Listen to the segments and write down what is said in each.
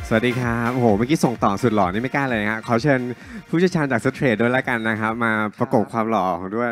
สวัสดีครับโอ้โหเมื่อกี้ส่งต่อสุดหล่อนี่ไม่กล้าเลยฮะขอเชิญผู้เชี่ยวชาญจากสเตรทด้วยแล้วกันนะครับมาประกบความหล่อของด้วย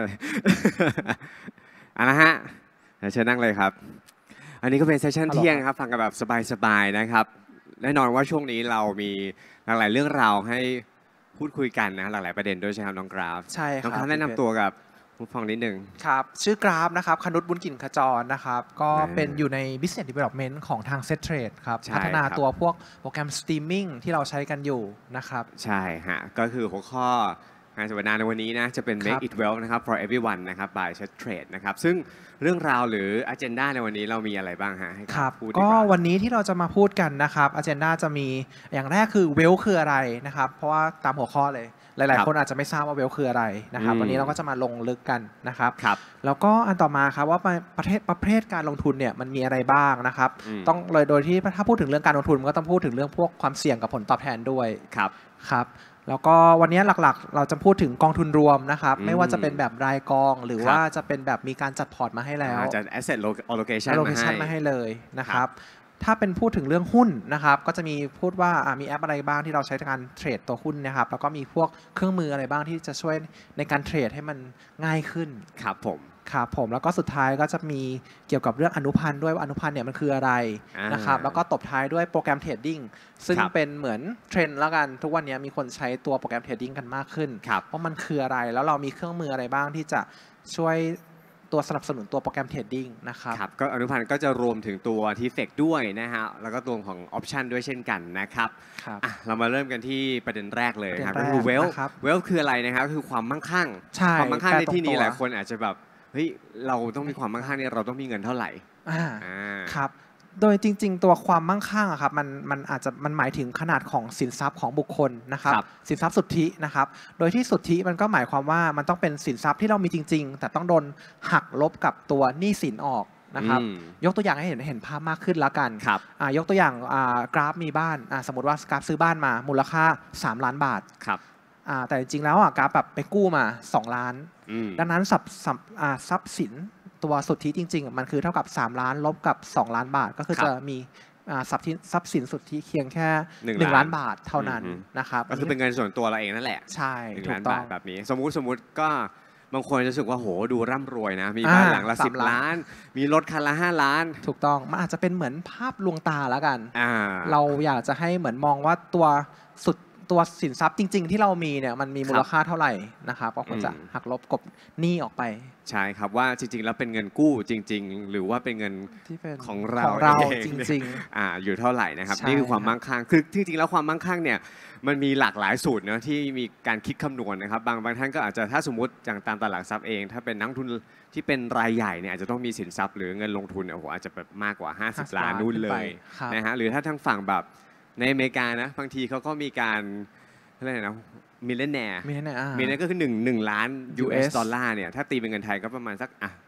นะฮะเชิญนั่งเลยครับอันนี้ก็เป็นเซสชั่นเที่ยงครับฟังกันแบบสบายๆนะครับแน่นอนว่าช่วงนี้เรามีหลากหลายเรื่องราวให้พูดคุยกันนะหลากหลายประเด็นด้วยใช่ไหมครับน้องกราฟใช่ครับน้องกราฟแนะนำตัวกับผู้ฟังนิดนึงครับชื่อกราฟนะครับคนุษบุญกิ่นขจรนะครับก็เป็นอยู่ใน Business Development ของทาง Settrade ครับพัฒนาตัวพวกโปรแกรมสตรีมมิ่งที่เราใช้กันอยู่นะครับใช่ฮะก็คือหัวข้องานสัมมนาในวันนี้นะจะเป็น Make It Well นะครับ for everyone นะครับ by Settrade นะครับซึ่งเรื่องราวหรือ agenda ในวันนี้เรามีอะไรบ้างฮะให้พูดดีกว่าก็วันนี้ที่เราจะมาพูดกันนะครับ agenda จะมีอย่างแรกคือ Well คืออะไรนะครับเพราะว่าตามหัวข้อเลยหลายๆคนอาจจะไม่ทราบว่า Well คืออะไรนะครับวันนี้เราก็จะมาลงลึกกันนะครับแล้วก็อันต่อมาครับว่าประเภทการลงทุนเนี่ยมันมีอะไรบ้างนะครับต้องเลยโดยที่ถ้าพูดถึงเรื่องการลงทุนมันก็ต้องพูดถึงเรื่องพวกความเสี่ยงกับผลตอบแทนด้วยครับแล้วก็วันนี้หลักๆเราจะพูดถึงกองทุนรวมนะครับไม่ว่าจะเป็นแบบรายกองหรือว่าจะเป็นแบบมีการจัดพอร์ตมาให้แล้วจะ asset allocation มาให้เลยนะครับถ้าเป็นพูดถึงเรื่องหุ้นนะครับก็จะมีพูดว่ามีแอปอะไรบ้างที่เราใช้ในการเทรดตัวหุ้นนะครับแล้วก็มีพวกเครื่องมืออะไรบ้างที่จะช่วยในการเทรดให้มันง่ายขึ้นครับผมแล้วก็สุดท้ายก็จะมีเกี่ยวกับเรื่องอนุพันธ์ด้วยว่าอนุพันธ์เนี่ยมันคืออะไรนะครับแล้วก็ตบท้ายด้วยโปรแกรมเทรดดิ้งซึ่งเป็นเหมือนเทรนด์แล้วกันทุกวันนี้มีคนใช้ตัวโปรแกรมเทรดดิ้งกันมากขึ้นว่ามันคืออะไรแล้วเรามีเครื่องมืออะไรบ้างที่จะช่วยตัวสนับสนุนตัวโปรแกรมเทรดดิ้งนะครับก็อนุพันธ์ก็จะรวมถึงตัวทีเฟกด้วยนะฮะแล้วก็ตัวของออปชันด้วยเช่นกันนะครับเรามาเริ่มกันที่ประเด็นแรกเลยครับก็คือเวลคืออะไรนะครับคือความมั่งคั่งความมั่งคั่งในที่นี้หลายคนอาจจะแบบเฮ้ยเราต้องมีความมั่งคั่งเนี่ยเราต้องมีเงินเท่าไหร่ครับโดยจริงๆตัวความมั่งคั่งครับมันอาจจะมันหมายถึงขนาดของสินทรัพย์ของบุคคลนะครับสินทรัพย์สุทธินะครับโดยที่สุทธิมันก็หมายความว่ามันต้องเป็นสินทรัพย์ที่เรามีจริงๆแต่ต้องโดนหักลบกับตัวหนี้สินออกนะครับยกตัวอย่างให้เห็นภาพมากขึ้นแล้วกันยกตัวอย่างกราฟมีบ้านสมมติว่ากราฟซื้อบ้านมามูลค่า3 ล้านบาทแต่จริงๆแล้วกราฟแบบไปกู้มา2 ล้านดังนั้นทรัพย์สินตัวสุทธิจริงๆมันคือเท่ากับ3 ล้านลบกับ2 ล้านบาทก็คือจะมีทรัพย์สินสุทธิเพียงแค่1 ล้านบาทเท่านั้นนะครับก็คือเป็นเงินส่วนตัวเราเองนั่นแหละใช่ 1 ล้านบาทแบบนี้สมมุติก็บางคนจะรู้สึกว่าโหดูร่ำรวยนะมีบ้านหลังละ10 ล้านมีรถคันละ5 ล้านถูกต้องมันอาจจะเป็นเหมือนภาพลวงตาแล้วกันเราอยากจะให้เหมือนมองว่าตัวสินทรัพย์จริงๆที่เรามีเนี่ยมันมีมูลค่าเท่าไหร่นะครับก็ควรจะหักลบกบหนี้ออกไปใช่ครับว่าจริงๆแล้วเป็นเงินกู้จริงๆหรือว่าเป็นเงินของเราจริงๆอยู่เท่าไหร่นะครับนี่คือความมั่งคั่งคือจริงๆแล้วความมั่งคั่งเนี่ยมันมีหลากหลายสูตรเนาะที่มีการคิดคำนวณนะครับบางท่านก็อาจจะถ้าสมมติอย่างตามตลาดทรัพย์เองถ้าเป็นนักทุนที่เป็นรายใหญ่เนี่ยอาจจะต้องมีสินทรัพย์หรือเงินลงทุนอาจจะแบบมากกว่า50 ล้านนู่นเลยนะฮะหรือถ้าทางฝั่งแบบในอเมริกานะบางทีเขาก็มีการอะไรนะมิลเลนเนียร์ก็คือ1 ล้าน US ดอลลาร์เนี่ยถ้าตีเป็นเงินไทยก็ประมาณสัก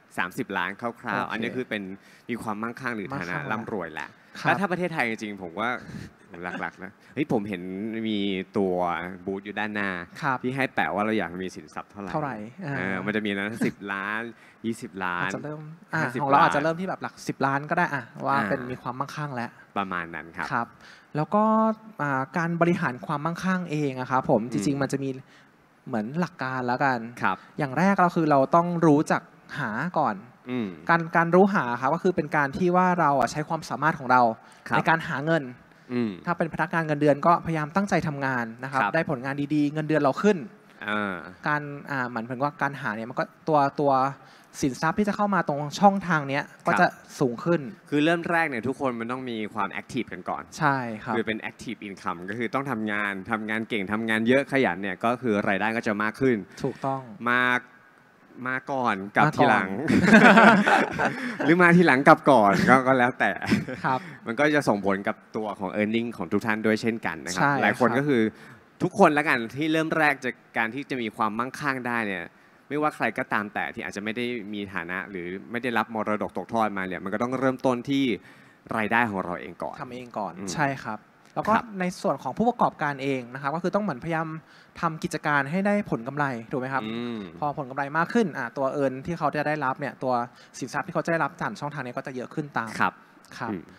30 ล้านคร่าวๆอันนี้คือเป็นมีความมั่งคั่งหรือฐานะร่ำรวยแล้วแล้วถ้าประเทศไทยจริงๆผมว่าหลักๆนะเฮ้ยผมเห็นมีตัวบูธอยู่ด้านหน้าที่ให้แปะว่าเราอยากมีสินทรัพย์เท่าไหร่มันจะมีนะ10 ล้าน20 ล้านอาจจะเริ่มของเราอาจจะเริ่มที่แบบหลัก10 ล้านก็ได้ว่าเป็นมีความมั่งคั่งแล้วประมาณนั้นครับแล้วก็การบริหารความมั่งคั่งเองครับผมจริงๆมันจะมีเหมือนหลักการแล้วกันอย่างแรกเราคือเราต้องรู้จักหาก่อนการรู้หาครับก็คือเป็นการที่ว่าเราใช้ความสามารถของเราในการหาเงินถ้าเป็นพนักงานเงินเดือนก็พยายามตั้งใจทำงานนะครับได้ผลงานดีๆเงินเดือนเราขึ้นการเหมือนว่าการหาเนี่ยมันก็ตัวสินทรัพย์ที่จะเข้ามาตรงช่องทางนี้ก็จะสูงขึ้นคือเริ่มแรกเนี่ยทุกคนมันต้องมีความแอคทีฟกันก่อนใช่ครับคือเป็นแอคทีฟอินคัมก็คือต้องทำงานเก่งทำงานเยอะขยันเนี่ยก็คือรายได้ก็จะมากขึ้นถูกต้องมาก่อนกับทีหลังหรือมาทีหลังกับก่อนก็แล้วแต่มันก็จะส่งผลกับตัวของ earning ของทุกท่านด้วยเช่นกันนะครับหลายคนก็คือทุกคนแล้วกันที่เริ่มแรกจากการที่จะมีความมั่งคั่งได้เนี่ยไม่ว่าใครก็ตามแต่ที่อาจจะไม่ได้มีฐานะหรือไม่ได้รับมรดกตกทอดมาเนี่ยมันก็ต้องเริ่มต้นที่รายได้ของเราเองก่อนทำเองก่อนใช่ครับแล้วก็ในส่วนของผู้ประกอบการเองนะครับก็คือต้องเหมือนพยายามทำกิจการให้ได้ผลกำไรถูกไหมครับพอผลกำไรมากขึ้นตัวเอิร์นที่เขาจะได้รับเนี่ยตัวสินทรัพย์ที่เขาจะได้รับจากช่องทางนี้ก็จะเยอะขึ้นตามครับ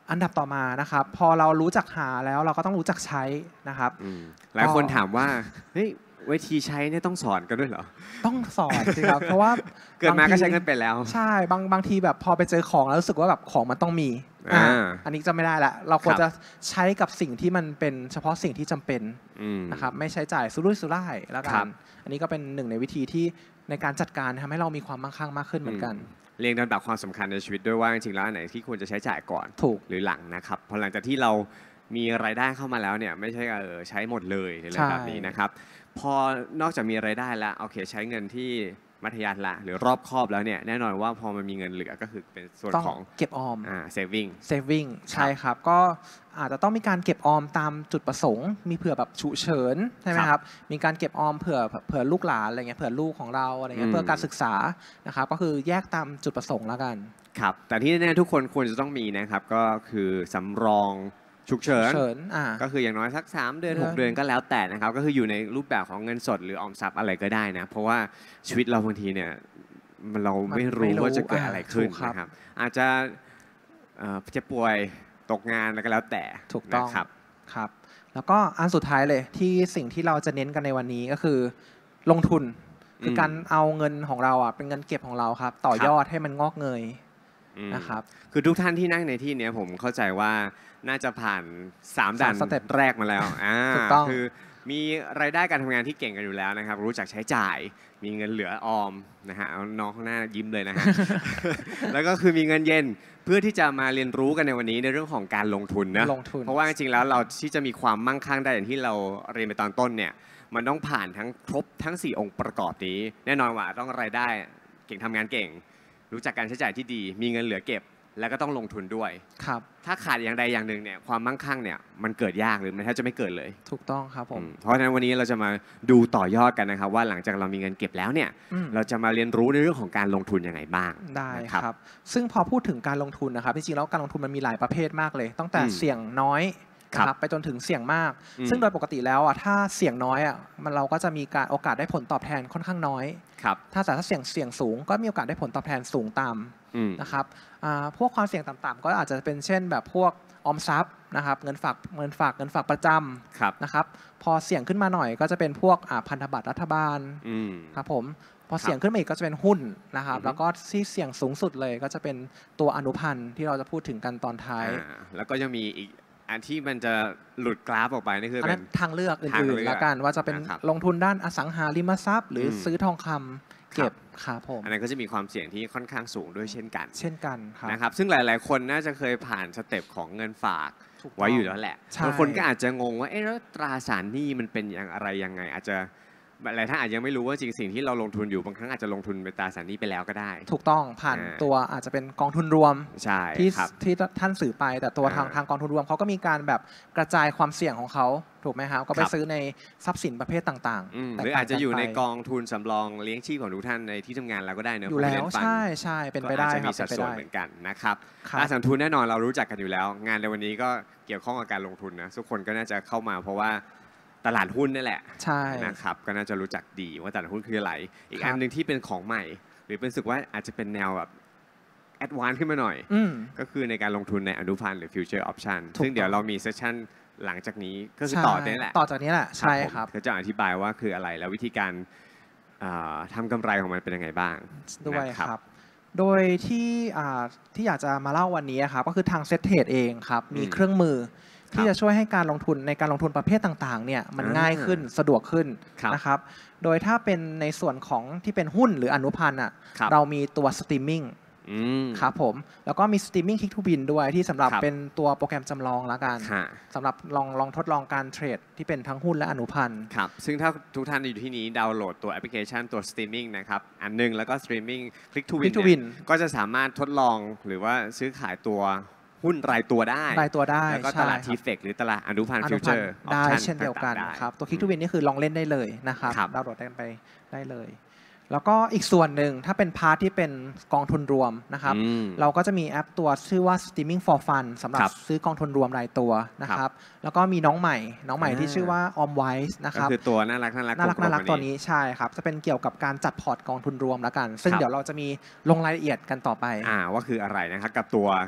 อันดับต่อมานะครับพอเรารู้จักหาแล้วเราก็ต้องรู้จักใช้นะครับหลายคนถามว่าเฮ้ยวิธีใช้เนี่ยต้องสอนกันด้วยเหรอต้องสอนสิครับเพราะว่าเกิดมาก็ใช้เงินไปแล้วใช่บางทีแบบพอไปเจอของแล้วรู้สึกว่าแบบของมันต้องมีอันนี้จะไม่ได้ละเราควรจะใช้กับสิ่งที่มันเป็นเฉพาะสิ่งที่จำเป็นนะครับไม่ใช้จ่ายสุรุ่ยสุร่ายแล้วกันอันนี้ก็เป็นหนึ่งในวิธีที่ในการจัดการทำให้เรามีความมั่งคั่งมากขึ้นเหมือนกันเรียงลำดับความสำคัญในชีวิตด้วยว่าจริงๆแล้วอันไหนที่ควรจะใช้จ่ายก่อนถูกหรือหลังนะครับพอหลังจากที่เรามีรายได้เข้ามาแล้วเนี่ยไม่ใช่ใช้หมดเลยในระดับนี้นะครับพอนอกจากมีรายได้แล้วโอเคใช้เงินที่มัธยัสถ์ละหรือรอบคอบแล้วเนี่ยแน่นอนว่าพอมันมีเงินเหลือก็คือเป็นส่วนของเก็บออม saving ใช่ครับก็อาจจะต้องมีการเก็บออมตามจุดประสงค์มีเผื่อแบบฉุกเฉินใช่ไหมครับมีการเก็บออมเผื่อลูกหลานอะไรเงี้ยเผื่อลูกของเราอะไรเงี้ยเพื่อการศึกษานะครับก็คือแยกตามจุดประสงค์แล้วกันครับแต่ที่แน่ๆทุกคนควรจะต้องมีนะครับก็คือสำรองฉุกเฉินก็คืออย่างน้อยสัก3 เดือน 6 เดือนก็แล้วแต่นะครับก็คืออยู่ในรูปแบบของเงินสดหรือออมทรัพย์อะไรก็ได้นะเพราะว่าชีวิตเราบางทีเนี่ยเราไม่รู้ว่าจะเกิดอะไรขึ้นนะครับอาจจะเจ็บป่วยตกงานแล้วก็แล้วแต่ถูกต้องครับแล้วก็อันสุดท้ายเลยที่สิ่งที่เราจะเน้นกันในวันนี้ก็คือลงทุนคือการเอาเงินของเราเป็นเงินเก็บของเราครับต่อยอดให้มันงอกเงยนะครับคือทุกท่านที่นั่งในที่นี้ผมเข้าใจว่าน่าจะผ่าน3 ด่านแรกมาแล้วคือมีรายได้การทำงานที่เก่งกันอยู่แล้วนะครับรู้จักใช้จ่ายมีเงินเหลือออมนะฮะเอาน้องข้างหน้ายิ้มเลยนะฮะ แล้วก็คือมีเงินเย็นเพื่อที่จะมาเรียนรู้กันในวันนี้ในเรื่องของการลงทุนนะเพราะว่าจริงๆแล้วเราที่จะมีความมั่งคั่งได้อย่างที่เราเรียนไปตอนต้นเนี่ยมันต้องผ่านครบทั้ง4 องค์ประกอบนี้แน่นอนว่าต้องรายได้เก่งทำงานเก่งรู้จักการใช้จ่ายที่ดีมีเงินเหลือเก็บแล้วก็ต้องลงทุนด้วยครับถ้าขาดอย่างใดอย่างหนึ่งเนี่ยความมั่งคั่งเนี่ยมันเกิดยากหรือมันแทบจะไม่เกิดเลยถูกต้องครับผมเพราะฉะนั้นวันนี้เราจะมาดูต่อยอดกันนะครับว่าหลังจากเรามีเงินเก็บแล้วเนี่ยเราจะมาเรียนรู้ในเรื่องของการลงทุนยังไงบ้างได้ครับซึ่งพอพูดถึงการลงทุนนะครับจริงๆแล้วการลงทุนมันมีหลายประเภทมากเลยตั้งแต่เสี่ยงน้อยครับไปจนถึงเสี่ยงมากซึ่งโดยปกติแล้วถ้าเสี่ยงน้อยเราก็จะมีการโอกาสได้ผลตอบแทนค่อนข้างน้อยถ้าเสี่ยงสูงก็มีโอกาสได้ผลตอบแทนสูงตามนะครับพวกความเสี่ยงต่ำๆก็อาจจะเป็นเช่นแบบพวกออมทรัพย์นะครับเงินฝากประจำนะครับพอเสี่ยงขึ้นมาหน่อยก็จะเป็นพวกพันธบัตรรัฐบาลครับผมพอเสี่ยงขึ้นมาอีกก็จะเป็นหุ้นนะครับแล้วก็ที่เสี่ยงสูงสุดเลยก็จะเป็นตัวอนุพันธ์ที่เราจะพูดถึงกันตอนท้ายแล้วก็ยังมีอีกอันที่มันจะหลุดกราฟออกไปนี่คือเป็นทางเลือกอื่นๆแล้วกันว่าจะเป็นลงทุนด้านอสังหาริมทรัพย์หรือซื้อทองคำเก็บครับผมอันนั้นก็จะมีความเสี่ยงที่ค่อนข้างสูงด้วยเช่นกันนะครับซึ่งหลายๆคนน่าจะเคยผ่านสเต็ปของเงินฝากไว้อยู่แล้วแหละบางคนก็อาจจะงงว่าแล้วตราสารหนี้มันเป็นอย่างไรยังไงอาจจะหลายท่านอาจจะไม่รู้ว่าจริงสิ่งที่เราลงทุนอยู่บางครั้งอาจจะลงทุนไปตราสารหนี้ไปแล้วก็ได้ถูกต้องผ่านตัวอาจจะเป็นกองทุนรวมที่ท่านสื่อไปแต่ตัวทางกองทุนรวมเขาก็มีการแบบกระจายความเสี่ยงของเขาถูกไหมครับก็ไปซื้อในทรัพย์สินประเภทต่างๆหรืออาจจะอยู่ในกองทุนสำรองเลี้ยงชีพของทุกท่านในที่ทำงานเราก็ได้เนอะอยู่แล้วใช่เป็นไปได้ครับมีสัดส่วนเหมือนกันนะครับสันทุนแน่นอนเรารู้จักกันอยู่แล้วงานในวันนี้ก็เกี่ยวข้องกับการลงทุนนะทุกคนก็น่าจะเข้ามาเพราะว่าตลาดหุ้นนี่แหละใช่นะครับก็น่าจะรู้จักดีว่าตลาดหุ้นคืออะไรอีกอันหนึ่งที่เป็นของใหม่หรือเป็นสึกว่าอาจจะเป็นแนวแบบแอดวานซ์ขึ้นมาหน่อยก็คือในการลงทุนในอนุพันธ์หรือฟิวเจอร์ออปชันซึ่งเดี๋ยวเรามีเซสชั่นหลังจากนี้ก็คือต่อนี้แหละต่อจากนี้แหละใช่ครับก็จะอธิบายว่าคืออะไรแล้ววิธีการทำกำไรของมันเป็นยังไงบ้างด้วยครับโดยที่อยากจะมาเล่าวันนี้ครับก็คือทางเซ็ตเทรดเองครับมีเครื่องมือที่จะช่วยให้การลงทุนในการลงทุนประเภทต่างๆเนี่ยมันง่ายขึ้นสะดวกขึ้นนะครับโดยถ้าเป็นในส่วนของที่เป็นหุ้นหรืออนุพันธ์เรามีตัวสตรีมมิ่งครับผมแล้วก็มีสตรีมมิ่งคลิกทูบินด้วยที่สำหรับเป็นตัวโปรแกรมจำลองแล้วกันสำหรับลองทดลองการเทรดที่เป็นทั้งหุ้นและอนุพันธ์ครับซึ่งถ้าทุกท่านอยู่ที่นี้ดาวน์โหลดตัวแอปพลิเคชันตัวสตรีมมิ่งนะครับอันนึงแล้วก็สตรีมมิ่งคลิกทูบินก็จะสามารถทดลองหรือว่าซื้อขายตัวหุ้นรายตัวได้แล้วก็ตลาดทีเฟกหรือตลาดอนุพันธ์ฟิวเจอร์ได้เช่นเดียวกันครับตัวคลิกทูวินนี่คือลองเล่นได้เลยนะครับดาวน์โหลดกันไปได้เลยแล้วก็อีกส่วนหนึ่งถ้าเป็นพาร์ทที่เป็นกองทุนรวมนะครับเราก็จะมีแอปตัวชื่อว่า Streaming for Fun สำหรับซื้อกองทุนรวมรายตัวนะครับแล้วก็มีน้องใหม่ที่ชื่อว่า OmWise นะครับก็คือตัวน่ารักตัวนี้ใช่ครับจะเป็นเกี่ยวกับการจัดพอร์ตกองทุนรวมแล้วกันซึ่งเดี๋ยวเราจะมีลงรายละเอียดกันต่อไปว่าคืออะไรนะครับกับตัว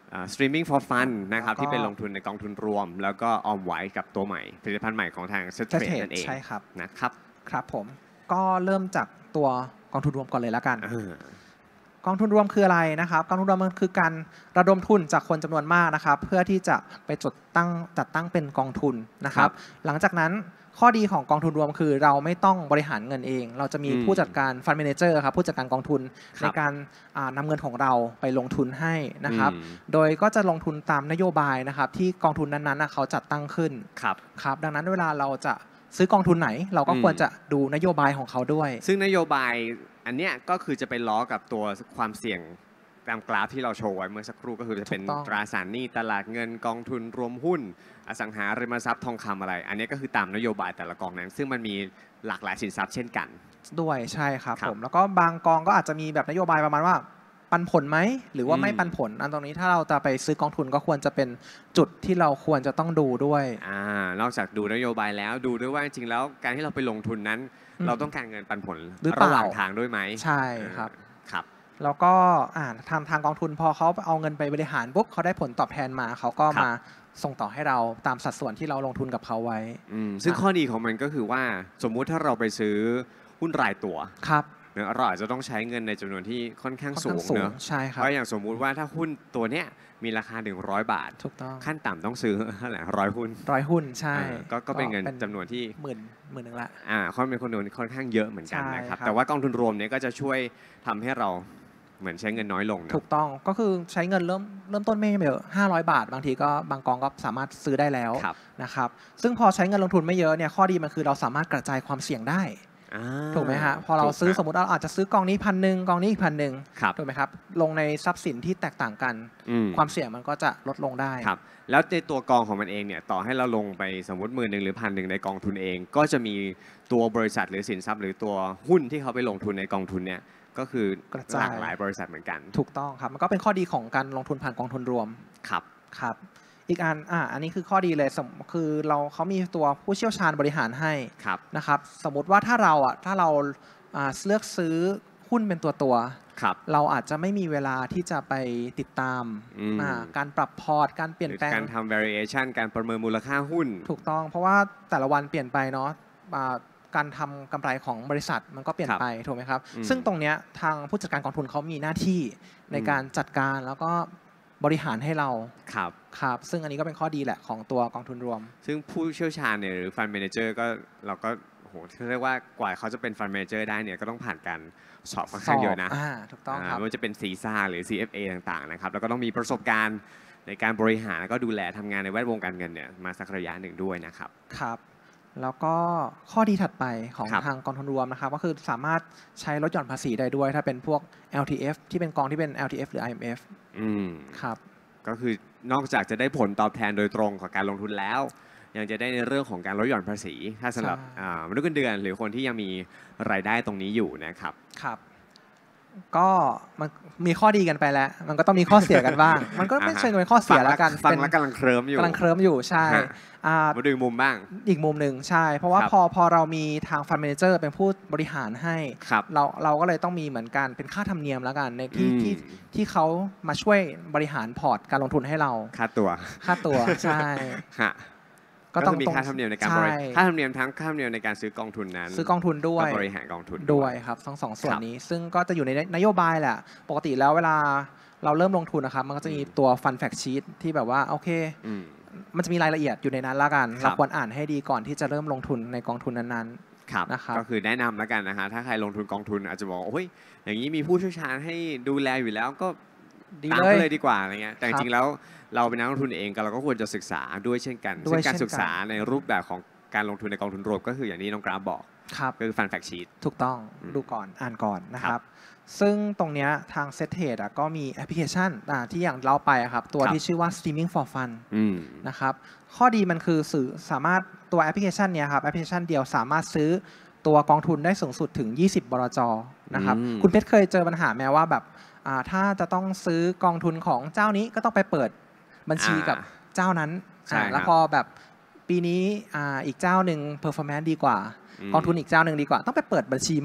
streaming for fun นะครับแล้วก็ที่เป็นลงทุนในกองทุนรวม แล้วก็ออมไว้กับตัวใหม่ผลิตภัณฑ์ใหม่ของทาง Set Trade นั่นเองใช่ครับนะครับครับผมก็เริ่มจากตัวกองทุนรวมก่อนเลยแล้วกันอ่ากองทุนรวมคืออะไรนะครับกองทุนรวมมันคือการระดมทุนจากคนจำนวนมากนะครับเพื่อที่จะไปจัดตั้งเป็นกองทุนนะครับหลังจากนั้นข้อดีของกองทุนรวมคือเราไม่ต้องบริหารเงินเอง เราจะมีผู้จัดการฟันด์แมเนเจอร์ครับผู้จัดการกองทุนในการนำเงินของเราไปลงทุนให้นะครับโดยก็จะลงทุนตามนโยบายนะครับที่กองทุนนั้นๆเขาจัดตั้งขึ้นครับดังนั้นเวลาเราจะซื้อกองทุนไหนเราก็ควรจะดูนโยบายของเขาด้วยซึ่งนโยบายอันเนี้ยก็คือจะไปล้อกับตัวความเสี่ยงตามกราฟที่เราโชว์ไว้เมื่อสักครู่ก็คือจะเป็นตราสารหนี้ตลาดเงินกองทุนรวมหุ้นอสังหาริมทรัพย์ทองคำอะไรอันนี้ก็คือตามนโยบายแต่ละกองนั้นซึ่งมันมีหลากหลายสินทรัพย์เช่นกันด้วยใช่ครับผมแล้วก็บางกองก็อาจจะมีแบบนโยบายประมาณว่าปันผลไหมหรือว่าไม่ปันผลอันตรงนี้ถ้าเราจะไปซื้อกองทุนก็ควรจะเป็นจุดที่เราควรจะต้องดูด้วยนอกจากดูนโยบายแล้วดูด้วยว่าจริงๆแล้วการที่เราไปลงทุนนั้นเราต้องการเงินปันผลระหว่างทางด้วยไหมใช่ครับครับแล้วก็ทางกองทุนพอเขาเอาเงินไปบริหารปุ๊บเขาได้ผลตอบแทนมาเขาก็มาส่งต่อให้เราตามสัดส่วนที่เราลงทุนกับเขาไว้ซึ่งข้อดีของมันก็คือว่าสมมุติถ้าเราไปซื้อหุ้นรายตัวครับเราอาจจะต้องใช้เงินในจำนวนที่ค่อนข้างสูงเนอะใช่ครับเพราะอย่างสมมุติว่าถ้าหุ้นตัวเนี้ยมีราคา100 บาทถูกต้องขั้นต่ำต้องซื้อเท่าไหร่100 หุ้นใช่ก็เป็นเงินจำนวนที่หมื่นนึงละเป็นคนค่อนข้างเยอะเหมือนกันนะครับแต่ว่ากองทุนรวมเนี้ยก็จะช่วยทำให้เราเหมือนใช้เงินน้อยลงถูกต้องก็คือใช้เงินเริ่มต้นไม่เยอะ500 บาทบางทีก็บางกองก็สามารถซื้อได้แล้วนะครับซึ่งพอใช้เงินลงทุนไม่เยอะเนี่ยข้อดีมันคือเราสามารถกระจายความเสี่ยงได้ถูกไหมฮะพอเราซื้อสมมติเราอาจจะซื้อกองนี้1,000กองนี้อีก1,000ถูกไหมครับลงในทรัพย์สินที่แตกต่างกันความเสี่ยงมันก็จะลดลงได้ครับแล้วในตัวกองของมันเองเนี่ยต่อให้เราลงไปสมมติ10,000หรือ1,000ในกองทุนเองก็จะมีตัวบริษัทหรือสินทรัพย์หรือตัวหุ้นที่เขาไปลงทุนในกองทุนเนี่ยก็คือหลากหลายบริษัทเหมือนกันถูกต้องครับมันก็เป็นข้อดีของการลงทุนผ่านกองทุนรวมครับอีกอันนี้คือข้อดีเลยคือเขามีตัวผู้เชี่ยวชาญบริหารให้นะครับสมมติว่าถ้าเราเลือกซื้อหุ้นเป็นตัวเราอาจจะไม่มีเวลาที่จะไปติดตามการปรับพอร์ตการเปลี่ยนแปลงการทำ variation การประเมินมูลค่าหุ้นถูกต้องเพราะว่าแต่ละวันเปลี่ยนไปเนาะการทำกำไรของบริษัทมันก็เปลี่ยนไปถูกไหมครับซึ่งตรงนี้ทางผู้จัดการกองทุนเขามีหน้าที่ในการจัดการแล้วก็บริหารให้เราครับซึ่งอันนี้ก็เป็นข้อดีแหละของตัวกองทุนรวมซึ่งผู้เชี่ยวชาญเนี่ยหรือ Fund Manager ก็เราก็โหเรียกว่ากว่าเขาจะเป็น Fund Manager ได้เนี่ยก็ต้องผ่านการสอบค่อนข้างเยอะนะถูกต้องครับไม่ว่าจะเป็น CISA หรือ CFA ต่างๆนะครับแล้วก็ต้องมีประสบการณ์ในการบริหารแล้วก็ดูแลทำงานในแวดวงการเงินเนี่ยมาสักระยะหนึ่งด้วยนะครับครับแล้วก็ข้อดีถัดไปของทางกองทุนรวมนะครับก็คือสามารถใช้ลดหย่อนภาษีได้ด้วยถ้าเป็นพวก LTF ที่เป็นกองที่เป็น LTF หรือ IMF ครับก็คือนอกจากจะได้ผลตอบแทนโดยตรงของการลงทุนแล้วยังจะได้ในเรื่องของการลดหย่อนภาษีถ้าสำหรับมนุษย์เงินเดือนหรือคนที่ยังมีรายได้ตรงนี้อยู่นะครับก็มันมีข้อดีกันไปแล้วมันก็ต้องมีข้อเสียกันบ้างมันก็ไม่ใช่เป็นข้อเสียแล้วกันฟังแล้วกำลังเคลิ้มอยู่ใช่มาดูมุมบ้างอีกมุมหนึ่งใช่เพราะว่าพอเรามีทางฟันด์แมเนเจอร์เป็นผู้บริหารให้เราก็เลยต้องมีเหมือนกันเป็นค่าธรรมเนียมแล้วกันในที่เขามาช่วยบริหารพอร์ตการลงทุนให้เราค่าตัวใช่ก็ต้องมีค่าธรรมเนียมในการบริหารค่าธรรมเนียมทั้งค่าธรรมเนียมในการซื้อกองทุนนั้นซื้อกองทุนด้วยบริหารกองทุนด้วยครับทั้ง2ส่วนนี้ซึ่งก็จะอยู่ในนโยบายแหละปกติแล้วเวลาเราเริ่มลงทุนนะครับมันก็จะมีตัวฟันแฟกชีตที่แบบว่าโอเคมันจะมีรายละเอียดอยู่ในนั้นละกันเราควรอ่านให้ดีก่อนที่จะเริ่มลงทุนในกองทุนนั้นๆนะครับก็คือแนะนำแล้วกันนะฮะถ้าใครลงทุนกองทุนอาจจะบอกโอ้ยอย่างนี้มีผู้เชี่ยวชาญให้ดูแลอยู่แล้วก็ตามเลยดีกว่าอะไรเงี้ยแต่จริงๆแล้วเราเป็นนักลงทุนเองเราก็ควรจะศึกษาด้วยเช่นกันซึ่งการศึกษาในรูปแบบของการลงทุนในกองทุนรวมก็คืออย่างที่น้องกราฟบอกก็คือฟันแฟกชีตถูกต้องดูก่อนอ่านก่อนนะครับซึ่งตรงนี้ทาง Set Trade ก็มีแอปพลิเคชันที่อย่างเราไปครับตัวที่ชื่อว่า Streaming for Fun นะครับข้อดีมันคือสามารถตัวแอปพลิเคชันนี้ครับแอปพลิเคชันเดียวสามารถซื้อตัวกองทุนได้สูงสุดถึง20 บลจ.นะครับคุณเพชรเคยเจอปัญหาแม้ว่าแบบถ้าจะต้องซื้อกองทุนของเจ้านี้ก็ต้องไปเปิดบัญชีกับเจ้านั้นแล้วพอแบบปีนี้อีกเจ้าหนึ่ง performance ดีกว่ากองทุนอีกเจ้าหนึ่งดีกว่าต้องไปเปิดบัญชีใหม่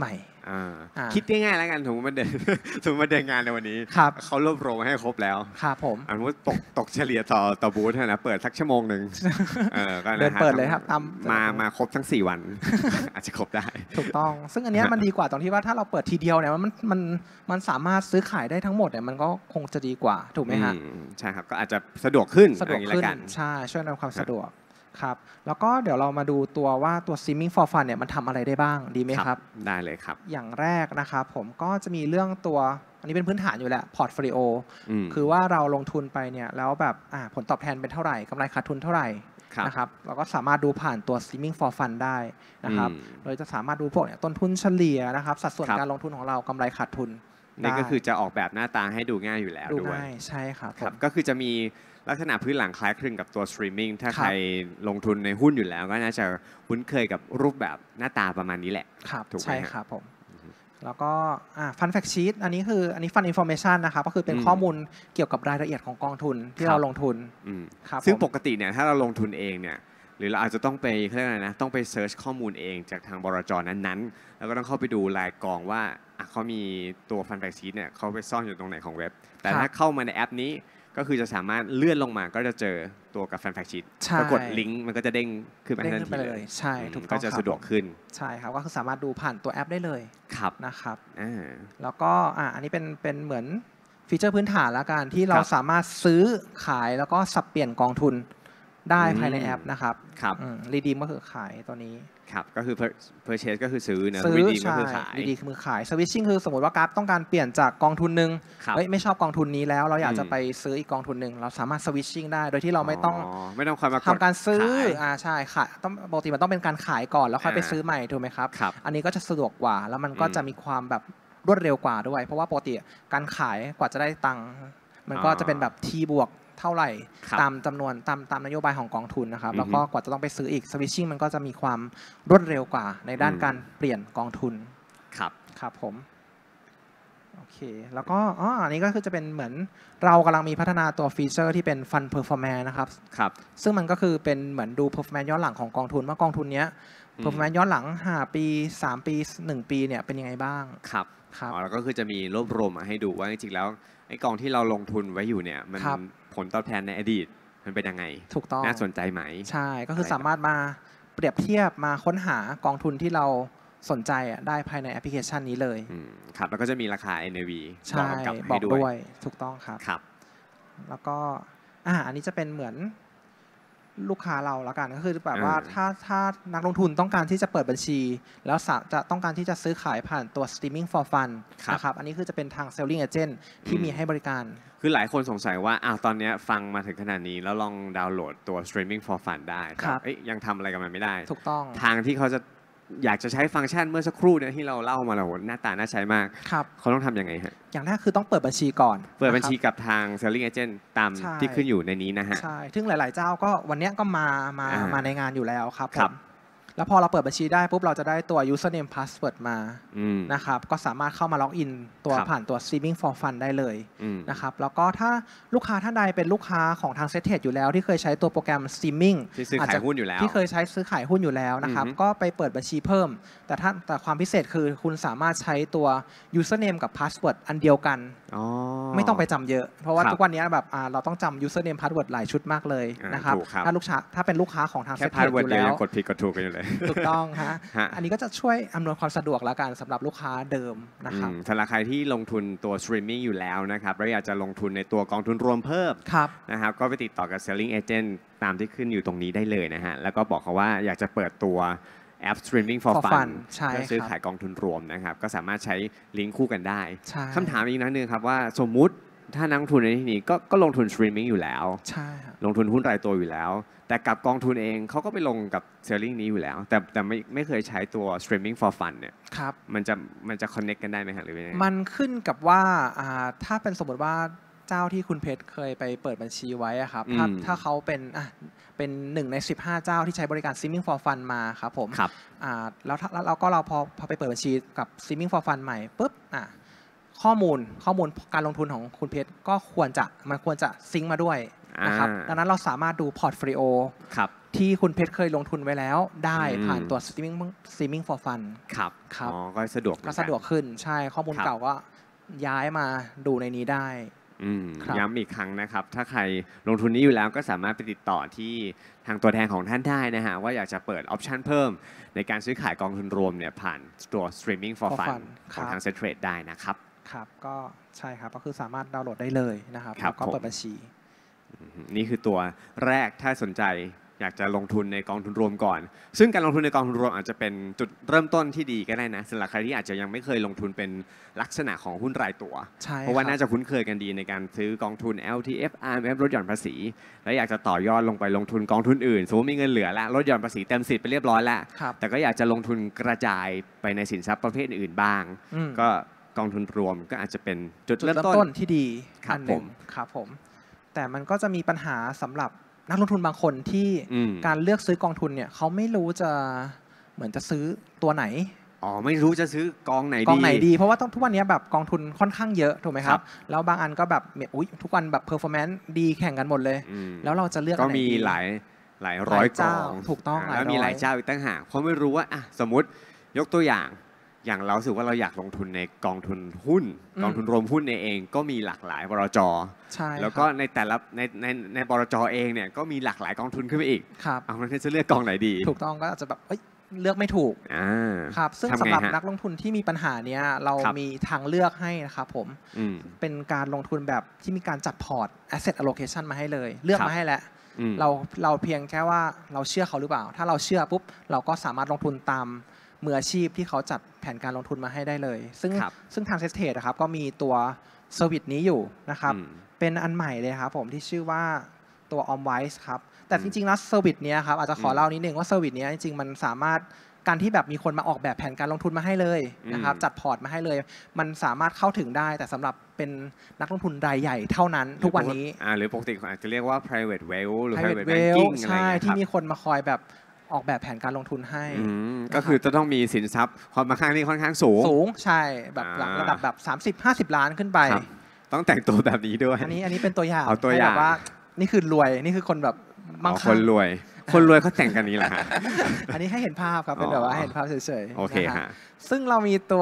คิดง่ายๆแล้วกันสมมติมาเดิน สมมติมาเดินงานในวันนี้เขารวบรวมมาให้ครบแล้วครับผมอันว่าตกเฉลี่ยต่อบูธนะเปิดสักชั่วโมงหนึ่งเดินเปิดเลยครับมาครบทั้ง4 วัน อาจจะครบได้ถูกต้องซึ่งอันนี้มันดีกว่าตรงที่ว่าถ้าเราเปิดทีเดียวเนี่ยมันสามารถซื้อขายได้ทั้งหมดเนี่ยมันก็คงจะดีกว่าถูกไหมฮะใช่ครับก็อาจจะสะดวกขึ้นใช่ช่วยในความสะดวกครับแล้วก็เดี๋ยวเรามาดูตัวว่าตัว Streaming for Fun เนี่ยมันทำอะไรได้บ้างดีไหมครับได้เลยครับอย่างแรกนะครับผมก็จะมีเรื่องตัวอันนี้เป็นพื้นฐานอยู่แล้วพอร์ตโฟลิโอคือว่าเราลงทุนไปเนี่ยแล้วแบบผลตอบแทนเป็นเท่าไหร่กำไรขาดทุนเท่าไหร่นะครับเราก็สามารถดูผ่านตัว Streaming for Fun ได้นะครับโดยจะสามารถดูพวกต้นทุนเฉลี่ยนะครับสัดส่วนการลงทุนของเรากำไรขาดทุนนี่ก็คือจะออกแบบหน้าตาให้ดูง่ายอยู่แล้วด้วยใช่ครับก็คือจะมีลักษณะพื้นหลังคล้ายคลึงกับตัวสตรีมมิ่งถ้าใครลงทุนในหุ้นอยู่แล้วก็น่าจะคุ้นเคยกับรูปแบบหน้าตาประมาณนี้แหละครับใช่ครับผมแล้วก็ฟันแฟกชีตอันนี้ฟันอินโฟเมชันนะครับก็คือเป็นข้อมูลเกี่ยวกับรายละเอียดของกองทุนที่เราลงทุนซึ่งปกติเนี่ยถ้าเราลงทุนเองเนี่ยหรือเราอาจจะต้องไปเรียกอะไรนะต้องไปเซิร์ชข้อมูลเองจากทางบลจ.นั้นๆแล้วก็ต้องเข้าไปดูรายกองว่าเขามีตัวฟันแฟกชีตเนี่ยเขาไปซ่อนอยู่ตรงไหนของเว็บแต่ถ้าเข้ามาในแอปนี้ก็คือจะสามารถเลื่อนลงมาก็จะเจอตัวกับแฟนแฟกชีตก็กดลิงก์มันก็จะเด้งขึ้นมาทันทีเลยใช่ถูกต้องก็จะสะดวกขึ้นใช่ครับก็คือสามารถดูผ่านตัวแอปได้เลยนะครับแล้วก็อันนี้เป็นเหมือนฟีเจอร์พื้นฐานละกันที่เราสามารถซื้อขายแล้วก็สับเปลี่ยนกองทุนได้ภายในแอปนะครับรีดีมก็คือขายตัวนี้ครับก็คือ purchase ก็คือซื้อนะรีดีมก็คือขายรีดีคือขาย switching คือสมมติว่ากราฟต้องการเปลี่ยนจากกองทุนหนึ่งไม่ชอบกองทุนนี้แล้วเราอยากจะไปซื้ออีกกองทุนหนึ่งเราสามารถ switching ได้โดยที่เราไม่ต้องคอยมาทำการซื้อใช่ค่ะต้องปกติมันต้องเป็นการขายก่อนแล้วค่อยไปซื้อใหม่ถูกไหมครับอันนี้ก็จะสะดวกกว่าแล้วมันก็จะมีความแบบรวดเร็วกว่าด้วยเพราะว่าปกติการขายกว่าจะได้ตังค์มันก็จะเป็นแบบ T บวกเท่าไหร่ตามจำนวนตามนโยบายของกองทุนนะครับแล้วก็กว่าจะต้องไปซื้ออีก switching มันก็จะมีความรวดเร็วกว่าในด้านการเปลี่ยนกองทุนครับผมโอเคแล้วก็อันนี้ก็คือจะเป็นเหมือนเรากำลังมีพัฒนาตัวฟีเจอร์ที่เป็น Fund Performance นะครับซึ่งมันก็คือเป็นเหมือนดู performance ย้อนหลังของกองทุนว่ากองทุนนี้ performance ย้อนหลัง5 ปี3 ปี1 ปีเนี่ยเป็นยังไงบ้างครับแล้วก็คือจะมีรวบรวมมาให้ดูว่าจริงๆแล้วไอ้กองที่เราลงทุนไว้อยู่เนี่ยมันผลตอบแทนในอดีตมันเป็นยังไงถูกต้องน่าสนใจไหมใช่ก็คือสามารถมาเปรียบเทียบมาค้นหากองทุนที่เราสนใจได้ภายในแอปพลิเคชันนี้เลยครับแล้วก็จะมีราคา NAV บอกด้วยถูกต้องครับครับแล้วก็อันนี้จะเป็นเหมือนลูกค้าเราแล้วกันก็คือแบบว่าถ้านักลงทุนต้องการที่จะเปิดบัญชีแล้วจะต้องการที่จะซื้อขายผ่านตัว Streaming for Fun นะครับอันนี้คือจะเป็นทาง Selling Agent ที่มีให้บริการคือหลายคนสงสัยว่าตอนนี้ฟังมาถึงขนาดนี้แล้วลองดาวน์โหลดตัว Streaming for Fun ได้แต่ยังทำอะไรกับมันไม่ได้ถูกต้องทางที่เขาจะอยากจะใช้ฟังก์ชันเมื่อสักครู่เนี่ยที่เราเล่ามาแล้วหน้าตาน่าใช้มากเขาต้องทำยังไงฮะอย่างแรกคือต้องเปิดบัญชีก่อนเปิดบัญชีกับทาง Selling Agent ตามที่ขึ้นอยู่ในนี้นะฮะใช่ซึ่งหลายๆเจ้าก็วันนี้ก็มาในงานอยู่แล้วครับแล้วพอเราเปิดบัญชีได้ปุ๊บเราจะได้ตัว username password มานะครับก็สามารถเข้ามาล็อกอินตัวผ่านตัว Streaming for Fun ได้เลยนะครับแล้วก็ถ้าลูกค้าท่านใดเป็นลูกค้าของทาง Settech อยู่แล้วที่เคยใช้ตัวโปรแกรม Streaming ที่ซื้อขายหุ้นอยู่แล้วที่เคยใช้ซื้อขายหุ้นอยู่แล้วนะครับก็ไปเปิดบัญชีเพิ่มแต่ความพิเศษคือคุณสามารถใช้ตัว username กับ password อันเดียวกันไม่ต้องไปจำเยอะเพราะว่าทุกวันนี้แบบเราต้องจำ username password หลายชุดมากเลยนะครับถ้าเป็นลูกค้าของทาง Settech อยู่แล้วกดผิดกดถูกกันอยู่เลยถูกต้องฮะอันนี้ก็จะช่วยอำนวยความสะดวกแล้วกันสำหรับลูกค้าเดิมนะครับสำหรับใครที่ลงทุนตัวสตรีมมิ่งอยู่แล้วนะครับแล้วอยากจะลงทุนในตัวกองทุนรวมเพิ่มนะครับก็ไปติดต่อกับ Selling Agent ตามที่ขึ้นอยู่ตรงนี้ได้เลยนะฮะแล้วก็บอกเขาว่าอยากจะเปิดตัวแอป Streaming for Fun เพื่อซื้อขายกองทุนรวมนะครับก็สามารถใช้ลิงก์คู่กันได้คำถามอีกนิดนึงครับว่าสมมุติถ้านักลงทุนในที่นี้ก็ลงทุนสตรีมมิ่งอยู่แล้วลงทุนหุ้นรายตัวอยู่แล้วแต่กับกองทุนเองเขาก็ไปลงกับ Selling นี้อยู่แล้วแต่ไม่เคยใช้ตัว Streaming for Fun เนี่ยมันจะ connect กันได้ไหมครับหรือยังไงมันขึ้นกับว่าถ้าเป็นสมมติว่าเจ้าที่คุณเพชรเคยไปเปิดบัญชีไว้ครับถ้าเขาเป็น1 ใน 15 เจ้าที่ใช้บริการ Streaming for Fun มาครับผมแล้วก็เราพอไปเปิดบัญชีกับ Streaming for Fun ใหม่ปุ๊บข้อมูลการลงทุนของคุณเพชรก็มันควรจะซิงค์มาด้วยนะครับดังนั้นเราสามารถดูพอร์ตโฟลิโอที่คุณเพชรเคยลงทุนไว้แล้วได้ผ่านตัว streaming for fun ครับครับอ๋อก็สะดวกก็สะดวกขึ้นใช่ข้อมูลครับเก่าก็ย้ายมาดูในนี้ได้ ครับย้ำอีกครั้งนะครับ ถ้าใครลงทุนนี้อยู่แล้วก็สามารถไปติดต่อที่ทางตัวแทนของท่านได้นะฮะว่าอยากจะเปิดออปชันเพิ่มในการซื้อขายกองทุนรวมเนี่ยผ่านตัว streaming for For fun Fun ของครับทาง Set Trade ได้นะครับครับก็ใช่ครับก็คือสามารถดาวน์โหลดได้เลยนะครับครับแล้วก็เปิดบัญชีนี่คือตัวแรกถ้าสนใจอยากจะลงทุนในกองทุนรวมก่อน ซึ่งการลงทุนในกองทุนรวมอาจจะเป็นจุดเริ่มต้นที่ดีก็ได้นะสำหรับใครที่อาจจะยังไม่เคยลงทุนเป็นลักษณะของหุ้นรายตัวใช่เพราะว่าครับน่าจะคุ้นเคยกันดีในการซื้อกองทุน LTF RMF ลดหย่อนภาษี และอยากจะต่อยอดลงไปลงทุนกองทุนอื่นสมมติมีเงินเหลือแล้วลดหย่อนภาษีเต็มสิทธิ์ไปเรียบร้อยแล้วครับแต่ก็อยากจะลงทุนกระจายไปในสินทรัพย์ประเภทอื่นบ้างอืมก็กองทุนรวมก็อาจจะเป็นจุดจุดเริ่มเริ่มต้นต้นที่ดีครับอันหนึ่งผมครับผมแต่มันก็จะมีปัญหาสำหรับนักลงทุนบางคนที่อืมการเลือกซื้อกองทุนเนี่ยเขาไม่รู้จะเหมือนจะซื้อตัวไหนอ๋อไม่รู้จะซื้อกองไหนกองไหนดีเพราะว่าทุกวันนี้แบบกองทุนค่อนข้างเยอะถูกไหมคครัรับบ แล้วบางอันก็แบบอุ๊ยทุกวันแบบเพอร์ฟอร์แมนซ์ดีแข่งกันหมดเลยอืมแล้วเราจะเลือกก็อันไหนมีดีหลายร้อยหลายกเจ้าองถูกต้องหลายแล้วมีร้อยหลายเจ้าอีกตั้งหากเพราะไม่รู้ว่าอ่ะสมมติยกตัวอย่างเรารู้สึกว่าเราอยากลงทุนในกองทุนหุ้น กองทุนรวมหุ้นเองก็มีหลากหลายบลจใช่แล้วก็ครับในแต่ละในบลจเองเนี่ยก็มีหลากหลายกองทุนขึ้นไปอีกครับเอาแล้วจะเลือกกองไหนดีถูกต้องก็อาจจะแบบเอ้ยเลือกไม่ถูกอ่าครับซึ่งทำสำไงหรับฮะนักลงทุนที่มีปัญหาเนี้ยเราครับมีทางเลือกให้นะครับผมอืมเป็นการลงทุนแบบที่มีการจัดพอร์ต asset allocation มาให้เลย เลือกครับมาให้แล้วอืมเราเพียงแค่ว่าเราเชื่อเขาหรือเปล่า ถ้าเราเชื่อปุ๊บเราก็สามารถลงทุนตามมืออาชีพที่เขาจัดแผนการลงทุนมาให้ได้เลยครับซึ่งทางเซสเทดนะครับก็มีตัวเซอร์วิสนี้อยู่นะครับอืมเป็นอันใหม่เลยครับผมที่ชื่อว่าตัว OmWise ครับแต่จริงๆแล้วเซอร์วิสเนี้ยครับอาจจะขอเล่านิดนึงว่าเซอร์วิสเนี้ยจริงๆมันสามารถการที่แบบมีคนมาออกแบบแผนการลงทุนมาให้เลยนะครับจัดพอร์ตมาให้เลย มันสามารถเข้าถึงได้แต่สำหรับเป็นนักลงทุนรายใหญ่เท่านั้นทุกวันนี้หรือปกติอาจจะเรียกว่า private wealth หรือ private private wealth banking อะไรใช่อย่างเงี้ยคที่รับมีคนมาคอยแบบออกแบบแผนการลงทุนให้ก็คือจะต้องมีสินทรัพย์ความมั่งคั่งที่ค่อนข้างสูงสูงใช่แบบอ่าระดับแบบ30-50 ล้านขึ้นไปครับต้องแต่งตัวแบบนี้ด้วยอันนี้เป็นตัวอย่างเอาตัวอย่างให้แบบว่านี่คือรวยนี่คือคนแบบมั่งคคั่งนรวย คนรวยเขาแต่งกันนี้แหละฮะอันนี้ให้เห็นภาพครับเป็นแบบว่าให้เห็นภาพเฉยๆโอเคนะฮะซึ่งเรามีตัว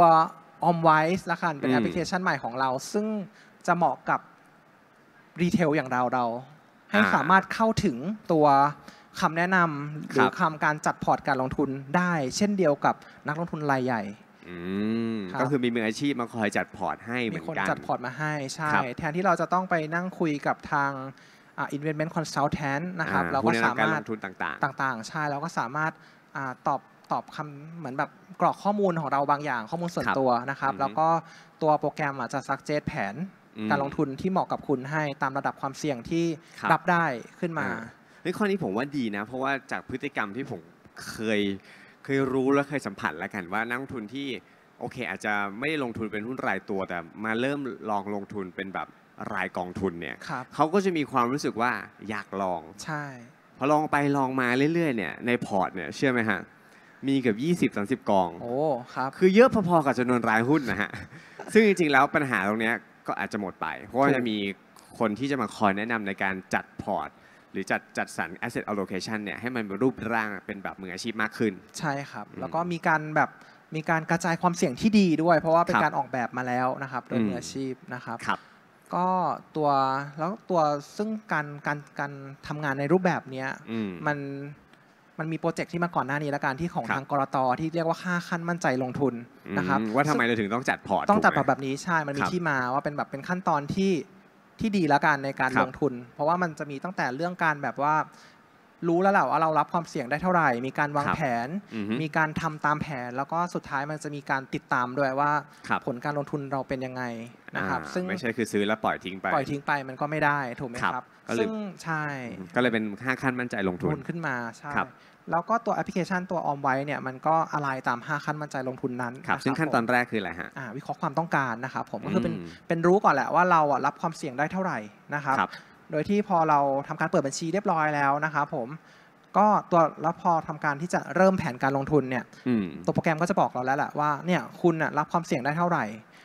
OmWise ละกันเป็นอืมแอปพลิเคชันใหม่ของเรา ซึ่งจะเหมาะกับรีเทลอย่างเราให้สามารถเข้าถึงตัวคำแนะนำหรือคำการจัดพอร์ตการลงทุนได้ เช่นเดียวกับนักลงทุนรายใหญ่อืมครับก็คือมีมืออาชีพมาคอยจัดพอร์ตให้เหมีมือนคนกันจัดพอร์ตมาให้ใช่ครับแทนที่เราจะต้องไปนั่งคุยกับทางinvestment consultant นะครับเราก็ผู้แนะสานำการมาลรถงทุนต่างต่างๆ ใช่เราก็สามารถตอบคำเหมือนแบบกรอกข้อมูลของเราบางอย่างข้อมูลส่วนครับตัวนะครับอือฮึแล้วก็ตัวโปรแกรมอาจจะ suggest แผนอืมการลงทุนที่เหมาะกับคุณให้ตามระดับความเสี่ยงที่ครับรับได้ขึ้นมาเฮ้ยข้อนี้ผมว่าดีนะ เพราะว่าจากพฤติกรรมที่ผมเคยรู้และเคยสัมผัสแล้วกันว่านักลงทุนที่โอเค อาจจะไม่ได้ลงทุนเป็นหุ้นรายตัวแต่มาเริ่มลองลงทุนเป็นแบบรายกองทุนเนี่ยครับเขาก็จะมีความรู้สึกว่าอยากลองใช่พอลองไปลองมาเรื่อยๆเนี่ยในพอร์ตเนี่ยเชื่อไหมฮะมีเกือบ20-30 กองโอ้ครับคือเยอะพอๆกับจำนวนรายหุ้นนะฮะ ซึ่งจริงๆแล้วปัญหาตรงเนี้ยก็อาจจะหมดไป เพราะว่าถูกจะมีคนที่จะมาคอยแนะนำในการจัดพอร์ต หรือจัดสรร asset allocation เนี่ยให้มันเป็นรูปร่างเป็นแบบมืออาชีพมากขึ้นใช่ครับ แล้วก็มีการกระจายความเสี่ยงที่ดีด้วย เพราะว่าเป็นครับการออกแบบมาแล้วนะครับโดยอืมมืออาชีพนะครับครับก็ตัวซึ่งการทำงานในรูปแบบเนี้ยอืมมันมีโปรเจกต์ที่มาก่อนหน้านี้แล้วกันที่ของครับทางกรตที่เรียกว่า5ขั้นมั่นใจลงทุนนะครับว่าทำไมเราถึงต้องจัดพอร์ตต้องจัดถูกไหมแบบนี้ใช่มันมีครับที่มาว่าเป็นขั้นตอนที่ดีแล้วกันในการครับลงทุน เพราะว่ามันจะมีตั้งแต่เรื่องการแบบว่า รู้แล้วแหละว่าเรารับความเสี่ยงได้เท่าไหร่ มีการวางครับแผนอือฮึมีการทำตามแผน แล้วก็สุดท้ายมันจะมีการติดตามด้วยว่าครับผลการลงทุนเราเป็นยังไงนะครับ ซึ่งไม่ใช่คือซื้อแล้วปล่อยทิ้งไปปล่อยทิ้งไปมันก็ไม่ได้ถูกไหมครับครับก็เลยซึ่งใช่ก็เลยเป็น5ขั้นมั่นใจลงทุนทุนขึ้นมาใช่ครับแล้วก็ตัวแอปพลิเคชันตัวออมไว้เนี่ยมันก็อะไรตาม5ขั้นมั่นใจลงทุนนั้นครับะซึ่งขั้นตอนผมแรกคืออะไรฮะวิเคราะห์ความต้องการนะครับผมก็คือเป็นอืมเป็นรู้ก่อนแหละว่าเรารับความเสี่ยงได้เท่าไหร่นะครับครับโดยที่พอเราทำการเปิดบัญชีเรียบร้อยแล้วนะครับผมก็แล้วพอทำการที่จะเริ่มแผนการลงทุนเนี่ยอืมตัวโปรแกรมก็จะบอกเราแล้วแหละว่าเนี่ยคุณน่ะรับความเสี่ยงได้เท่าไหร่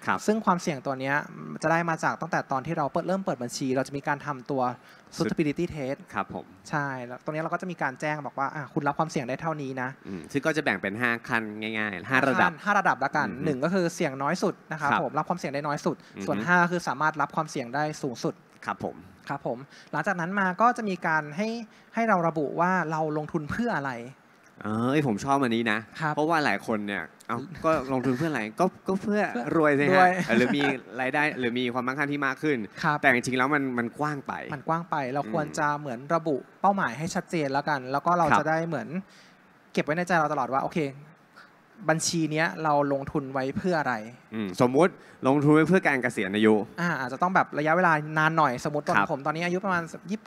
ครับซึ่งความเสี่ยงตัวเนี้ยจะได้มาจากตั้งแต่ตอนที่เราเริ่มเปิดบัญชี เราจะมีการทำตัว suitability test ครับผมใช่แล้วตรงนี้เราก็จะมีการแจ้งบอกว่าคุณรับความเสี่ยงได้เท่านี้นะซึ่งก็จะแบ่งเป็น 5 ขั้นง่ายๆ5 ระดับ 5 ระดับละกันอือฮึ 1 ก็คือเสี่ยงน้อยสุดนะครับครับผมรับความเสี่ยงได้น้อยสุด ส่วนอือฮึ 5 คือสามารถรับความเสี่ยงได้สูงสุดครับผมครับผมหลังจากนั้นมาก็จะมีการให้เราระบุว่าเราลงทุนเพื่ออะไรผมชอบอันนี้นะครับเพราะว่าหลายคนเนี่ยก็ลงทุนเพื่ออะไรก็เพื่อรวยสิรฮะวยหรือมีรายได้หรือมีความมั่งคั่งที่มากขึ้นครับแต่จริงๆแล้วมันกว้างไปมันกว้างไปเราควรจะเหมือนระบุเป้าหมายให้ชัดเจนแล้วกัน แล้วก็เราครับจะได้เหมือนเก็บไว้ในใจเราตลอดว่าโอเค บัญชีเนี้ยเราลงทุนไว้เพื่ออะไรสมมุติลงทุนไว้เพื่อการเกษียณอายุอาจจะต้องแบบระยะเวลานานหน่อยสมมติตอนครับผมตอนนี้อายุประมาณ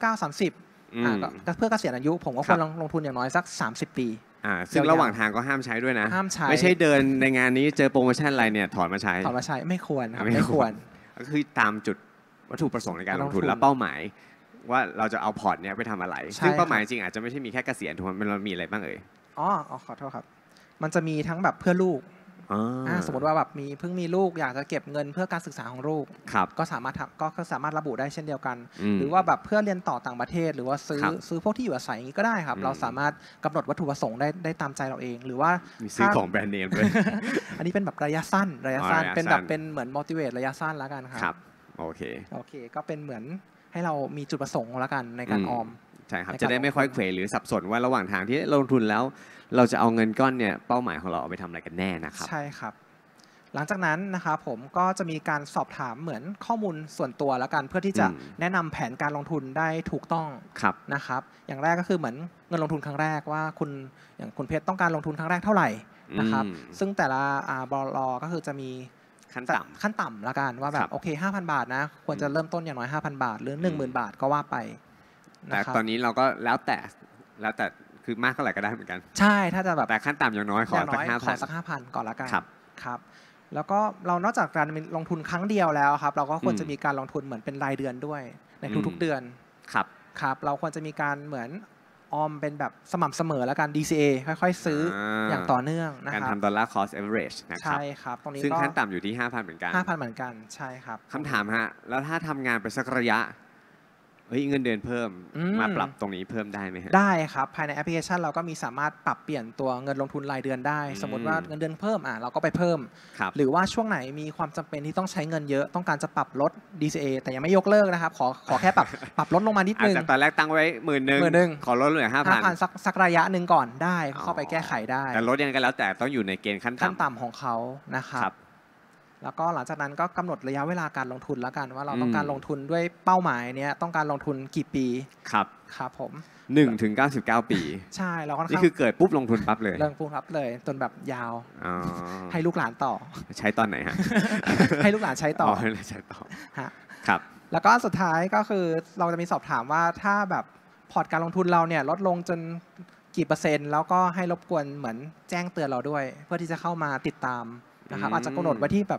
29-30 อืมก็เพื่อเกษียณอายุผมก็คครัวบรลงทุนอย่างน้อยสัก30 ปีซึ่งยาวๆระหว่างทางก็ห้ามใช้ด้วยนะห้ามใช้ไม่ใช่เดินในงานนี้เจอโปรโมชั่นอะไรเนี่ยถอนมาใช้ถอนมาใช้ไม่ควรครับไม่ไม่คคว วรรก็คือตามจุดวัตถุประสงค์ในการลงทุนการลงทุนและเป้าหมาย ว่าเราจะเอาพอร์ตเนี้ยไปทำอะไรใช่ซึ่งเป้าหมายครับจริงอาจจะไม่ใช่มีแค่เกษียณถูกไหมมันมีอะไรบ้างเอ่ยขอโทษครับ มันจะมีทั้งแบบเพื่อลูก สมมติว่าแบบเพิ่งมีลูกอยากจะเก็บเงินเพื่อการศึกษาของลูกครับก็สามารถระบุได้เช่นเดียวกันอืมหรือว่าแบบเพื่อเรียนต่อต่างประเทศ หรือว่าซื้อครับพวกที่อยู่อาศัยอย่างนี้ก็ได้ครับอืมเราสามารถกำหนดวัตถุประสงค์ได้ตามใจเราเอง หรือว่ามีซื้อถ้าของแบรนด์เนมด้วยอันนี้เป็นแบบระยะสั้นระยะสั้นเป็นแบบเป็นเหมือน motivate ระยะสั้นแล้วกันคครัรับโอเคโอเค ก็เป็นเหมือนให้เรามีจุดประสงค์แล้วกันในการออมใช่ครับในการจะได้ไม่ค่อยเขวหรือสับสนว่าระหว่างทางที่ลงทุนแล้ว เราจะเอาเงินก้อนเนี่ยเป้าหมายของเราเอาไปทำอะไรกันแน่นะครับใช่ครับ หลังจากนั้นนะครับผมก็จะมีการสอบถามเหมือนข้อมูลส่วนตัวแล้วกัน เพื่อที่จะอืมแนะนำแผนการลงทุนได้ถูกต้องครับนะครับอย่างแรกก็คือเหมือนเงินลงทุนครั้งแรกว่าอย่างคุณเพชรต้องการลงทุนครั้งแรกเท่าไหร่นะครับอืมซึ่งแต่ละบลก็คือจะมีขั้นต่ำขั้นต่ำละกันว่าแบครับ บโอเค 5,000 บาทนะควรจะเริ่มต้นอย่างน้อย 5,000 บาท หรือ 10,000 บาทก็ว่าไปแต่นะครับตอนนี้เราก็แล้วแต่คือมากเท่าไหร่ก็ได้เหมือนกันใช่ถ้าจะแบบแต่ขั้นต่ำอย่างน้อยขออย่างสัน้กอยห้าขพัอน สัก 5,000 ก่อนละกันครับครับแล้วก็เรานอกจากการลงทุนครั้งเดียวแล้วครับเราก็ควรอืมจะมีการลงทุนเหมือนเป็นรายเดือนด้วยในอืมทุกๆเดือนครับครับเราควรจะมีการเหมือนออมเป็นแบบสม่ำเสมอแล้วกัน DCA ค่อยๆ ซื้ออย่างต่อเนื่องนะการครับทำ dollar cost average นะครับใช่ครับตรงนี้ซึ่งก็ขั้นต่ำอยู่ที่ 5,000 เหมือนกัน 5,000 เหมือนกันใช่ครับคำถามฮะ แล้วถ้าทำงานไปสักระยะเงินเดือนเพิ่ม มาปรับตรงนี้เพิ่มได้ไหมฮะได้ครับภายในแอปพลิเคชันเราก็มีสามารถปรับเปลี่ยนตัวเงินลงทุนรายเดือนได้ สมมติว่าเงินเดือนเพิ่มเราก็ไปเพิ่มครับหรือว่าช่วงไหนมีความจำเป็นที่ต้องใช้เงินเยอะต้องการจะปรับลด DCA แต่ยังไม่ยกเลิกนะครับขอแค่ปรับลดลงมานิดอาจนึงจะตอนแรกตั้งไว้10,000ขอลดเหลือ 5,000 สักระยะหนึ่งก่อนได้เข้าไปแก้ไขได้แต่ลดยังไงก็แล้วแต่ต้องอยู่ในเกณฑ์ขั้นขั้นต่ำต่ำของเขานะครับครับแล้วก็หลังจากนั้นก็กำหนดระยะเวลาการลงทุนแล้วกันว่าเราต้องอืมการลงทุนด้วยเป้าหมายเนี้ยต้องการลงทุนกี่ปีครับครับผม 1 ถึง 99 ปีใช่เราค่อนนี่ข้างคือเกิดปุ๊บลงทุนปั๊บเลยเรื่องพูดครับเลยจนแบบยาวอ๋อให้ลูกหลานต่อใช้ตอนไหนฮะให้ลูกหลานใช้ต่อใช้ต่อฮะครับแล้วก็สุดท้ายก็คือเราจะมีสอบถามว่าถ้าแบบพอร์ตการลงทุนเราเนี่ยลดลงจนกี่เปอร์เซ็นต์แล้วก็ให้รบกวนเหมือนแจ้งเตือนเราด้วย เพื่อที่จะเข้ามาติดตามนะครับอาจจะกำหนดไว้ที่แบบ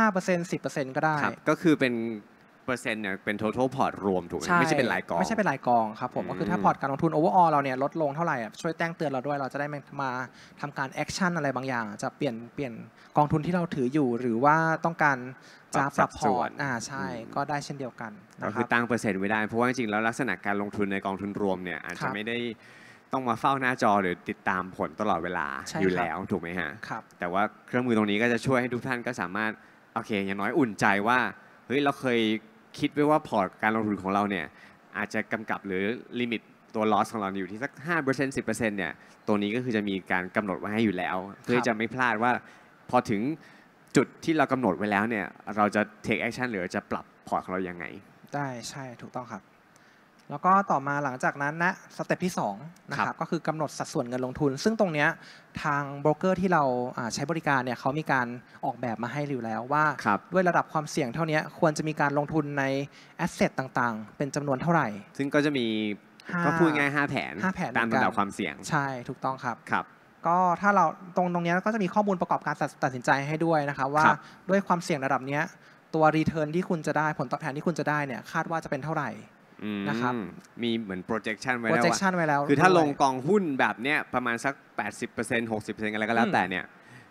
5% 10% ก็ได้ครับ ก็คือเป็นเปอร์เซ็นต์เนี่ยเป็น total port รวมถูกไหมไม่ใช่เป็นรายกองไม่ใช่เป็นรายกองครับผมก็คือถ้าพอร์ตการลงทุน overall เราเนี่ยลดลงเท่าไหร่ช่วยแจ้งเตือนเราด้วยเราจะได้มาทำการแอคชั่นอะไรบางอย่าง จะเปลี่ยนกองทุนที่เราถืออยู่ หรือว่าต้องการจะปรับพอร์ตใช่ก็ได้เช่นเดียวกันก็นะคคือรับตั้งเปอร์เซ็นต์ไว้ได้ เพราะว่าจริงๆแล้วลักษณะการลงทุนในกองทุนรวมเนี่ยอาจครัจะบไม่ได้ต้องมาเฝ้าหน้าจอหรือติดตามผลตลอดเวลาใช่อยู่ครับแล้วถูกไหมฮะครับแต่ว่าเครื่องมือตรงนี้ก็จะช่วยให้ทุกท่านก็สามารถโอเคอย่างน้อยอุ่นใจว่าเฮ้ยเราเคยคิดไว้ว่าพอร์ตการลงทุนของเราเนี่ยอาจจะกำกับหรือลิมิตตัว loss ของเราอยู่ที่สัก 5% 10%เนี่ยตัวนี้ก็คือจะมีการกำหนดไว้ให้อยู่แล้ว เพื่อจะไม่พลาดว่าพอถึงจุดที่เรากำหนดไว้แล้วเนี่ยเราจะ take action หรือจะปรับพอร์ตของเรายังไงได้ใช่ถูกต้องครับ แล้วก็ต่อมาหลังจากนั้นนะสเต็ปที่2นะครับก็คือกำหนดสัดส่วนเงินลงทุน ซึ่งตรงเนี้ยทางโบรกเกอร์ที่เราใช้บริการเนี่ยเขามีการออกแบบมาให้อยู่แล้วว่าครับด้วยระดับความเสี่ยงเท่านี้ควรจะมีการลงทุนในแอสเซทต่างๆ เป็นจำนวนเท่าไหร่ซึ่งก็จะมีห้าก็พูดง่าย5 แผน 5 แผนตามเหมือนกันระดับความเสี่ยงใช่ถูกต้องครับครับก็ถ้าเราตรงเนี้ยก็จะมีข้อมูลประกอบการตัดสินใจให้ด้วยนะครับว่าครับด้วยความเสี่ยงระดับเนี้ยตัวรีเทิร์นที่คุณจะได้ผลตอบแทนที่คุณจะได้เนี่ยคาดว่าจะเป็นเท่าไหร่ นะครับมีเหมือน projection ไว้แล้วว่า projection ไว้แล้วคือถ้าด้วยลงกองหุ้นแบบเนี้ยประมาณสัก 80% 60% อะไรก็แล้วแต่เนี่ย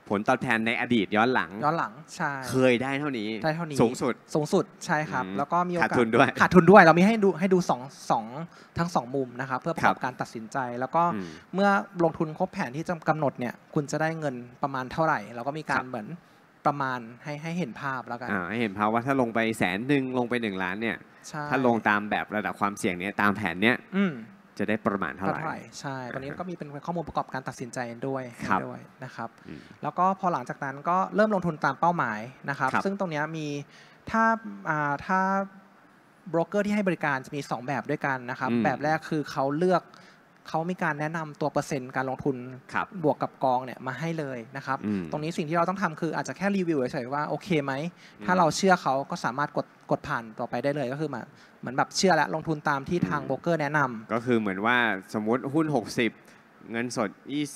ผลตอบแทนในอดีตย้อนหลังใช่เคยได้เท่านี้สูงสุดใช่ครับแล้วก็มีโอกาสขาดทุนด้วยเรามีให้ดูทั้ง2มุมนะครับเพื่อประกอบการตัดสินใจแล้วก็เมื่อลงทุนครบแผนที่จะกำหนดเนี่ยคุณจะได้เงินประมาณเท่าไหร่เราก็มีการเหมือนประมาณให้เห็นภาพแล้วกันให้เห็นภาพว่าถ้าลงไป100,000ลงไป1 ล้านเนี่ยถ้าลงตามแบบระดับความเสี่ยงเนี้ยตามแผนเนี้ยจะได้ประมาณเท่าไหร่ใช่ตอนนี้ก็มีเป็นข้อมูลประกอบการตัดสินใจด้วยนะครับแล้วก็พอหลังจากนั้นก็เริ่มลงทุนตามเป้าหมายนะครับซึ่งตรงนี้มีถ้าโบรกเกอร์ที่ให้บริการจะมี2แบบด้วยกันนะครับแบบแรกคือเขามีการแนะนำตัวเปอร์เซ็นต์การลงทุนบวกกับกองเนี่ยมาให้เลยนะครับตรงนี้สิ่งที่เราต้องทำคืออาจจะแค่รีวิวเฉยๆว่าโอเคไหมถ้าเราเชื่อเขาก็สามารถกดผ่านต่อไปได้เลยก็คือเหมือนแบบเชื่อและลงทุนตามที่ทางโบรกเกอร์แนะนำก็คือเหมือนว่าสมมติหุ้น60เงินสด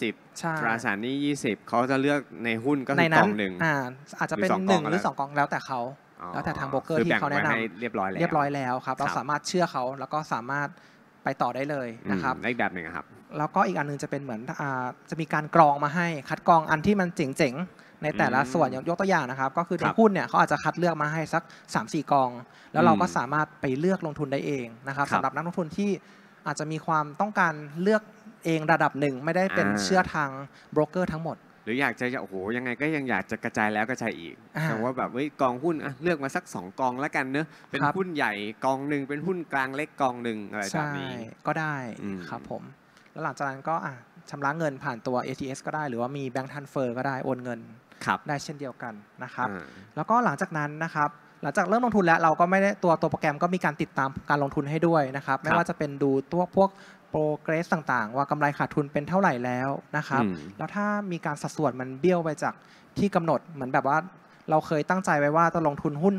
20ตราสารหนี้20เขาจะเลือกในหุ้นก็คือกองหนึ่งอาจจะเป็น1หรือ2กองแล้วแต่เขาแล้วแต่ทางโบรกเกอร์ที่เขาแนะนำเรียบร้อยแล้วครับเราสามารถเชื่อเขาแล้วก็สามารถไปต่อได้เลยนะครับอีกแบบหนึ่งครับแล้วก็อีกอันนึงจะเป็นเหมือนจะมีการกรองมาให้คัดกรองอันที่มันเจ๋งๆในแต่ละส่วนยกตัวอย่างนะครับก็คือในหุ้นเนี่ยเขาอาจจะคัดเลือกมาให้สัก 3-4 กองแล้วเราก็สามารถไปเลือกลงทุนได้เองนะครับสำหรับนักลงทุนที่อาจจะมีความต้องการเลือกเองระดับหนึ่งไม่ได้เป็นเชื่อทางโบรกเกอร์ทั้งหมดหรืออยากจะโอ้โหยังไงก็ยังอยากจะกระจายแล้วกระจายอีกแต่ว่าแบบกองหุ้นเลือกมาสัก2กองแล้วกันเนอะเป็นหุ้นใหญ่กองหนึ่งเป็นหุ้นกลางเล็กกองหนึ่งอะไรแบบนี้ก็ได้ครับผมแล้วหลังจากนั้นก็ชำระเงินผ่านตัว ATS ก็ได้หรือว่ามีแบงก์ทรานสเฟอร์ก็ได้โอนเงินได้เช่นเดียวกันนะครับแล้วก็หลังจากนั้นนะครับหลังจากเริ่มลงทุนแล้วเราก็ไม่ได้ตัวโปรแกรมก็มีการติดตามการลงทุนให้ด้วยนะครับไม่ว่าจะเป็นดูตัวพวกโปรเกรสต่างๆว่ากำไรขาดทุนเป็นเท่าไหร่แล้วนะครับแล้วถ้ามีการสัดส่วนมันเบี้ยวไปจากที่กำหนดเหมือนแบบว่าเราเคยตั้งใจไว้ว่าจะลงทุนหุ้น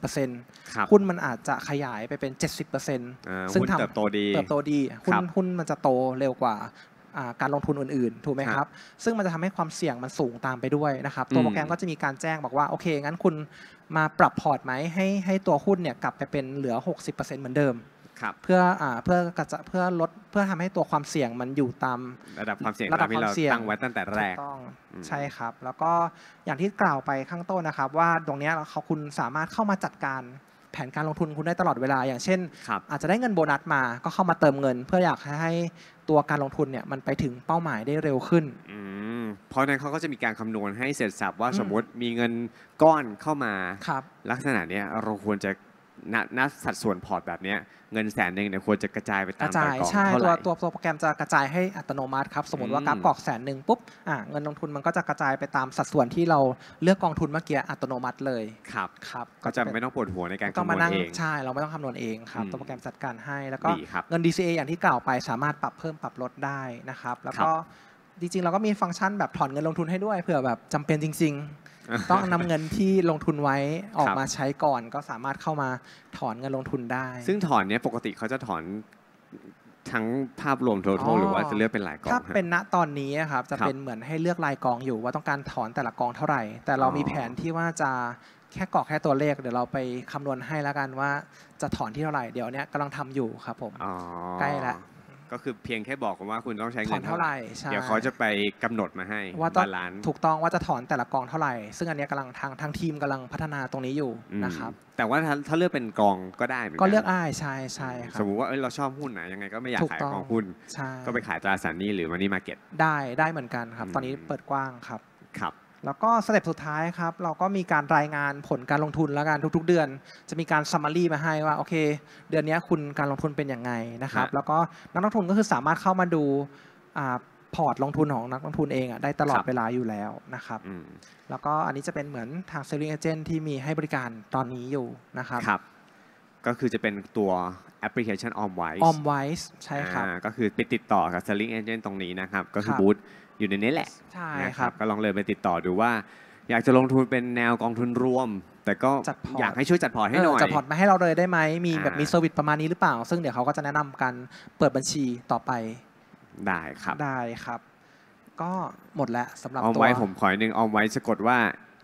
60% หุ้นมันอาจจะขยายไปเป็น 70%ซึ่งเติบโตดีหุ้นมันจะโตเร็วกว่าการลงทุนอื่นๆถูกไหมครับซึ่งมันจะทำให้ความเสี่ยงมันสูงตามไปด้วยนะครับตัวโปรแกรมก็จะมีการแจ้งบอกว่าโอเคงั้นคุณมาปรับพอร์ตไหมให้ตัวหุ้นเนี่ยกลับไปเป็นเหลือ 60% เหมือนเดิมเพื่อทำให้ตัวความเสี่ยงมันอยู่ตามระดับความเสี่ยงที่เราตั้งไว้ตั้งแต่แรกใช่ครับแล้วก็อย่างที่กล่าวไปข้างต้นนะครับว่าตรงนี้คุณสามารถเข้ามาจัดการแผนการลงทุนคุณได้ตลอดเวลาอย่างเช่นอาจจะได้เงินโบนัสมาก็เข้ามาเติมเงินเพื่ออยากให้ตัวการลงทุนเนี่ยมันไปถึงเป้าหมายได้เร็วขึ้นเพราะนั้นเขาก็จะมีการคำนวณให้เสร็จสับว่าสมมติมีเงินก้อนเข้ามาลักษณะนี้เราควรจะนัดสัดส่วนพอร์ตแบบนี้เงิน100,000เนี่ยควรจะกระจายไปตามกองใช่เท่าไหร่ตัวโปรแกรมจะกระจายให้อัตโนมัติครับสมมติว่ากราฟกรอก100,000ปุ๊บเงินลงทุนมันก็จะกระจายไปตามสัดส่วนที่เราเลือกกองทุนเมื่อกี้อัตโนมัติเลยครับก็จะไม่ต้องปวดหัวในการคำนวณเองใช่เราไม่ต้องคำนวณเองครับตัวโปรแกรมจัดการให้แล้วก็เงิน DCA อย่างที่กล่าวไปสามารถปรับเพิ่มปรับลดได้นะครับแล้วก็จริงๆเราก็มีฟังก์ชันแบบถอนเงินลงทุนให้ด้วยเผื่อแบบจำเป็นจริงๆต้องนำเงินที่ลงทุนไว้ออกมาใช้ก่อนก็สามารถเข้ามาถอนเงินลงทุนได้ซึ่งถอนเนี้ยปกติเขาจะถอนทั้งภาพรวม total หรือว่าจะเลือกเป็นรายกองถ้าเป็นณตอนนี้ครับจะเป็นเหมือนให้เลือกรายกองอยู่ว่าต้องการถอนแต่ละกองเท่าไหร่แต่เรามีแผนที่ว่าจะแค่กรอกแค่ตัวเลขเดี๋ยวเราไปคำนวณให้แล้วกันว่าจะถอนที่เท่าไหร่เดี๋ยวนี้กำลังทำอยู่ครับผมใกล้แล้วก็คือเพียงแค่บอกว่าคุณต้องใช้เงินเท่าไหร่เดี๋ยวเขาจะไปกำหนดมาให้ว่าบาลานซ์ถูกต้องว่าจะถอนแต่ละกองเท่าไหร่ซึ่งอันนี้กำลังทางทีมกำลังพัฒนาตรงนี้อยู่นะครับแต่ว่าถ้าเลือกเป็นกองก็ได้ก็เลือกใช่ครับสมมุติว่าเราชอบหุ้นนะยังไงก็ไม่อยากขายกองหุ้นก็ไปขายตราสารหนี้หรือมันนี่มาร์เก็ตได้เหมือนกันครับตอนนี้เปิดกว้างครับครับแล้วก็สเต็ปสุดท้ายครับเราก็มีการรายงานผลการลงทุนแล้วกันทุกๆเดือนจะมีการซัมมารีมาให้ว่าโอเคเดือนนี้คุณการลงทุนเป็นยังไงนะครับแล้วก็นักลงทุนก็คือสามารถเข้ามาดูพอร์ตลงทุนของนักลงทุนเองได้ตลอดเวลาอยู่แล้วนะครับแล้วก็อันนี้จะเป็นเหมือนทาง Selling Agent ที่มีให้บริการตอนนี้อยู่นะครับก็คือจะเป็นตัวแอปพลิเคชัน OMWISE ใช่ครับก็คือไปติดต่อกับ Selling Agent ตรงนี้นะครับก็คือบูธอยู่ในนี้แหละใช่ครับก็ลองเลยไปติดต่อดูว่าอยากจะลงทุนเป็นแนวกองทุนรวมแต่ก็อยากให้ช่วยจัดพอร์ตให้หน่อยจัดพอร์ตมาให้เราเลยได้ไหมมีแบบมีเซอร์วิสประมาณนี้หรือเปล่าซึ่งเดี๋ยวเขาก็จะแนะนำการเปิดบัญชีต่อไปได้ครับก็หมดแล้วสำหรับตัวไว้ผมขออีกนึงออมไว้สะกดว่า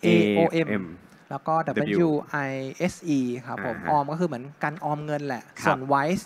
AOM แล้วก็ WISE ครับผมออมก็คือเหมือนการออมเงินแหละส่วน WISE แป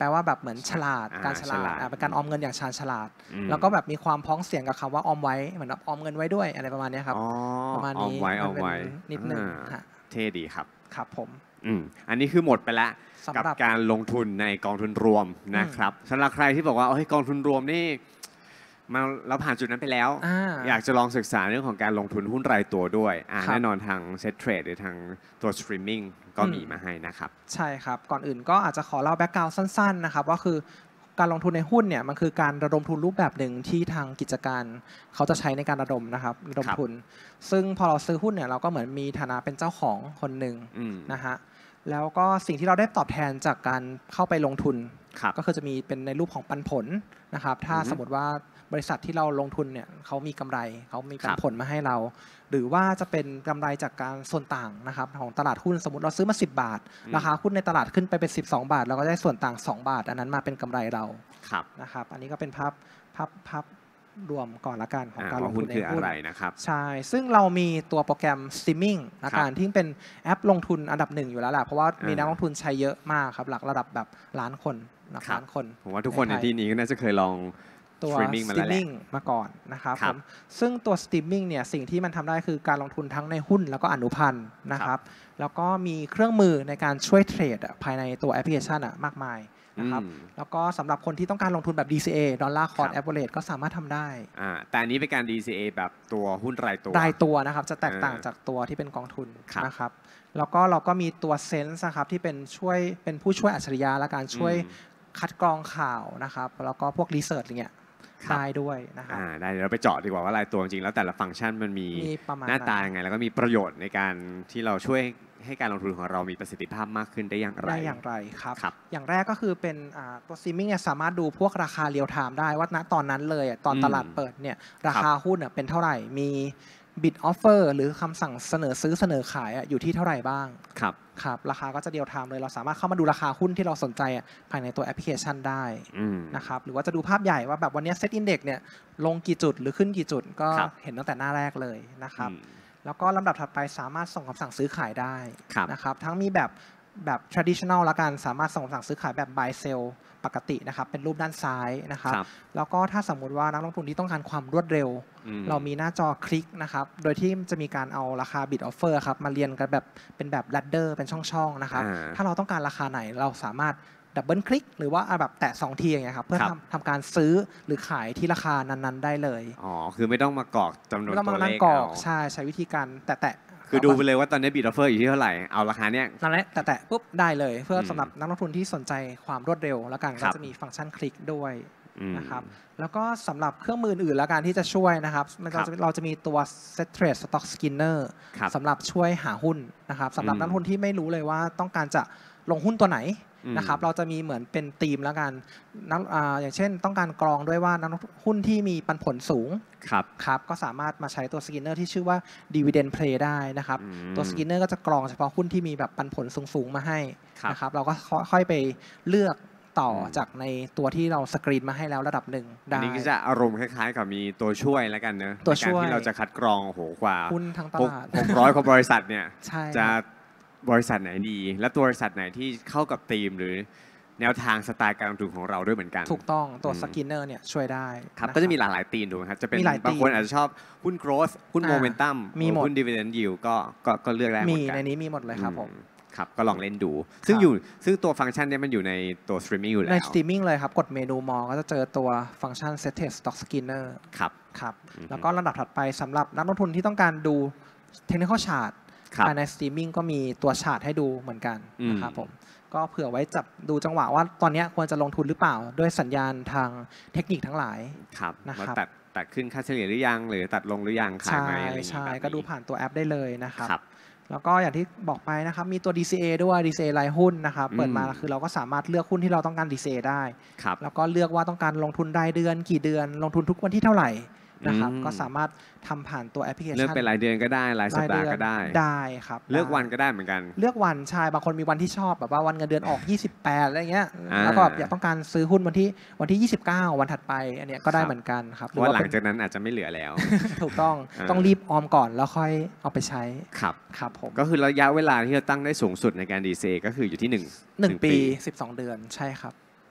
ลว่าแบบเหมือนฉลาดการฉลาดเป็นการออมเงินอย่างชาญฉลาดแล้วก็แบบมีความพ้องเสียงกับคำว่าออมไว้เหมือนออมเงินไว้ด้วยอะไรประมาณนี้ครับประมาณนี้ออมไว้นิดนึงเท่ดีครับครับผมอันนี้คือหมดไปแล้วกับการลงทุนในกองทุนรวมนะครับสำหรับใครที่บอกว่าเฮ้ยกองทุนรวมนี่เราผ่านจุดนั้นไปแล้วอยากจะลองศึกษาเรื่องของการลงทุนหุ้นรายตัวด้วยแน่นอนทางเซ็ตเทรดหรือทางตัวสตรีมมิ่งก็มีมาให้นะครับใช่ครับก่อนอื่นก็อาจจะขอเล่าแบ็กกราวด์สั้นๆนะครับว่าคือการลงทุนในหุ้นเนี่ยมันคือการระดมทุนรูปแบบหนึ่งที่ทางกิจการเขาจะใช้ในการระดมนะครับระดมทุนซึ่งพอเราซื้อหุ้นเนี่ยเราก็เหมือนมีฐานะเป็นเจ้าของคนหนึ่งนะฮะแล้วก็สิ่งที่เราได้ตอบแทนจากการเข้าไปลงทุนก็คือจะมีเป็นในรูปของปันผลนะครับถ้าสมมติว่าบริษัทที่เราลงทุนเนี่ยเขามีกำไรเขามีปันผลมาให้เราหรือว่าจะเป็นกำไรจากการส่วนต่างนะครับของตลาดหุ้นสมมติเราซื้อมา10 บาทราคาหุ้นในตลาดขึ้นไปเป็น12 บาทเราก็ได้ส่วนต่าง2 บาทอันนั้นมาเป็นกำไรเรานะครับอันนี้ก็เป็นภาพรวมก่อนละกันของการลงทุนในหุ้นนะครับใช่ซึ่งเรามีตัวโปรแกรม Streaming ละกันที่เป็นแอปลงทุนอันดับ1อยู่แล้วแหละเพราะว่ามีนักลงทุนใช้เยอะมากครับหลักระดับแบบล้านคนล้านคนผมว่าทุกคนในที่นี้ก็น่าจะเคยลองตัว streaming มาก่อนนะครับผมซึ่งตัว streaming เนี่ยสิ่งที่มันทำได้คือการลงทุนทั้งในหุ้นแล้วก็อนุพันธ์นะครับแล้วก็มีเครื่องมือในการช่วยเทรดภายในตัวแอปพลิเคชันมากมายนะครับแล้วก็สำหรับคนที่ต้องการลงทุนแบบ DCA Dollar Cost Average ก็สามารถทำได้แต่อันนี้เป็นการ DCA แบบตัวหุ้นรายตัวนะครับจะแตกต่างจากตัวที่เป็นกองทุนนะครับแล้วก็เราก็มีตัว Sense นะครับที่เป็นผู้ช่วยอัจฉริยะและการช่วยคัดกรองข่าวนะครับแล้วก็พวกรีเสิร์ชอะไรเงี้ยได้ด้วยนะครับได้เดี๋ยวเราไปเจาะดีกว่าว่ารายตัวจริงแล้วแต่ละฟังก์ชันมันมีหน้าตายังไงแล้วก็มีประโยชน์ในการที่เราช่วยให้การลงทุนของเรามีประสิทธิภาพมากขึ้นได้อย่างไรครับอย่างแรกก็คือเป็นตัวซีมิ่งเนี่ยสามารถดูพวกราคาเรียลไทม์ได้ว่าณตอนนั้นเลยตอนตลาดเปิดเนี่ยราคาหุ้นเป็นเท่าไหร่มีbid offer หรือคำสั่งเสนอซื้อเสนอขายอยู่ที่เท่าไหร่บ้างครับราคาก็จะเรียลไทม์เลยเราสามารถเข้ามาดูราคาหุ้นที่เราสนใจภายในตัวแอปพลิเคชันได้นะครับหรือว่าจะดูภาพใหญ่ว่าแบบวันนี้เซ็ตอินเด็กซ์เนี่ยลงกี่จุดหรือขึ้นกี่จุดก็เห็นตั้งแต่หน้าแรกเลยนะครับแล้วก็ลำดับถัดไปสามารถส่งคำสั่งซื้อขายได้นะครับทั้งมีแบบ traditional ละกันสามารถส่งคำสั่งซื้อขายแบบ buy sell ปกตินะครับเป็นรูปด้านซ้ายนะครับแล้วก็ถ้าสมมุติว่านักลงทุนที่ต้องการความรวดเร็วเรามีหน้าจอคลิกนะครับโดยที่จะมีการเอาราคา bid offer ครับมาเรียงกันแบบเป็นแบบ ladder เป็นช่องๆนะครับถ้าเราต้องการราคาไหนเราสามารถดับเบิลคลิกหรือว่าแบบแตะ2 ทีอย่างเงี้ยครับเพื่อทำการซื้อหรือขายที่ราคานั้นๆได้เลยคือไม่ต้องมากรอกจำนวนตัวเลขใช้วิธีการแตะคือดูไปเลยว่าตอนนี้ bid offer อยู่ที่เท่าไหร่เอาราคาเนี้ยนั่นแหละแต่ปุ๊บได้เลยเพื่อสำหรับนักลงทุนที่สนใจความรวดเร็วแล้วกันก็จะมีฟังก์ชันคลิกด้วยนะครับแล้วก็สำหรับเครื่องมืออื่นแล้วกันที่จะช่วยนะครับเราจะมีตัว Set Trade Stock Skinner สำหรับช่วยหาหุ้นนะครับสำหรับนักลงทุนที่ไม่รู้เลยว่าต้องการจะลงหุ้นตัวไหนนะครับเราจะมีเหมือนเป็นธีมแล้วกันอย่างเช่นต้องการกรองด้วยว่านักหุ้นที่มีปันผลสูงครับก็สามารถมาใช้ตัวสกินเนอร์ที่ชื่อว่า Dividend Play ได้นะครับตัวสกินเนอร์ก็จะกรองเฉพาะหุ้นที่มีแบบปันผลสูงๆมาให้นะครับเราก็ค่อยไปเลือกต่อจากในตัวที่เราสกรีนมาให้แล้วระดับหนึ่งได้อันนี้ก็จะอารมณ์คล้ายๆกับมีตัวช่วยแล้วกันเนอะตัวช่วยที่เราจะคัดกรองกว่าหุ้นทั้งตลาด 600 กว่าบริษัทเนี่ยจะบริษัทไหนดีและตัวบริษัทไหนที่เข้ากับธีมหรือแนวทางสไตล์การลงทุนของเราด้วยเหมือนกันถูกต้องตัวสกินเนอร์เนี่ยช่วยได้ครับก็จะมีหลากหลายธีมถูกไหมครับจะเป็นบางคนอาจจะชอบหุ้น growth หุ้น momentum หุ้น dividend yield ก็เลือกได้หมดกันในนี้มีหมดเลยครับผมครับก็ลองเล่นดูซึ่งตัวฟังก์ชันนี้มันอยู่ในตัว streaming อยู่แล้วใน streaming เลยครับกดเมนูมองก็จะเจอตัวฟังก์ชัน set stock skinner ครับแล้วก็ลำดับถัดไปสำหรับนักลงทุนที่ต้องการดู technical chart ภายใน streaming ก็มีตัวชาร์ตให้ดูเหมือนกันนะครับผมก็เผื่อไว้จับดูจังหวะว่าตอนนี้ควรจะลงทุนหรือเปล่าด้วยสัญญาณทางเทคนิคทั้งหลายนะครับตัดขึ้นค่าเฉลี่ยหรือยังหรือตัดลงหรือยังขายไหมอะไรอย่างนี้ก็ดูผ่านตัวแอปได้เลยนะครับแล้วก็อย่างที่บอกไปนะครับมีตัว DCA ด้วย DCA รายหุ้นนะครับเปิดมาคือเราก็สามารถเลือกหุ้นที่เราต้องการ DCA ได้แล้วก็เลือกว่าต้องการลงทุนรายเดือนกี่เดือนลงทุนทุกวันที่เท่าไหร่นะครับก็สามารถทำผ่านตัวแอปพลิเคชันเลือกเป็นรายเดือนก็ได้รายสัปดาห์ก็ได้ครับเลือกวันก็ได้เหมือนกันเลือกวันใช่บางคนมีวันที่ชอบแบบว่าวันเงินเดือนออก28อะไรเงี้ยแล้วก็อยากต้องการซื้อหุ้นวันที่29วันถัดไปอันเนี้ยก็ได้เหมือนกันครับเพราะหลังจากนั้นอาจจะไม่เหลือแล้วถูกต้องรีบออมก่อนแล้วค่อยเอาไปใช้ครับผมก็คือระยะเวลาที่เราตั้งได้สูงสุดในการ DCA ก็คืออยู่ที่1 ปี 12 เดือนใช่ครับ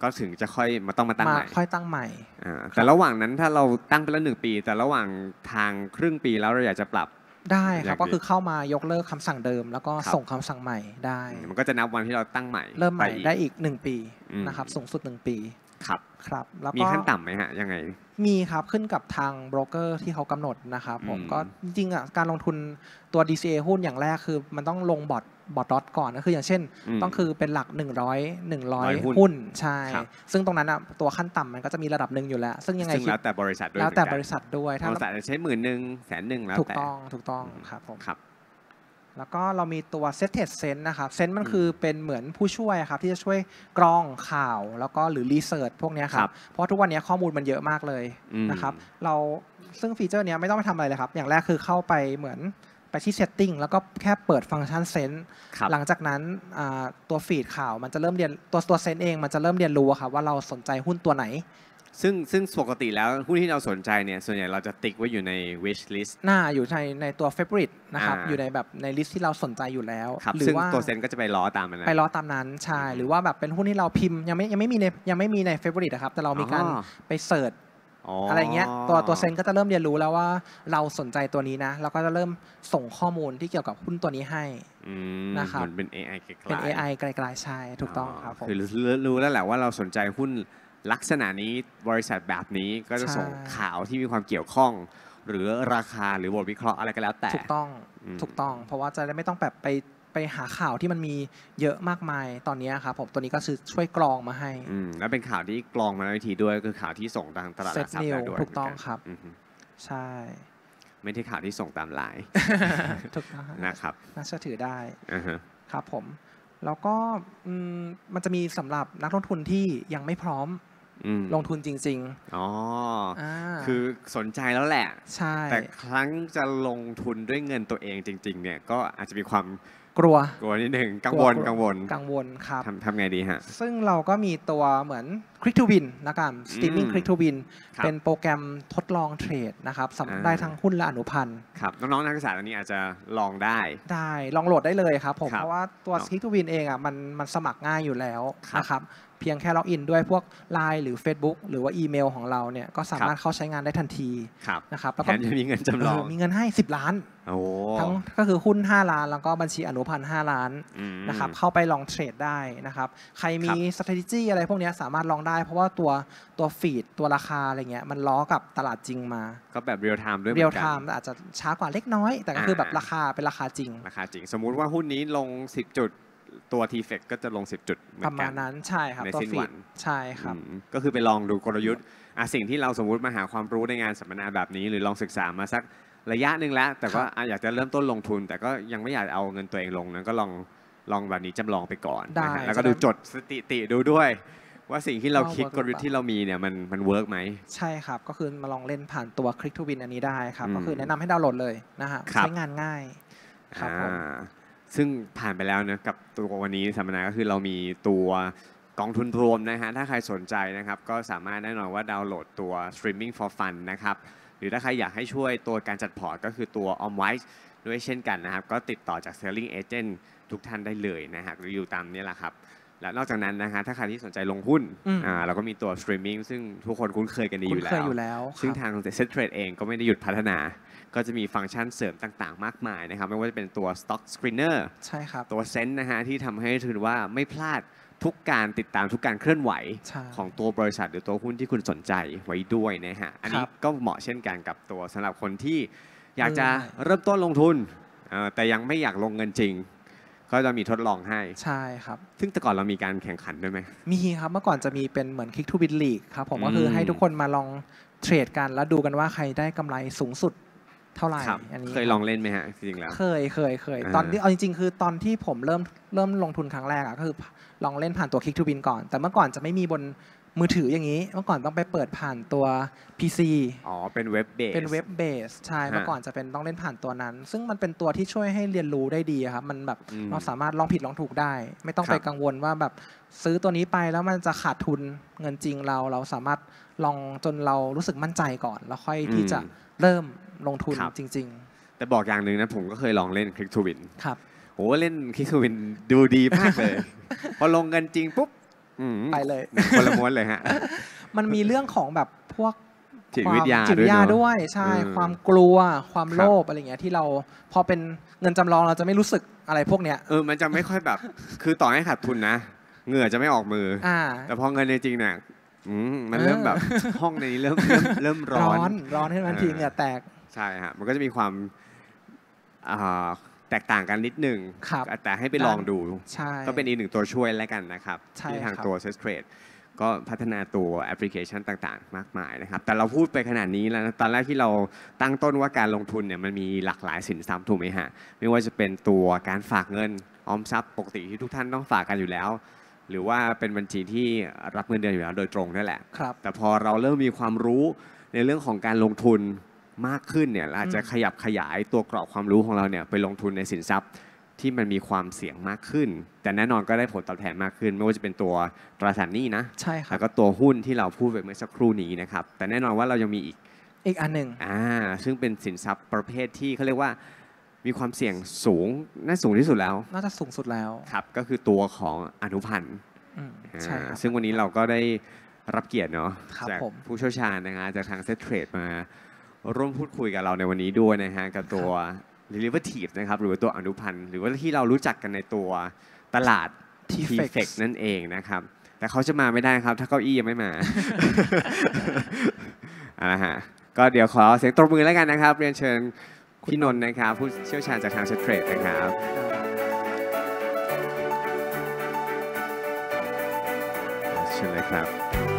ก็ถึงจะค่อยมาต้องมาตั้งใหม่ค่อยตั้งใหม่แต่ระหว่างนั้นถ้าเราตั้งไปแล้ว1 ปีแต่ระหว่างทางครึ่งปีแล้วเราอยากจะปรับได้ครับก็คือเข้ามายกเลิกคำสั่งเดิมแล้วก็ส่งคำสั่งใหม่ได้มันก็จะนับวันที่เราตั้งใหม่เริ่มใหม่ได้อีก1 ปีนะครับสูงสุด1 ปีครับครับแล้วก็มีขั้นต่ำไหมฮะยังไงมีครับขึ้นกับทางโบรกเกอร์ที่เขากำหนดนะครับผมก็จริงๆอ่ะการลงทุนตัว DCA หุ้นอย่างแรกคือมันต้องลงบอร์ดดอทก่อนก็คืออย่างเช่นต้องคือเป็นหลัก100หุ้นใช่ซึ่งตรงนั้นอ่ะตัวขั้นต่ำมันก็จะมีระดับหนึ่งอยู่แล้วซึ่งยังไงแล้วแต่บริษัทด้วยแล้วแต่บริษัทด้วยถ้าบริษัทใช้10,000 100,000แล้วแต่ถูกต้องครับผมแล้วก็เรามีตัว Setted Sense นะครับ Sense มันคือเป็นเหมือนผู้ช่วยครับที่จะช่วยกรองข่าวแล้วก็หรือ Research พวกนี้ครับเพราะทุกวันนี้ข้อมูลมันเยอะมากเลยนะครับเราซึ่งฟีเจอร์นี้ไม่ต้องไปทำอะไรเลยครับอย่างแรกคือเข้าไปเหมือนไปที่ Setting แล้วก็แค่เปิดฟังก์ชัน Sense หลังจากนั้นตัวฟีดข่าวมันจะเริ่มเรียนตัว Sense เองมันจะเริ่มเรียนรู้ครับว่าเราสนใจหุ้นตัวไหนซึ่งปกติแล้วหุ้นที่เราสนใจเนี่ยส่วนใหญ่เราจะติ๊กไว้อยู่ใน wish list อยู่ในตัว favorite นะครับอยู่ในแบบใน list ที่เราสนใจอยู่แล้วหรือว่าตัวเซนก็จะไปล้อตามนั้นไปล้อตามนั้นใช่หรือว่าแบบเป็นหุ้นที่เราพิมพ์ยังไม่มีใน favorite นะครับแต่เรามีการไปเสิร์ชอะไรเงี้ยตัวเซนก็จะเริ่มเรียนรู้แล้วว่าเราสนใจตัวนี้นะแล้วก็จะเริ่มส่งข้อมูลที่เกี่ยวกับหุ้นตัวนี้ให้นะครับมันเป็น AI ไกลๆเป็น AI ไกลๆใช่ถูกต้องครับผมคือรู้แล้วแหละว่าเราสนใจหุ้นลักษณะนี้บริษัทแบบนี้ก็จะส่งข่าวที่มีความเกี่ยวข้องหรือราคาหรือบทวิเคราะห์อะไรก็แล้วแต่ถูกต้องเพราะว่าจะได้ไม่ต้องแบบไปหาข่าวที่มันมีเยอะมากมายตอนนี้ครับผมตัวนี้ก็คือช่วยกรองมาให้แล้วเป็นข่าวที่กรองมาในวิธีด้วยคือข่าวที่ส่งทางตลาดหลักทรัพย์ได้ด้วยถูกต้องครับใช่ไม่ใช่ข่าวที่ส่งตามไลน์ถูกต้องนะครับน่าเชื่อถือได้ครับผมแล้วก็มันจะมีสำหรับนักลงทุนที่ยังไม่พร้อมลงทุนจริงๆคือสนใจแล้วแหละใช่แต่ครั้งจะลงทุนด้วยเงินตัวเองจริงๆเนี่ยก็อาจจะมีความกลัวนิดหนึ่งกังวลครับทำไงดีฮะซึ่งเราก็มีตัวเหมือน Click to Win นะครับ Streaming Click to Win เป็นโปรแกรมทดลองเทรดนะครับสำหรับได้ทั้งหุ้นและอนุพันธ์ครับน้องๆนักศึกษาตอนนี้อาจจะลองได้ลองโหลดได้เลยครับผมเพราะว่าตัว Click to Win เองอ่ะมันสมัครง่ายอยู่แล้วนะครับเพียงแค่ล็อกอินด้วยพวก LINE หรือ Facebook หรือว่าอีเมลของเราเนี่ยก็สามารถเข้าใช้งานได้ทันทีนะครับแล้วก็มีเงินจำลองมีเงินให้10 ล้านทั้งก็คือหุ้น5 ล้านแล้วก็บัญชีอนุพันธ์5 ล้านนะครับเข้าไปลองเทรดได้นะครับใครมี strategy อะไรพวกนี้สามารถลองได้เพราะว่าตัวฟีดตัวราคาอะไรเงี้ยมันล้อกับตลาดจริงมาก็แบบเรียลไทม์ด้วยเรียลไทม์อาจจะช้ากว่าเล็กน้อยแต่ก็คือแบบราคาเป็นราคาจริงสมมุติว่าหุ้นนี้ลง10 จุดตัว T-Fex ก็จะลง10 จุดประมาณนั้นใช่ครับในสิ้นวันใช่ครับก็คือไปลองดูกลยุทธ์สิ่งที่เราสมมุติมาหาความรู้ในงานสัมมนาแบบนี้หรือลองศึกษามาสักระยะหนึ่งแล้วแต่ว่าอยากจะเริ่มต้นลงทุนแต่ก็ยังไม่อยากเอาเงินตัวเองลงนั้นก็ลองแบบนี้จำลองไปก่อนแล้วก็ดูจดสถิติดูด้วยว่าสิ่งที่เราคิดกลยุทธ์ที่เรามีเนี่ยมันเวิร์กไหมใช่ครับก็คือมาลองเล่นผ่านตัว Click to Win อันนี้ได้ครับก็คือแนะนำให้ดาวน์โหลดเลยนะฮะใช้งานง่ายครับผมซึ่งผ่านไปแล้วนะกับตัววันนี้สัมมนาก็คือเรามีตัวกองทุนรวมนะฮะถ้าใครสนใจนะครับก็สามารถแน่นอนว่าดาวน์โหลดตัว Streaming for Fun นะครับหรือถ้าใครอยากให้ช่วยตัวการจัดพอร์ตก็คือตัว OmWise ด้วยเช่นกันนะครับก็ติดต่อจาก Selling Agent ทุกท่านได้เลยนะฮะหรืออยู่ตามนี้แหละครับและนอกจากนั้นนะฮะถ้าใครที่สนใจลงหุ้นเราก็มีตัว Streaming ซึ่งทุกคนคุ้นเคยกันดีอยู่แล้วซึ่งทาง Set Trade เองก็ไม่ได้หยุดพัฒนาก็จะมีฟังก์ชันเสริมต่างๆมากมายนะครับไม่ว่าจะเป็นตัว Stock Screener ใช่ครับตัว Sense นะฮะที่ทำให้ถือว่าไม่พลาดทุกการติดตามทุกการเคลื่อนไหวของตัวบริษัทหรือตัวหุ้นที่คุณสนใจไว้ด้วยนะฮะอันนี้ก็เหมาะเช่นกันกับตัวสำหรับคนที่อยากจะเริ่มต้นลงทุนแต่ยังไม่อยากลงเงินจริงก็จะมีทดลองให้ใช่ครับซึ่งแต่ก่อนเรามีการแข่งขันด้วยไหมมีครับเมื่อก่อนจะมีเป็นเหมือน Click to Win League ครับผมก็คือให้ทุกคนมาลองเทรดกันแล้วดูกันว่าใครได้กำไรสูงสุดเท่าไหร่อันนี้เคยลองเล่นไหมฮะจริงๆแล้วเคยตอนที่เอาจริงๆคือตอนที่ผมเริ่มลงทุนครั้งแรกก็คือลองเล่นผ่านตัว Click to Win ก่อนแต่เมื่อก่อนจะไม่มีบนมือถืออย่างนี้เมื่อก่อนต้องไปเปิดผ่านตัว PC เป็นเว็บเบสใช่เมื่อก่อนจะเป็นต้องเล่นผ่านตัวนั้นซึ่งมันเป็นตัวที่ช่วยให้เรียนรู้ได้ดีครับมันแบบเราสามารถลองผิดลองถูกได้ไม่ต้องไปกังวลว่าแบบซื้อตัวนี้ไปแล้วมันจะขาดทุนเงินจริงเราสามารถลองจนเรารู้สึกมั่นใจก่อนแล้วค่อยที่จะเริ่มลงทุนจริงๆแต่บอกอย่างหนึ่งนะผมก็เคยลองเล่น Click to Win ครับโหเล่น Click to Win ดูดีมากเลย พอลงเงินจริงปุ๊บไปเลยคนละม้วนเลยฮะมันมีเรื่องของแบบพวกจิตวิทยาจิตวิทยาด้วยเนอะด้วยใช่อืมความกลัวความครับโลภอะไรเงี้ยที่เราพอเป็นเงินจำลองเราจะไม่รู้สึกอะไรพวกเนี้ยมันจะไม่ค่อยแบบ คือต่อให้ขาดทุนนะเหงื่อจะไม่ออกมือ แต่พอเงินในจริงเนี่ยมันเริ่มแบบห้องในนี้เริ่มร้ร้ออน นร้อนขึ้นมาทีเหงื่อแตกใช่ฮะมันก็จะมีความอ่าแตกต่างกันนิดหนึ่งครับแต่ให้ไปลองดูใช่ก็เป็นอีกหนึ่งตัวช่วยแล้วกันนะครับใช่ที่ทางครับตัว Set Trade ก็พัฒนาตัวแอปพลิเคชันต่างๆ มากมายนะครับ แต่เราพูดไปขนาดนี้แล้วนะตอนแรกที่เราตั้งต้นว่าการลงทุนเนี่ยมันมีหลากหลายสินทรัพย์ถูกไหมฮะไม่ว่าจะเป็นตัวการฝากเงินออมทรัพย์ปกติที่ทุกท่านต้องฝากกันอยู่แล้ว หรือว่าเป็นบัญชีที่รับเงินเดือนอยู่แล้วโดยตรงนั่นแหละครับแต่พอเราเริ่มมีความรู้ในเรื่องของการลงทุนมากขึ้นเนี่ยเราอาจจะขยับขยายตัวกรอบความรู้ของเราเนี่ยไปลงทุนในสินทรัพย์ที่มันมีความเสี่ยงมากขึ้น แต่แน่นอนก็ได้ผลตอบแทนมากขึ้น ไม่ว่าจะเป็นตัวตราสารหนี้นะใช่ครัแล้บวก็ตัวหุ้นที่เราพูดไปเมื่อสักครู่นี้นะครับแต่แน่นอนว่าเรายังมีอีกอันหนึ่งซึ่งเป็นสินทรัพย์ประเภทที่เขาเรียกว่ามีความเสี่ยงสูงน่าสูงที่สุดแล้วน่าจะสูงสุดแล้วครับก็คือตัวของอนุพันธ์ใช่ครับซึ่งวันนี้เราก็ได้รับเกียรติเนาะครับจากผมผู้เชี่ยวชาญนะฮะจากทาง Set Trade มาร่วมพูดคุยกับเราในวันนี้ด้วยนะฮะกับตัว derivative นะครับหรือว่าตัวอนุพันธ์หรือว่าที่เรารู้จักกันในตัวตลาด T-Fex นั่นเองนะครับ แต่เขาจะมาไม่ได้ครับถ้าเก้าอี้ยังไม่มา ฮะก็เดี๋ยวขอเสียงตบมือแล้วกันนะครับ เรียนเชิญพี่นนท์นะครับผู้เชี่ยวชาญจากทาง Set Trade นะครับเชิญเลยครับ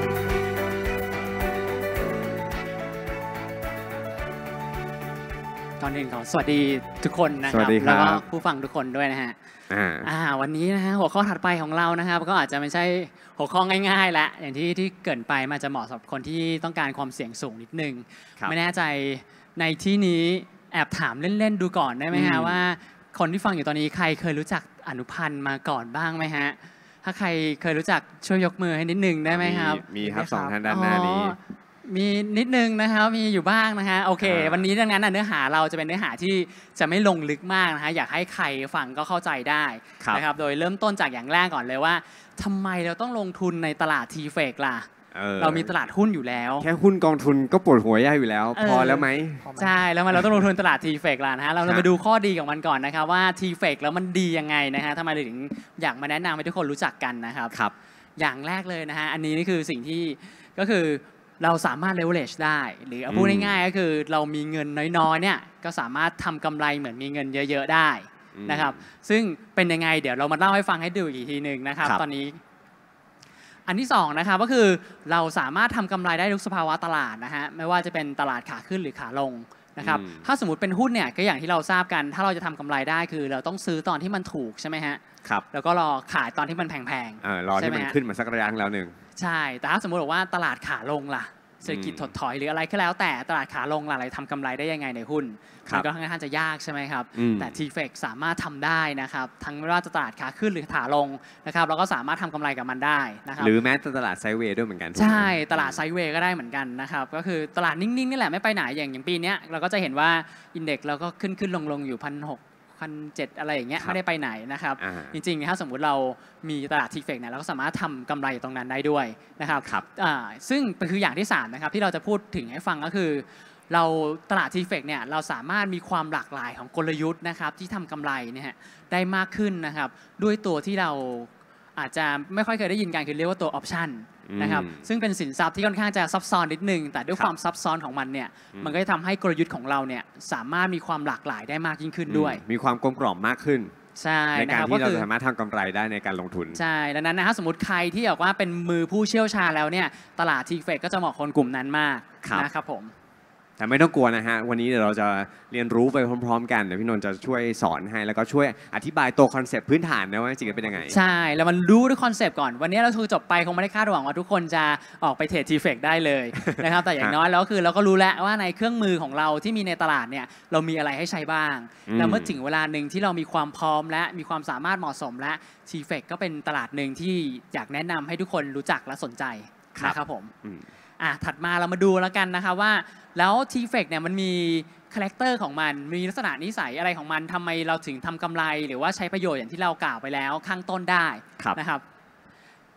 ก่อนอื่นขอสวัสดีทุกคนนะคสวัรับสดีครับแล้วก็ผู้ฟังทุกคนด้วยนะฮะวันนี้นะฮะหัวข้อถัดไปของเรานะครับก็อาจจะไม่ใช่หัวข้อง่ายๆละอย่างที่เกรินไปมันจะเหมาะสำหรับคนที่ต้องการความเสี่ยงสูงนิดนึงครับไม่แน่ใจในที่นี้แอบถามเล่นๆดูก่อนได้ไหมฮะว่าคนที่ฟังอยู่ตอนนี้ใครเคยรู้จักอนุพันธ์มาก่อนบ้างไหมฮะถ้าใครเคยรู้จักช่วยยกมือให้นิดนึงได้ไหมครับมีครับสองท่านด้านหน้านี้มีนิดนึงนะครับมีอยู่บ้างนะฮะโอเค วันนี้ดังนั้นเนื้อหาเราจะเป็นเนื้อหาที่จะไม่ลงลึกมากนะฮะอยากให้ใครฟังก็เข้าใจได้นะครับโดยเริ่มต้นจากอย่างแรกก่อนเลยว่าทำไมเราต้องลงทุนในตลาด T-Fex ล่ะเรามีตลาดหุ้นอยู่แล้วแค่หุ้นกองทุนก็ปวดหัวแย่อยู่แล้ว พอแล้วไหมใช่แล้วมันเราต้องลงทุนตลาด T-Fex ล่ะนะฮะเรามาดูข้อดีของมันก่อนนะครับว่า T-Fex แล้วมันดียังไงนะฮะทำไมถึงอยากมาแนะนำให้ทุกคนรู้จักกันนะครับ อย่างแรกเลยนะฮะอันนี้นี่คือสิ่งที่ก็คือเราสามารถ leverage ได้ หรือพูดง่ายๆก็คือเรามีเงินน้อยๆเนี่ยก็สามารถทำกำไรเหมือนมีเงินเยอะๆได้นะครับซึ่งเป็นยังไงเดี๋ยวเรามาเล่าให้ฟังให้ดูอีกทีหนึ่งนะครับตอนนี้อันที่สองนะครับก็คือเราสามารถทำกำไรได้ทุกสภาวะตลาดนะฮะไม่ว่าจะเป็นตลาดขาขึ้นหรือขาลงนะครับถ้าสมมติเป็นหุ้นเนี่ยก็อย่างที่เราทราบกันถ้าเราจะทำกำไรได้คือเราต้องซื้อตอนที่มันถูกใช่ไหมฮะแล้วก็รอขายตอนที่มันแพงๆรอที่มันขึ้นมาสักระยะแล้วหนึ่งใช่แต่ถ้าสมมติบอกว่าตลาดขาลงล่ะเศรษฐกิจถดถอยหรืออะไรก็แล้วแต่ตลาดขาลงล่ะอะไรทำกำไรได้ยังไงในหุ้นมันก็ค่อนข้างจะยากใช่ไหมครับแต่ T-Fex สามารถทำได้นะครับทั้งไม่ว่าจะตลาดขาขึ้นหรือขาลงนะครับเราก็สามารถทำกำไรกับมันได้นะครับหรือแม้แต่ตลาดไซด์เวย์ด้วยเหมือนกันใช่ตลาดไซด์เวย์ก็ได้เหมือนกันนะครับก็คือตลาดนิ่งๆนี่แหละไม่ไปไหนอย่างปีนี้เราก็จะเห็นว่าอินเด็กซ์เราก็ขึ้นลงอยู่1,600 1,700อะไรอย่างเงี้ยไม่ได้ไปไหนนะครับจริงๆถ้าสมมุติเรามีตลาด T-Fex เนี่ยเราก็สามารถทำกำไรตรงนั้นได้ด้วยนะครับซึ่งคืออย่างที่3นะครับที่เราจะพูดถึงให้ฟังก็คือเราตลาด T-Fex เนี่ยเราสามารถมีความหลากหลายของกลยุทธ์นะครับที่ทำกำไรเนี่ยได้มากขึ้นนะครับด้วยตัวที่เราอาจจะไม่ค่อยเคยได้ยินกันคือเรียกว่าตัวออปชั่นนะครับซึ่งเป็นสินทรัพย์ที่ค่อนข้างจะซับซ้อนนิดนึงแต่ด้วยความซับซ้อนของมันเนี่ยมันก็จะทำให้กลยุทธ์ของเราเนี่ยสามารถมีความหลากหลายได้มากยิ่งขึ้นด้วยมีความกลมกล่อมมากขึ้นใช่ในการที่เราสามารถทำกำไรได้ในการลงทุนใช่ดังนั้นนะถ้าสมมติใครที่บอกว่าเป็นมือผู้เชี่ยวชาญแล้วเนี่ยตลาด T-Fex ก็จะเหมาะคนกลุ่มนั้นมากนะครับผมแต่ไม่ต้องกลัวนะฮะวันนี้เดี๋ยวเราจะเรียนรู้ไปพร้อมๆกันเดี๋ยวพี่นนท์จะช่วยสอนให้แล้วก็ช่วยอธิบายตัวคอนเซปต์พื้นฐานนะว่าจริงๆเป็นยังไงใช่แล้วมันรู้ด้วยคอนเซปต์ก่อนวันนี้เราคือจบไปคงไม่ได้คาดหวังว่าทุกคนจะออกไปเทรด T-Fex ได้เลยนะครับแต่อย่างน้อยแล้วคือเราก็รู้แล้วว่าในเครื่องมือของเราที่มีในตลาดเนี่ยเรามีอะไรให้ใช้บ้างแล้วเมื่อถึงเวลาหนึ่งที่เรามีความพร้อมและมีความสามารถเหมาะสมและ T-Fex ก็เป็นตลาดหนึ่งที่อยากแนะนำให้ทุกคนรู้จักและสนใจนะครับผมถัดมาเรามาดูแล้วกันนะครับว่าแล้ว T-Fex เนี่ยมันมีคาแรคเตอร์ของมันมีลักษณะนิสัยอะไรของมันทำไมเราถึงทำกำไรหรือว่าใช้ประโยชน์อย่างที่เรากล่าวไปแล้วข้างต้นได้นะครับ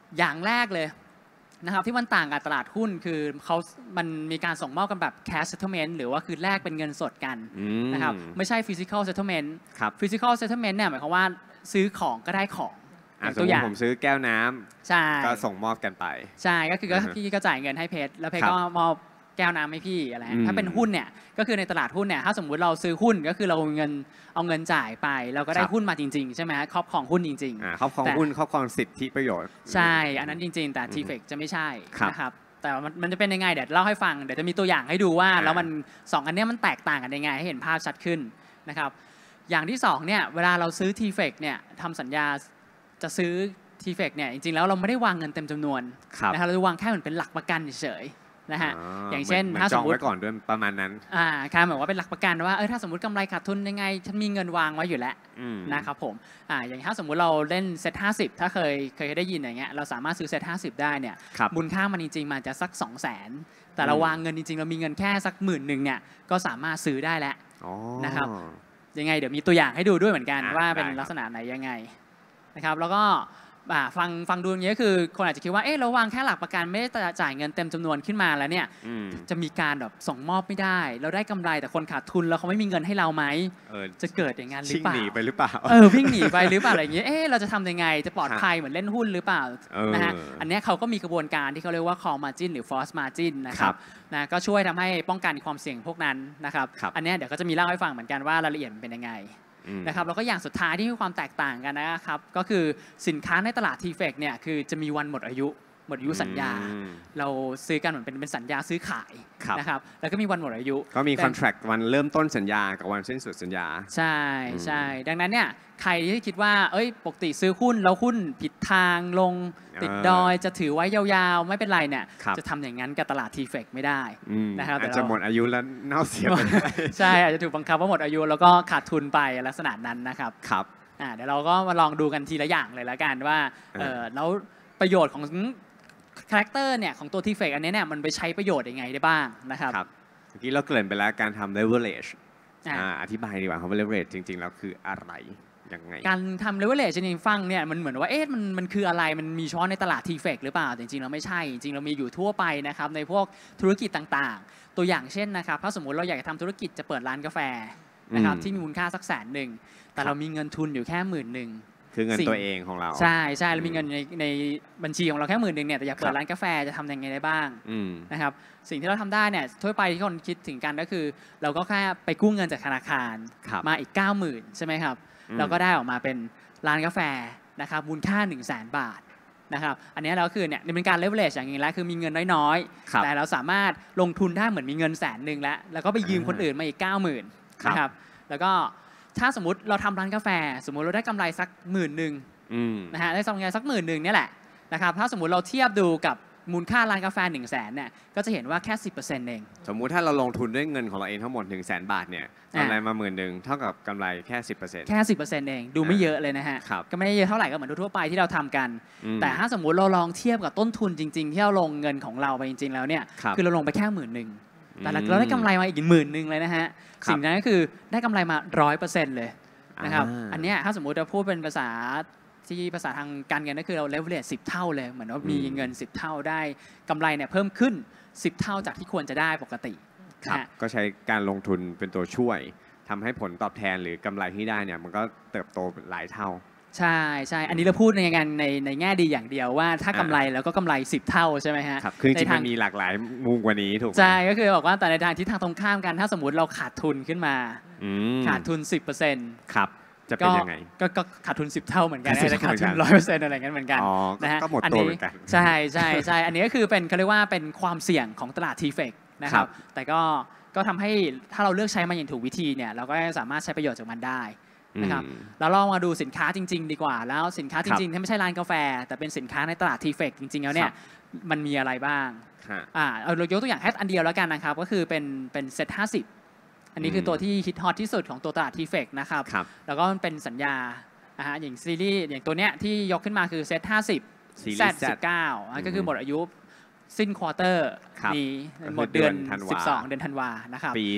อย่างแรกเลยนะครับที่มันต่างกับตลาดหุ้นคือมันมีการส่งมอบกันแบบ cash settlement หรือว่าคือแลกเป็นเงินสดกันนะครับไม่ใช่ physical settlement physical settlement เนี่ยหมายความว่าซื้อของก็ได้ของตัวอย่างผมซื้อแก้วน้ำใช่ก็ส่งมอบกันไปใช่ก็คือพี่ก็จ่ายเงินให้เพชรแล้วเพชรก็มอบแก้วน้ำให้พี่อะไรถ้าเป็นหุ้นเนี่ยก็คือในตลาดหุ้นเนี่ยถ้าสมมุติเราซื้อหุ้นก็คือเราเอาเงินจ่ายไปเราก็ได้หุ้นมาจริงๆใช่ไหมครอบครองหุ้นจริงๆครอบครองหุ้นครอบครองสิทธิประโยชน์ใช่อันนั้นจริงๆแต่ TFX จะไม่ใช่นะครับแต่มันจะเป็นยังไงเดี๋ยวเล่าให้ฟังเดี๋ยวจะมีตัวอย่างให้ดูว่าแล้วมัน2อันนี้มันแตกต่างกันยังไงให้เห็นภาพชัดขึ้นนะครับอย่างที่2เนี่ยเวลาเราซื้อ TFX เนี่ยทำสัญญาจะซื้อ TFX เนี่ยจริงๆแล้วเราไม่ได้วางเงินเต็มจำนวนนะครับเราจะวางแค่เหมือนเป็นหลักประกันเฉยนะฮะอย่างเช่นถ้าสมมติจองไว้ก่อนด้วยประมาณนั้นค่ะเหมือนว่าเป็นหลักประกันว่าถ้าสมมติกำไรขาดทุนยังไงฉันมีเงินวางไว้อยู่แล้วนะครับผมอย่างถ้าสมมุติเราเล่นเซ็ต50ถ้าเคยได้ยินอย่างเงี้ยเราสามารถซื้อเซ็ต50ได้เนี่ยมูลค่ามันจริงๆมันจะสัก 200,000 แต่เราวางเงินจริงๆเรามีเงินแค่สัก10,000เนี่ยก็สามารถซื้อได้แล้วนะครับยังไงเดี๋ยวมีตัวอย่างให้ดูด้วยเหมือนกันว่าเป็นลักษณะไหนยังไงนะครับแล้วก็ฟังดูอย่างนี้คือคนอาจจะคิดว่าเราวางแค่หลักประกันไม่ได้จ่ายเงินเต็มจำนวนขึ้นมาแล้วเนี่ยจะมีการแบบส่งมอบไม่ได้เราได้กำไรแต่คนขาดทุนแล้วเขาไม่มีเงินให้เราไหมจะเกิดอย่างนั้นหรือเปล่าวิ่งหนีไปหรือเปล่าวิ่งหนีไปหรือเปล่าอะไรอย่างเงี้ยเราจะทำยังไงจะปลอดภัยเหมือนเล่นหุ้นหรือเปล่านะฮะอันนี้เขาก็มีกระบวนการที่เขาเรียกว่า call margin หรือ force margin นะครับนะก็ช่วยทำให้ป้องกันความเสี่ยงพวกนั้นนะครับอันนี้เดี๋ยวก็จะมีเล่าให้ฟังเหมือนกันว่ารายละเอียดเป็นยังไงนะครับแล้วก็อย่างสุดท้ายที่มีความแตกต่างกันนะครับก็คือสินค้าในตลาด TFX เนี่ยคือจะมีวันหมดอายุสัญญาเราซื้อกันเหมือนเป็นสัญญาซื้อขายนะครับแล้วก็มีวันหมดอายุก็มีคอนแทรควันเริ่มต้นสัญญากับวันสิ้นสุดสัญญาใช่ดังนั้นเนี่ยใครที่คิดว่าปกติซื้อหุ้นแล้วหุ้นผิดทางลงติดดอยจะถือไว้ยาวๆไม่เป็นไรเนี่ยจะทำอย่างนั้นกับตลาด TFX ไม่ได้นะครับอาจจะหมดอายุแล้วเน่าเสียไปใช่อาจจะถูกบังคับว่าหมดอายุแล้วก็ขาดทุนไปลักษณะนั้นนะครับเดี๋ยวเราก็มาลองดูกันทีละอย่างเลยละกันว่าแล้วประโยชน์ของคาแรคเตอร์เนี่ยของตัว TFX อันนี้เนี่ยมันไปใช้ประโยชน์ยังไงได้บ้างนะครับเมื่อกี้เราเกริ่นไปแล้วการทำ leverage อธิบายดีกว่าคำว่า leverage จริงๆแล้วคืออะไรยังไงการทำ leverage จริงๆฟังเนี่ยมันเหมือนว่ามันคืออะไรมันมีเฉพาะในตลาด TFX หรือเปล่าจริงๆเราไม่ใช่จริงๆเรามีอยู่ทั่วไปนะครับในพวกธุรกิจต่างๆตัวอย่างเช่นนะครับถ้าสมมุติเราอยากจะทำธุรกิจจะเปิดร้านกาแฟนะครับที่มีมูลค่าสัก100,000แต่เรามีเงินทุนอยู่แค่10,000 คือเงินตัวเองของเราใช่เรามีเงินในบัญชีของเราแค่10,000เนี่ยแต่อยากเปิดร้านกาแฟจะทำยังไงได้บ้างนะครับสิ่งที่เราทำได้เนี่ยทั่วไปที่คนคิดถึงกันก็คือเราก็แค่ไปกู้เงินจากธนาคารมาอีก 90,000 ใช่ไหมครับเราก็ได้ออกมาเป็นร้านกาแฟนะครับมูลค่า 100,000 บาทนะครับอันนี้เราคือเนี่ยเป็นการ leverage อย่างนี้แล้วคือมีเงินน้อยๆแต่เราสามารถลงทุนได้เหมือนมีเงิน100,000แล้วก็ไปยืมคนอื่นมาอีก 90,000 นะครับแล้วก็ถ้าสมมติเราทำร้านกาแฟสมมุติเราได้กำไรสัก10,000นะฮะได้กำไรสัก10,000เนี่ยแหละนะครับถ้าสมมุติเราเทียบดูกับมูลค่าร้านกาแฟ100,000เนี่ยก็จะเห็นว่าแค่ 10% เองสมมุติถ้าเราลงทุนด้วยเงินของเราเองทั้งหมด100,000 บาทเนี่ยกำไรมา10,000เท่ากับกำไรแค่ 10% แค่ 10% เองดูไม่เยอะเลยนะฮะก็ไม่ได้เยอะเท่าไหร่ก็เหมือนทั่วไปที่เราทำกันแต่ถ้าสมมุติเราลองเทียบกับต้นทุนจริงๆที่เราลงเงินของเราไปจริงๆแล้วเนี่ยคือเราลงไปแค่10,000แต่เราได้กำไรมาอีก10,000เลยนะฮะสิ่งนั้นก็คือได้กำไรมา 100% เลยนะครับอันนี้ถ้าสมมุติเราพูดเป็นภาษาทางการเงินก็คือเรา leverage 10 เท่าเลยเหมือนว่ามีเงิน10 เท่าได้กำไรเนี่ยเพิ่มขึ้น10 เท่าจากที่ควรจะได้ปกติก็ใช้การลงทุนเป็นตัวช่วยทำให้ผลตอบแทนหรือกำไรที่ได้เนี่ยมันก็เติบโตหลายเท่าใช่อันนี้เราพูดในแง่ดีอย่างเดียวว่าถ้ากำไรแล้วก็กำไร10 เท่าใช่ไหมฮะคือจริงๆมันมีหลากหลายมุมกว่านี้ถูกไหมใช่ก็คือบอกว่าแต่ในทางที่ทางตรงข้ามกันถ้าสมมติเราขาดทุนขึ้นมาขาดทุน 10% ครับจะเป็นยังไงก็ขาดทุน10 เท่าเหมือนกันจะขาดทุน 100% อะไรเงี้ยเหมือนกันนะฮะก็หมดตัวเหมือนกันใช่อันนี้ก็คือเป็นเขาเรียกว่าเป็นความเสี่ยงของตลาด TFX นะครับแต่ก็ทำให้ถ้าเราเลือกใช้มันอย่างถูกวิธีเนี่ยเราก็สามารถใช้ประโยชน์จากมันได้นะครับแล้วลองมาดูสินค้าจริงๆดีกว่าแล้วสินค้าจริงๆที่ไม่ใช่ร้านกาแฟแต่เป็นสินค้าในตลาด TFX จริงๆแล้วเนี่ยมันมีอะไรบ้างเรายกตัวอย่างแค่อันเดียวแล้วกันนะครับก็คือเป็นเซ็ต50อันนี้คือตัวที่ฮิตฮอตที่สุดของตัวตลาด TFX นะครับแล้วก็เป็นสัญญาอย่างซีรีส์อย่างตัวเนี้ยที่ยกขึ้นมาคือเซ็ต50 Z19 ก็คือหมดอายุสิ้นควอเตอร์นี้หมดเดือน12 เดือนธันวานะครับปี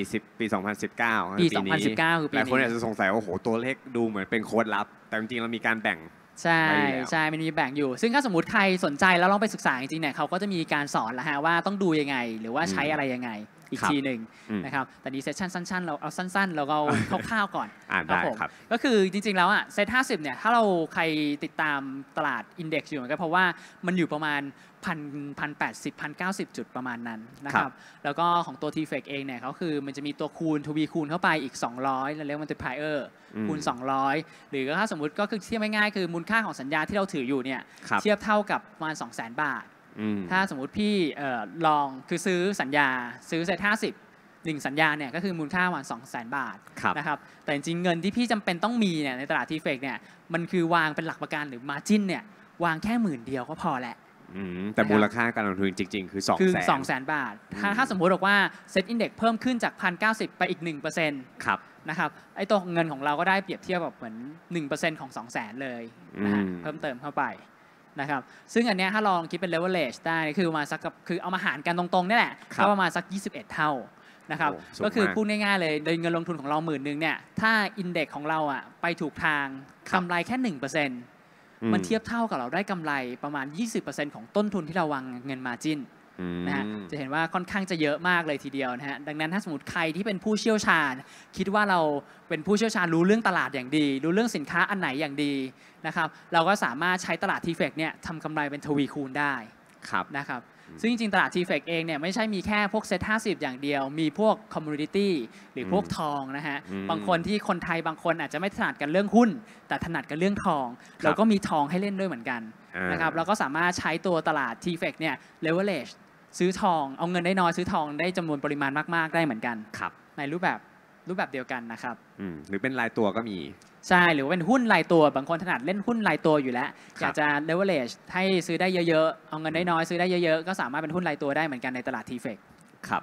2019 ปี2019คือปีนี้หลายคนอาจจะสงสัยว่าโอ้โหตัวเลขดูเหมือนเป็นโค้ดลับแต่จริงๆเรามีการแบ่งใช่ใช่มันมีแบ่งอยู่ซึ่งถ้าสมมติใครสนใจแล้วลองไปศึกษาจริงๆเนี่ยเขาก็จะมีการสอนแล้วฮะว่าต้องดูยังไงหรือว่าใช้อะไรยังไงอีกทีหนึ่งนะครับแต่ดีเซสชั่นสั้นๆเราเอาสั้นๆแล้วก็คร่าวๆก่อนได้ครับก็คือจริงๆแล้วอ่ะเซต50เนี่ยถ้าเราใครติดตามตลาดอินเด็กซ์อยู่ก็เพราะว่ามันอยู่ประมาณ1,080-1,090 จุดประมาณนั้นนะครับแล้วก็ของตัว TFX เองเนี่ยเขาคือมันจะมีตัวคูณทวีคูณเข้าไปอีก200แล้วเรียกมันเป็น multiplier คูณ200หรือถ้าสมมุติก็คือเทียบง่ายๆคือมูลค่าของสัญญาที่เราถืออยู่เนี่ยเทียบเท่ากับประมาณ 200,000 บาทถ้าสมมุติพี่ลองคือซื้อสัญญาซื้อเซต50สัญญาเนี่ยก็คือมูลค่าประมาณ 200,000 บาทนะครับแต่จริงๆเงินที่พี่จำเป็นต้องมีเนี่ยในตลาด TFX เนี่ยมันคือวางเป็นหลักประกันหรือ margin เนี่ยวางแค่10,000ก็พอแหละแต่มูลค่าการลงทุนจริงๆคือ 200,000 บาทถ้าสมมุติบอกว่าเซ็ตอินเด็กซ์เพิ่มขึ้นจาก 1,090 ไปอีก 1% ครับนะครับไอ้ตัวเงินของเราก็ได้เปรียบเทียบแบบเหมือน 1% ของ 200,000 เลยนะฮะเพิ่มเติมเข้าไปนะครับซึ่งอันเนี้ยถ้าลองคิดเป็น leverage ได้คือประมาณสักคือเอามาหารกันตรงๆนี่แหละก็ประมาณสัก21 เท่านะครับก็คือพูดง่ายๆเลยโดยเงินลงทุนของเรา10,000เนี่ยถ้าอินเด็กซ์ของเราอ่ะไปถูกทางกำไรแค่ 1%มันเทียบเท่ากับเราได้กำไรประมาณ 20% ของต้นทุนที่เราวางเงิน margin นะฮะจะเห็นว่าค่อนข้างจะเยอะมากเลยทีเดียวนะฮะดังนั้นถ้าสมมติใครที่เป็นผู้เชี่ยวชาญคิดว่าเราเป็นผู้เชี่ยวชาญรู้เรื่องตลาดอย่างดีรู้เรื่องสินค้าอันไหนอย่างดีนะครับเราก็สามารถใช้ตลาด TFX เนี่ยทำกำไรเป็นทวีคูณได้นะครับซึ่งจริงๆตลาด TFX เองเนี่ยไม่ใช่มีแค่พวกเซ็ต50อย่างเดียวมีพวก commodity หรือพวกทองนะฮะบางคนที่คนไทยบางคนอาจจะไม่ถนัดกันเรื่องหุ้นแต่ถนัดกันเรื่องทองเราก็มีทองให้เล่นด้วยเหมือนกันนะครับเราก็สามารถใช้ตัวตลาด TFX เนี่ย leverageซื้อทองเอาเงินได้น้อยซื้อทองได้จำนวนปริมาณมากๆได้เหมือนกันในรูปแบบเดียวกันนะครับหรือเป็นรายตัวก็มีใช่หรือเป็นหุ้นรายตัวบางคนถนัดเล่นหุ้นรายตัวอยู่แล้วอยากจะ leverage ให้ซื้อได้เยอะๆเอาเงินได้น้อยซื้อได้เยอะๆก็สามารถเป็นหุ้นรายตัวได้เหมือนกันในตลาด TFX ครับ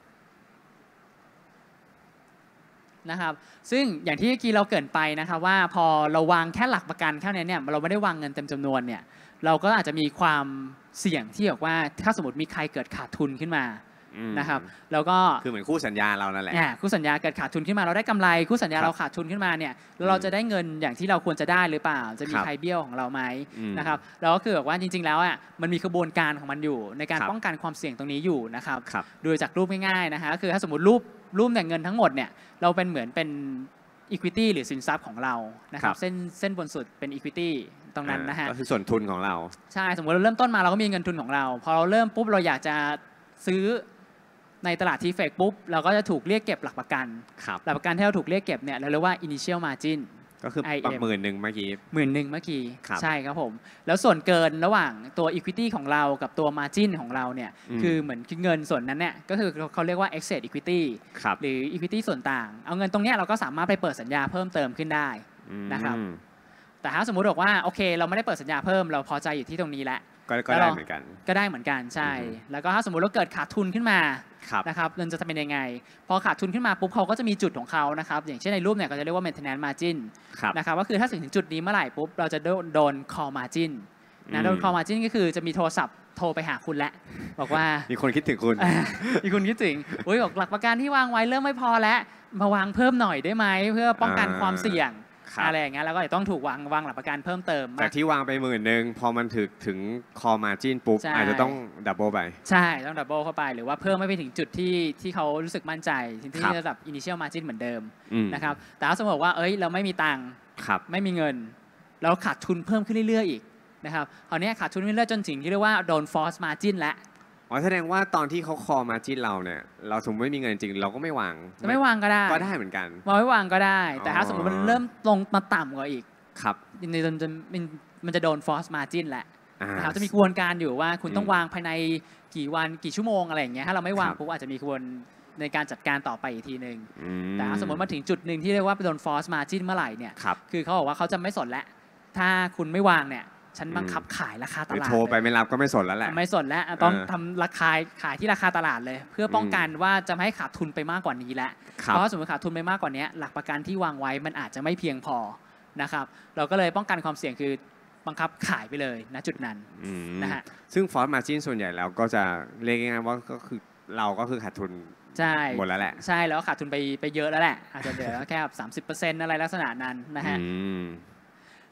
นะครับซึ่งอย่างที่เมื่อกี้เราเกริ่นไปนะครับว่าพอเราวางแค่หลักประกันแค่นี้เนี่ยเราไม่ได้วางเงินเต็มจำนวนเนี่ยเราก็อาจจะมีความเสี่ยงที่บอกว่าถ้าสมมติมีใครเกิดขาดทุนขึ้นมานะครับแล้วก็คือเหมือนคู่สัญญาเรานั่นแหละคู่สัญญาเกิดขาดทุนขึ้นมาเราได้กำไรคู่สัญญาเราขาดทุนขึ้นมาเนี่ยเราจะได้เงินอย่างที่เราควรจะได้หรือเปล่าจะมีใครเบี้ยวของเราไหมนะครับเราก็คือบอกว่าจริงๆแล้วอ่ะมันมีกระบวนการของมันอยู่ในการป้องกันความเสี่ยงตรงนี้อยู่นะครับโดยจากรูปง่ายๆนะฮะคือถ้าสมมติรูปแต่เงินทั้งหมดเนี่ยเราเป็นเหมือนเป็น equity หรือสินทรัพย์ของเรานะครับเส้นบนสุดเป็น equity ตรงนั้นนะฮะก็คือส่วนทุนของเราใช่สมมติเราเริ่มต้นมาเราก็มีเงินทุนของเราพอเราเริ่มปุ๊บเราอยากจะซื้อในตลาด TFX ปุ๊บเราก็จะถูกเรียกเก็บหลักประกันหลักประกันที่เราถูกเรียกเก็บเนี่ยเราเรียกว่า initial margin ก็คือประมาณ10,000เมื่อกี้ 10,000เมื่อกี้ใช่ครับผมแล้วส่วนเกินระหว่างตัว equity ของเรากับตัว margin ของเราเนี่ยคือเหมือนเงินส่วนนั้นเนี่ยก็คือเขาเรียกว่า excess equity หรือ equity ส่วนต่างเอาเงินตรงนี้เราก็สามารถไปเปิดสัญญาเพิ่มเติมขึ้นได้นะครับแต่ถ้าสมมุติบอกว่าโอเคเราไม่ได้เปิดสัญญาเพิ่มเราพอใจอยู่ที่ตรงนี้แล้วก็ได้เหมือนกันใช่แล้วก็ถ้าสมมุติเราเกิดขาดทุนขึ้นมานะครับมันจะเป็นยังไงพอขาดทุนขึ้นมาปุ๊บเขาก็จะมีจุดของเขานะครับอย่างเช่นในรูปเนี่ยก็จะเรียกว่า maintenance margin นะครับก็คือถ้าถึงจุดนี้เมื่อไหร่ปุ๊บเราจะโดน call margin นะโดน call margin ก็คือจะมีโทรศัพท์โทรไปหาคุณแล้วบอกว่ามีคนคิดถึงคุณมีคนคิดถึงบอกหลักประกันที่วางไว้เริ่มไม่พอแล้วมาวางเพิ่มหน่อยได้ไหมเพื่อป้องกันความเสี่ยงอะไรอย่างเงี้ยแล้วก็ต้องถูกวางหลักประกันเพิ่มเติมจากที่วางไป10,000พอมันถึง call margin ปุ๊บอาจจะต้องดับเบิลไปใช่ต้องดับเบิลเข้าไปหรือว่าเพิ่มไม่ไปถึงจุดที่เขารู้สึกมั่นใจที่ระดับ initial margin เหมือนเดิมนะครับแต่ถ้าสมมติว่าเราไม่มีตังค์ไม่มีเงินเราขาดทุนเพิ่มขึ้นเรื่อยๆอีกนะครับคราวนี้ขาดทุนเรื่อยๆจนถึงที่เรียกว่าโดน force margin แล้วแสดงว่าตอนที่เขา call margin เราเนี่ยเราสมมติไม่มีเงินจริงเราก็ไม่วางไม่วางก็ได้เหมือนกันไม่วางก็ได้แต่ถ้าสมมติมันเริ่มลงมาต่ำกว่าอีกครับมันจะโดน force margin แหละนะครับจะมีกระบวนการอยู่ว่าคุณต้องวางภายในกี่วันกี่ชั่วโมงอะไรอย่างเงี้ยถ้าเราไม่วางปุ๊บอาจจะมีกระบวนในการจัดการต่อไปอีกทีนึงแต่ถ้าสมมติมาถึงจุดหนึ่งที่เรียกว่าโดน force margin เมื่อไหร่เนี่ยคือเขาบอกว่าเขาจะไม่สนแล้วถ้าคุณไม่วางเนี่ยฉันบังคับขายราคาตลาดโทรไปไม่รับก็ไม่สนแล้วแหละไม่สนแล้วต้องทำราคาขายที่ราคาตลาดเลยเพื่อป้องกันว่าจะไม่ให้ขาดทุนไปมากกว่านี้แล้วเพราะสมมติขาดทุนไปมากกว่านี้หลักประกันที่วางไว้มันอาจจะไม่เพียงพอนะครับเราก็เลยป้องกันความเสี่ยงคือบังคับขายไปเลยณจุดนั้นนะฮะซึ่ง force margin ส่วนใหญ่แล้วก็จะเรียกง่ายๆว่าก็คือเราก็คือขาดทุนหมดแล้วแหละใช่แล้วขาดทุนไปเยอะแล้วแหละอาจจะเหลือแค่30%อะไรลักษณะนั้นนะฮะ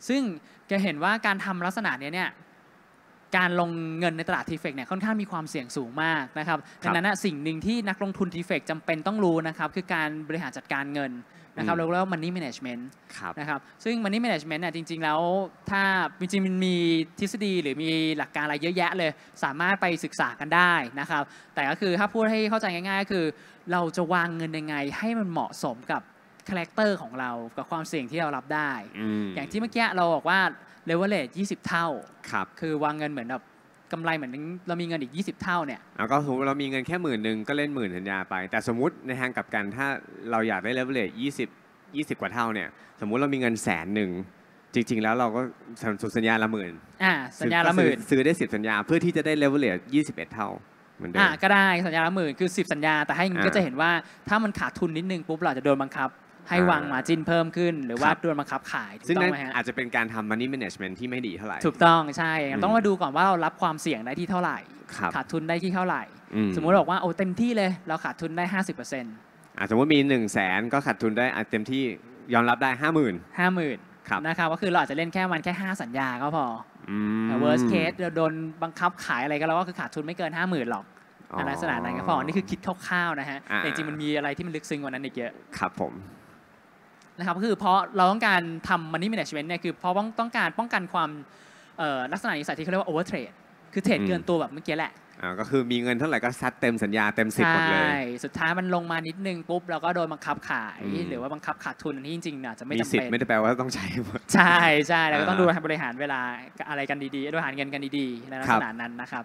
ซึ่งแกเห็นว่าการทำลักษณะนี้เนี่ยการลงเงินในตลาดทีเฟกเนี่ยค่อนข้างมีความเสี่ยงสูงมากนะครับดังนั้นสิ่งหนึ่งที่นักลงทุนทีเฟกจำเป็นต้องรู้นะครับคือการบริหารจัดการเงินนะครับแล้ว money management นะครับซึ่ง money management เนี่ยจริงๆแล้วถ้าจริงๆมันมีทฤษฎีหรือมีหลักการอะไรเยอะแยะเลยสามารถไปศึกษากันได้นะครับแต่ก็คือถ้าพูดให้เข้าใจง่ายๆก็คือเราจะวางเงินยังไงให้มันเหมาะสมกับคาแรคเตอร์ของเรากับความเสี่ยงที่เรารับได้อย่างที่เมื่อกี้เราบอกว่า leverage 20 เท่าคือวางเงินเหมือนแบบกำไรเหมือนเรามีเงินอีก20 เท่าเนี่ยก็สมมติเรามีเงินแค่10,000ก็เล่น10,000สัญญาไปแต่สมมติในทางกลับกันถ้าเราอยากได้ leverage 20กว่าเท่าเนี่ยสมมุติเรามีเงิน100,000จริงๆแล้วเราก็สัญญาละ10,000 สัญญาละ10,000 ซื้อได้10สัญญาเพื่อที่จะได้ leverage 21 เท่าเหมือนเดิมก็ได้สัญญาละ10,000คือ10สัญญาแต่ให้ก็จะเห็นว่าถ้ามันขาดทุนนิดนึงปุ๊บเราจะโดนบังคับให้วางมาร์จิ้นเพิ่มขึ้นหรือว่าโดนบังคับขายซึ่งนั่นอาจจะเป็นการทำ money management ที่ไม่ดีเท่าไหร่ถูกต้องใช่ต้องมาดูก่อนว่าเรารับความเสี่ยงได้ที่เท่าไหร่ขาดทุนได้ที่เท่าไหร่สมมติบอกว่าโอ้เต็มที่เลยเราขาดทุนได้ 50% สมมติมี100,000ก็ขาดทุนได้เต็มที่ยอมรับได้ 50,000 นะครับก็คือเราอาจจะเล่นแค่5สัญญาก็พอแต่ worst case เราโดนบังคับขายอะไรก็แล้วก็คือขาดทุนไม่เกิน 50,000หรอกในลักษณะนั้นก็พอนี่คือคิดคร่าวๆนะฮะแต่จริงมันมีอะไรที่มันลึกซึ้งกว่านั้นอีกเยอะครับผมนะครับก็คือเพราะเราต้องการทำ money management เนี่ยคือเพราะต้องการป้องกันความลักษณะนิสัยที่เขาเรียกว่า over trade คือเทรดเกินตัวแบบเมื่อกี้แหละก็คือมีเงินเท่าไหร่ก็ซัดเต็มสัญญาเต็ม10หมดเลยใช่สุดท้ายมันลงมานิดนึงปุ๊บเราก็โดนบังคับขายหรือว่าบังคับขาดทุนที่จริงๆอาจจะไม่จำเป็นไม่ได้แปลว่าต้องใช้หมดใช่แล้วก็ต้องดูบริหารเวลาอะไรกันดีๆบริหารเงินกันดีๆในลักษณะนั้นนะครับ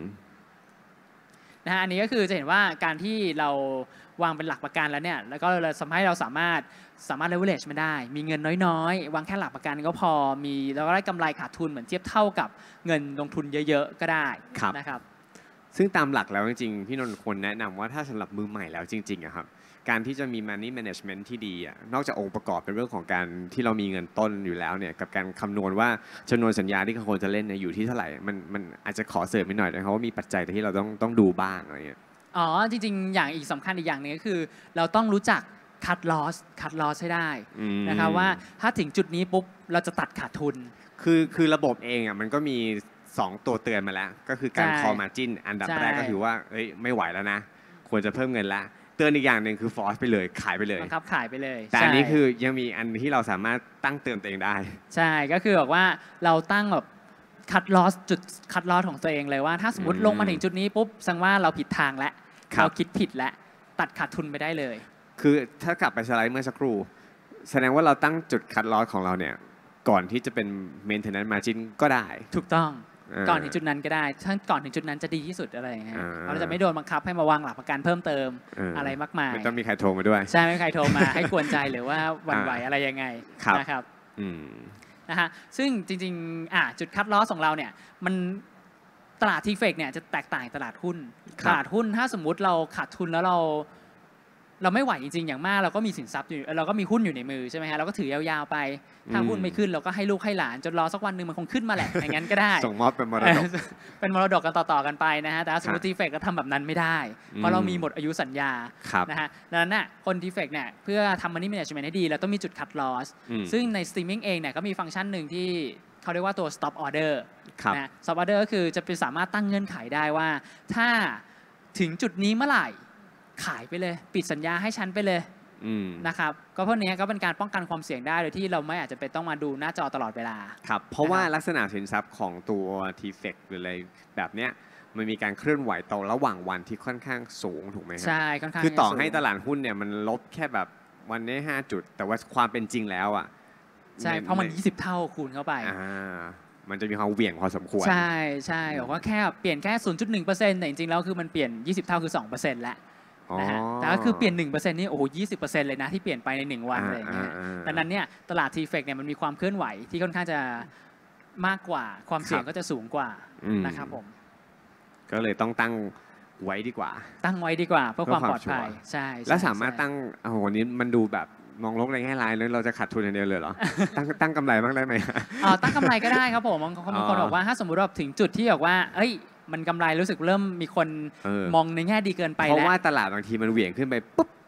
นะฮะอันนี้ก็คือจะเห็นว่าการที่เราวางเป็นหลักประกันแล้วเนี่ยแล้วก็ทำให้เราสามารถ leverage มันได้มีเงินน้อยๆวางแค่หลักประกันก็พอมีแล้วก็ได้กำไรขาดทุนเหมือนเทียบเท่ากับเงินลงทุนเยอะๆก็ได้นะครับซึ่งตามหลักแล้วจริงๆพี่นนท์ควรแนะนำว่าถ้าสำหรับมือใหม่แล้วจริงๆครับการที่จะมี money management ที่ดีนอกจากองค์ประกอบเป็นเรื่องของการที่เรามีเงินต้นอยู่แล้วเนี่ยกับการคำนวณว่าจำนวนสัญญาที่ควรจะเล่นอยู่ที่เท่าไหร่มันอาจจะขอเสริมนิดหน่อยนะครับว่ามีปัจจัยที่เราต้องดูบ้างอะไรเงี้ยจริงๆอย่างอีกสำคัญอีกอย่างนึงก็คือเราต้องรู้จักคัดลอสให้ได้นะครับว่าถ้าถึงจุดนี้ปุ๊บเราจะตัดขาดทุนคือระบบเองมันก็มี2ตัวเตือนมาแล้วก็คือการ call margin อันดับแรกก็คือว่าไม่ไหวแล้วนะควรจะเพิ่มเงินละเตือนอีกอย่างหนึ่งคือ force ไปเลยขายไปเลยครับขายไปเลยแต่อันนี้คือยังมีอันที่เราสามารถตั้งเตือนตัวเองได้ใช่ก็คือบอกว่าเราตั้งแบบจุดคัดลอสของตัวเองเลยว่าถ้าสมมติลงมาถึงจุดนี้ปุ๊บแสดงว่าเราผิดทางแล้วเราคิดผิดแล้วตัดขาดทุนไปได้เลยคือถ้ากลับไปสไลด์เมื่อสักครู่แสดงว่าเราตั้งจุดคัดลอสของเราเนี่ยก่อนที่จะเป็น maintenance margin ก็ได้ถูกต้องก่อนถึงจุดนั้นก็ได้ถ้าก่อนถึงจุดนั้นจะดีที่สุดอะไรอย่างเงี้ยเราจะไม่โดนบังคับให้มาวางหลักประกันเพิ่มเติมอะไรมากมายไม่ต้องมีใครโทรมาด้วยใช่ไม่มีใครโทรมาให้กวนใจหรือว่าหวั่นไหวอะไรยังไงนะครับนะฮะซึ่งจริงๆจุดคัดลอสของเราเนี่ยมันตลาดทีเฟกเนี่ยจะแตกต่างตลาดหุ้นถ้าสมมุติเราขาดทุนแล้วเราไม่ไหวจริงๆอย่างมากเราก็มีสินทรัพย์อยู่เราก็มีหุ้นอยู่ในมือใช่ไหมฮะเราก็ถือยาวๆไปถ้าหุ้นไม่ขึ้นเราก็ให้ลูกให้หลานจนรอสักวันหนึ่งมันคงขึ้นมาแหละอย่างนั้นก็ได้ส่งมอบเป็นมรดกเป็นมรดกกันต่อๆกันไปนะฮะแต่สมมติทีเฟกก็ทำแบบนั้นไม่ได้เพราะเรามีหมดอายุสัญญานะฮะดังนั้นคนทีเฟกเนี่ยเพื่อทำ money management ให้ดีเราต้องมีจุด cut loss ซึ่งใน streaming เองเนี่ยก็มีฟังก์ชันหนึ่งที่เขาเรียกว่าตัว stop order นะ stop order ก็คือจะเป็นสามารถตั้งเงื่อนไขได้ว่าถ้าถึงจุดนี้เมื่อไหร่ขายไปเลยปิดสัญญาให้ฉันไปเลยนะครับก็เพราะนี้ก็เป็นการป้องกันความเสี่ยงได้โดยที่เราไม่อาจจะเป็นต้องมาดูหน้าจอตลอดเวลาครับเพราะว่าลักษณะสินทรัพย์ของตัว TFX หรืออะไรแบบเนี้ยมันมีการเคลื่อนไหวต่อระหว่างวันที่ค่อนข้างสูงถูกไหมครับใช่ค่อนข้างคือต่อให้ตลาดหุ้นเนี่ยมันลบแค่แบบวันนี้5จุดแต่ว่าความเป็นจริงแล้วใช่เพราะมัน20เท่าคูณเข้าไปมันจะมีความเหวี่ยงพอสมควรใช่บอกว่าแค่เปลี่ยนแค่ 0.1% แต่จริงๆแล้วคือมันเปลี่ยน20เท่าคือ 2% แล้วนะฮะแต่ก็คือเปลี่ยน 1% นี่โอ้โห 20% เลยนะที่เปลี่ยนไปใน1วันอะไรอย่างเงี้ยดังนั้นเนี่ยตลาดทีเฟกเนี่ยมันมีความเคลื่อนไหวที่ค่อนข้างจะมากกว่าความเสี่ยงก็จะสูงกว่านะครับผมก็เลยต้องตั้งไว้ดีกว่าตั้งไว้ดีกว่าเพื่อความปลอดภัยใช่แล้วสามารถตั้งวันนี้มันดูแบบมองโลกในแง่ร้ายแล้วเราจะขาดทุนอย่างเดียวเลยเหรอตั้งกำไรบ้างได้ไหมตั้งกำไรก็ได้ครับผมบางคนบอกว่าถ้าสมมติว่าถึงจุดที่บอกว่ามันกำไรรู้สึกเริ่มมีคนมองในแง่ดีเกินไปแล้วเพราะว่าตลาดบางทีมันเหวี่ยงขึ้นไปปุ๊บ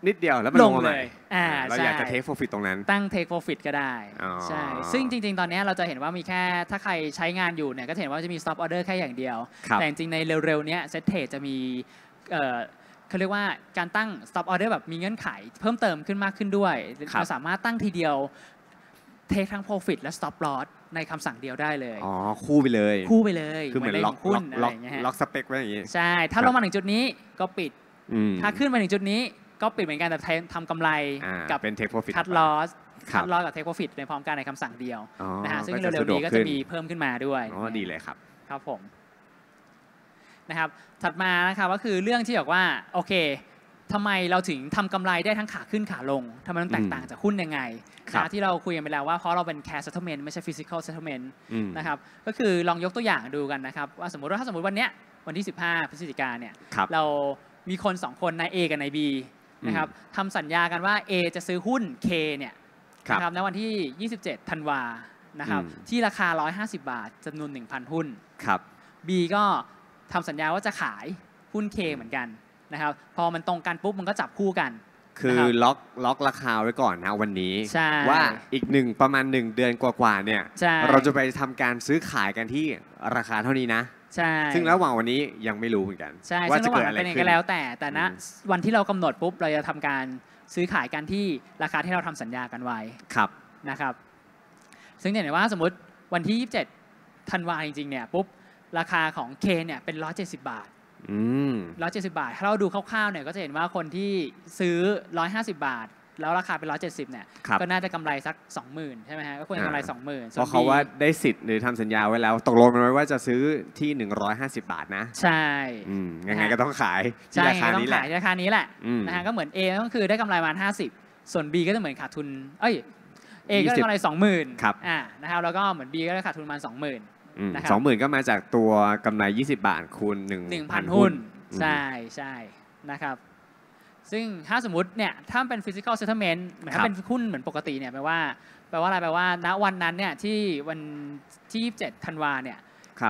นิดเดียวแล้วมันลงมาใหม่เราอยากจะ take profit ตรงนั้นตั้ง take profit ก็ได้ใช่ซึ่งจริงๆตอนนี้เราจะเห็นว่ามีแค่ถ้าใครใช้งานอยู่เนี่ยก็จะเห็นว่าจะมี stop order แค่อย่างเดียวแต่จริงๆในเร็วๆนี้ set trade จะมีเขาเรียกว่าการตั้ง stop order แบบมีเงื่อนไขเพิ่มเติมขึ้นมากขึ้นด้วยเราสามารถตั้งทีเดียว take ทั้ง profit และ stop loss ในคำสั่งเดียวได้เลยคู่ไปเลยคือเหมือนล็อกสเปคไว้อย่างนี้ใช่ถ้าลงมาถึงจุดนี้ก็ปิดถ้าขึ้นมาถึงจุดนี้ก็ปิดเหมือนกันแต่ทำกำไรกับเป็น take profit cut loss กับ take profit ในพร้อมกันในคำสั่งเดียวนะฮะซึ่งเร็วๆนี้ก็จะมีเพิ่มขึ้นมาด้วยดีเลยครับครับผมนะครับถัดมานะครับก็คือเรื่องที่บอกว่าโอเคทำไมเราถึงทำกำไรได้ทั้งขาขึ้นขาลงทำไมมันแตกต่างจากหุ้นยังไงที่เราคุยกันไปแล้วว่าเพราะเราเป็น cash settlement ไม่ใช่ physical settlement นะครับก็คือลองยกตัวอย่างดูกันนะครับว่าสมมติว่าถ้าสมมติวันเนี้ยวันที่15พฤศจิกายนเนี่ยเรามีคน2คนนาย A กับนาย B นะครับทำสัญญากันว่า A จะซื้อหุ้น K เนี่ยนะครับในวันที่27ธันวานะครับที่ราคา150 บาทจำนวน 1,000 หุ้นB ก็ทำสัญญาว่าจะขายหุ้น K เหมือนกันนะครับพอมันตรงกันปุ๊บมันก็จับคู่กันคือล็อกราคาไว้ก่อนนะวันนี้ว่าอีกประมาณ1 เดือนกว่าๆเนี่ยเราจะไปทำการซื้อขายกันที่ราคาเท่านี้นะซึ่งระหว่างวันนี้ยังไม่รู้เหมือนกันว่าจะเกิดอะไรขึ้นก็แล้วแต่ณวันที่เรากำหนดปุ๊บเราจะทำการซื้อขายกันที่ราคาที่เราทำสัญญากันไว้นะครับซึ่งเห็นว่าสมมติวันที่27ธันวาจริงๆเนี่ยปุ๊บราคาของ K เนี่ยเป็น170 บาท170 บาทถ้าเราดูคร่าวๆเนี่ยก็จะเห็นว่าคนที่ซื้อ150 บาทแล้วราคาเป็น170เนี่ยก็น่าจะกำไรสัก 20,000 ใช่ไหมฮะก็ควรกำไร 20,000 เพราะเขาว่าได้สิทธิ์หรือทำสัญญาไว้แล้วตกลงกันไว้ว่าจะซื้อที่150 บาทนะใช่ยังไงก็ต้องขายที่ราคานี้แหละราคานี้แหละนะฮะก็เหมือน A ก็คือได้กำไรประมาณ50ส่วน B ก็จะเหมือนขาดทุนA ก็ได้กำไร 20,000นะครับแล้วก็เหมือน B ก็ได้ขาดทุนประมาณ 20,000 20,000ก็มาจากตัวกำไร20 บาทคูณ1,000 หุ้นใช่นะครับซึ่งถ้าสมมติเนี่ยถ้าเป็น physical settlement เหมือนถ้าเป็นหุ้นเหมือนปกติเนี่ยแปลว่าอะไรแปลว่าณวันนั้นเนี่ยที่วันที่27ธันวาเนี่ย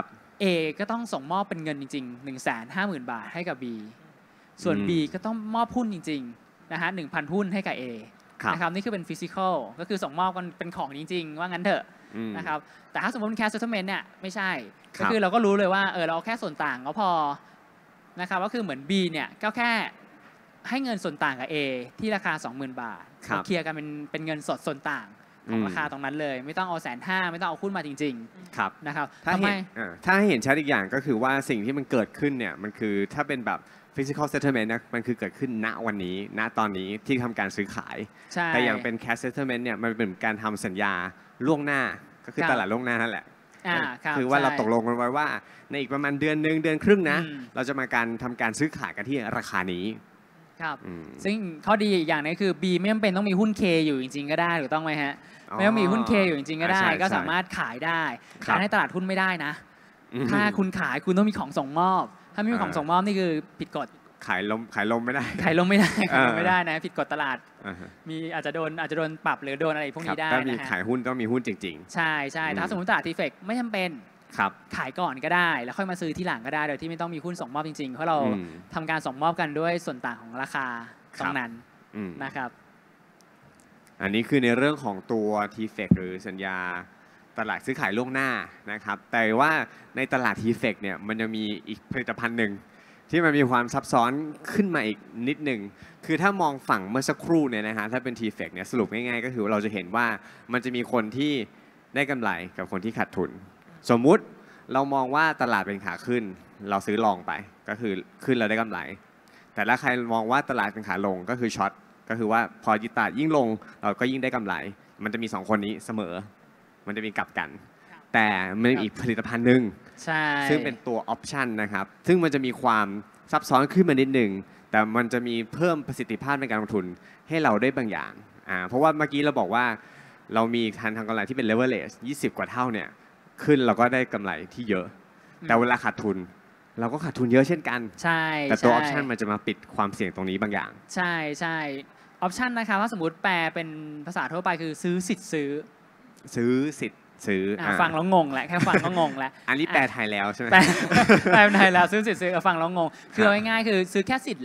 A ก็ต้องส่งมอบเป็นเงินจริงๆ 150,000 บาทให้กับ B ส่วน B ก็ต้องมอบหุ้นจริงๆนะฮะ 1,000 หุ้นให้กับ A นะครับนี่คือเป็น physical ก็คือส่งมอบกันเป็นของจริงๆว่างั้นเถอะนะครับแต่ถ้าสมมติเป็น cash settlement เนี่ยไม่ใช่ก็คือเราก็รู้เลยว่าเราแค่ส่วนต่างก็พอนะครับก็คือเหมือน B เนี่ยก็แค่ให้เงินส่วนต่างกับ A ที่ราคา 20,000 บาทเคลียร์กันเป็นเงินสดส่วนต่างของราคาตรงนั้นเลยไม่ต้องเอา150,000ไม่ต้องเอาหุ้นมาจริงๆนะครับถ้าให้เห็นชัดอีกอย่างก็คือว่าสิ่งที่มันเกิดขึ้นเนี่ยมันคือถ้าเป็นแบบ physical settlement นะมันคือเกิดขึ้นณวันนี้ณตอนนี้ที่ทำการซื้อขายแต่อย่างเป็น cash settlement เนี่ยมันเป็นการทำสัญญาล่วงหน้าก็คือตลาดล่วงหน้านั่นแหละคือว่าเราตกลงกันไว้ว่าในอีกประมาณเดือนครึ่งนะเราจะมาทำการซื้อขายกันที่ราคานี้ครับซึ่งข้อดีอีกอย่างนึงคือ B ไม่จำเป็นต้องมีหุ้น K อยู่จริงๆก็ได้ถูกต้องไหมฮะไม่ต้องมีหุ้น K อยู่จริงๆก็ได้ก็สามารถขายได้ขายในตลาดหุ้นไม่ได้นะถ้าคุณขายคุณต้องมีของส่งมอบถ้าไม่มีของส่งมอบนี่คือผิดกฎขายลมไม่ได้ขายลมไม่ได้นะผิดกฎตลาดมีอาจจะโดนปรับหรือโดนอะไรพวกนี้ได้นะฮะถ้ามีขายหุ้นต้องมีหุ้นจริงๆใช่ถ้าสมมติตลาดทีเฟกไม่จำเป็นขายก่อนก็ได้แล้วค่อยมาซื้อที่หลังก็ได้โดยที่ไม่ต้องมีหุ้นส่งมอบจริงๆเพราะเราทำการส่งมอบกันด้วยส่วนต่างของราคาตรงนั้นนะครับอันนี้คือในเรื่องของตัว TFEC หรือสัญญาตลาดซื้อขายล่วงหน้านะครับแต่ว่าในตลาด TFEC เนี่ยมันจะมีอีกผลิตภัณฑ์หนึ่งที่มันมีความซับซ้อนขึ้นมาอีกนิดหนึ่งคือถ้ามองฝั่งเมื่อสักครู่เนี่ยนะฮะถ้าเป็น TFEC เนี่ยสรุปง่ายๆก็คือเราจะเห็นว่ามันจะมีคนที่ได้กำไรกับคนที่ขาดทุนสมมุติเรามองว่าตลาดเป็นขาขึ้นเราซื้อลองไปก็คือขึ้นเราได้กำไรแต่ถ้าใครมองว่าตลาดเป็นขาลงก็คือช็อตก็คือว่าพอตลาดยิ่งลงเราก็ยิ่งได้กำไรมันจะมี2คนนี้เสมอมันจะมีกลับกันแต่มันมีอีกผลิตภัณฑ์หนึ่งซึ่งเป็นตัวออปชันนะครับซึ่งมันจะมีความซับซ้อนขึ้นมานิดหนึ่งแต่มันจะมีเพิ่มประสิทธิภาพในการลงทุนให้เราได้บางอย่างเพราะว่าเมื่อกี้เราบอกว่าเรามีทางกำไรที่เป็น leverage 20 กว่าเท่าเนี่ยขึ้นเราก็ได้กำไรที่เยอะแต่เวลาขาดทุนเราก็ขาดทุนเยอะเช่นกันใช่แต่ตัวออปชันมันจะมาปิดความเสี่ยงตรงนี้บางอย่างใช่ออปชันนะคะถ้าสมมติแปลเป็นภาษาทั่วไปคือซื้อสิทธิ์ซื้อสิทธิ์ซื้อฟังแล้วงงแหละแค่ฟังก็งงแล้วอันนี้แปลไทยแล้วใช่ไหมแปลไทยแล้วซื้อสิทธิ์ซื้อฟังแล้วงงคือง่ายๆคือซื้อแค่สิทธิ์แหละ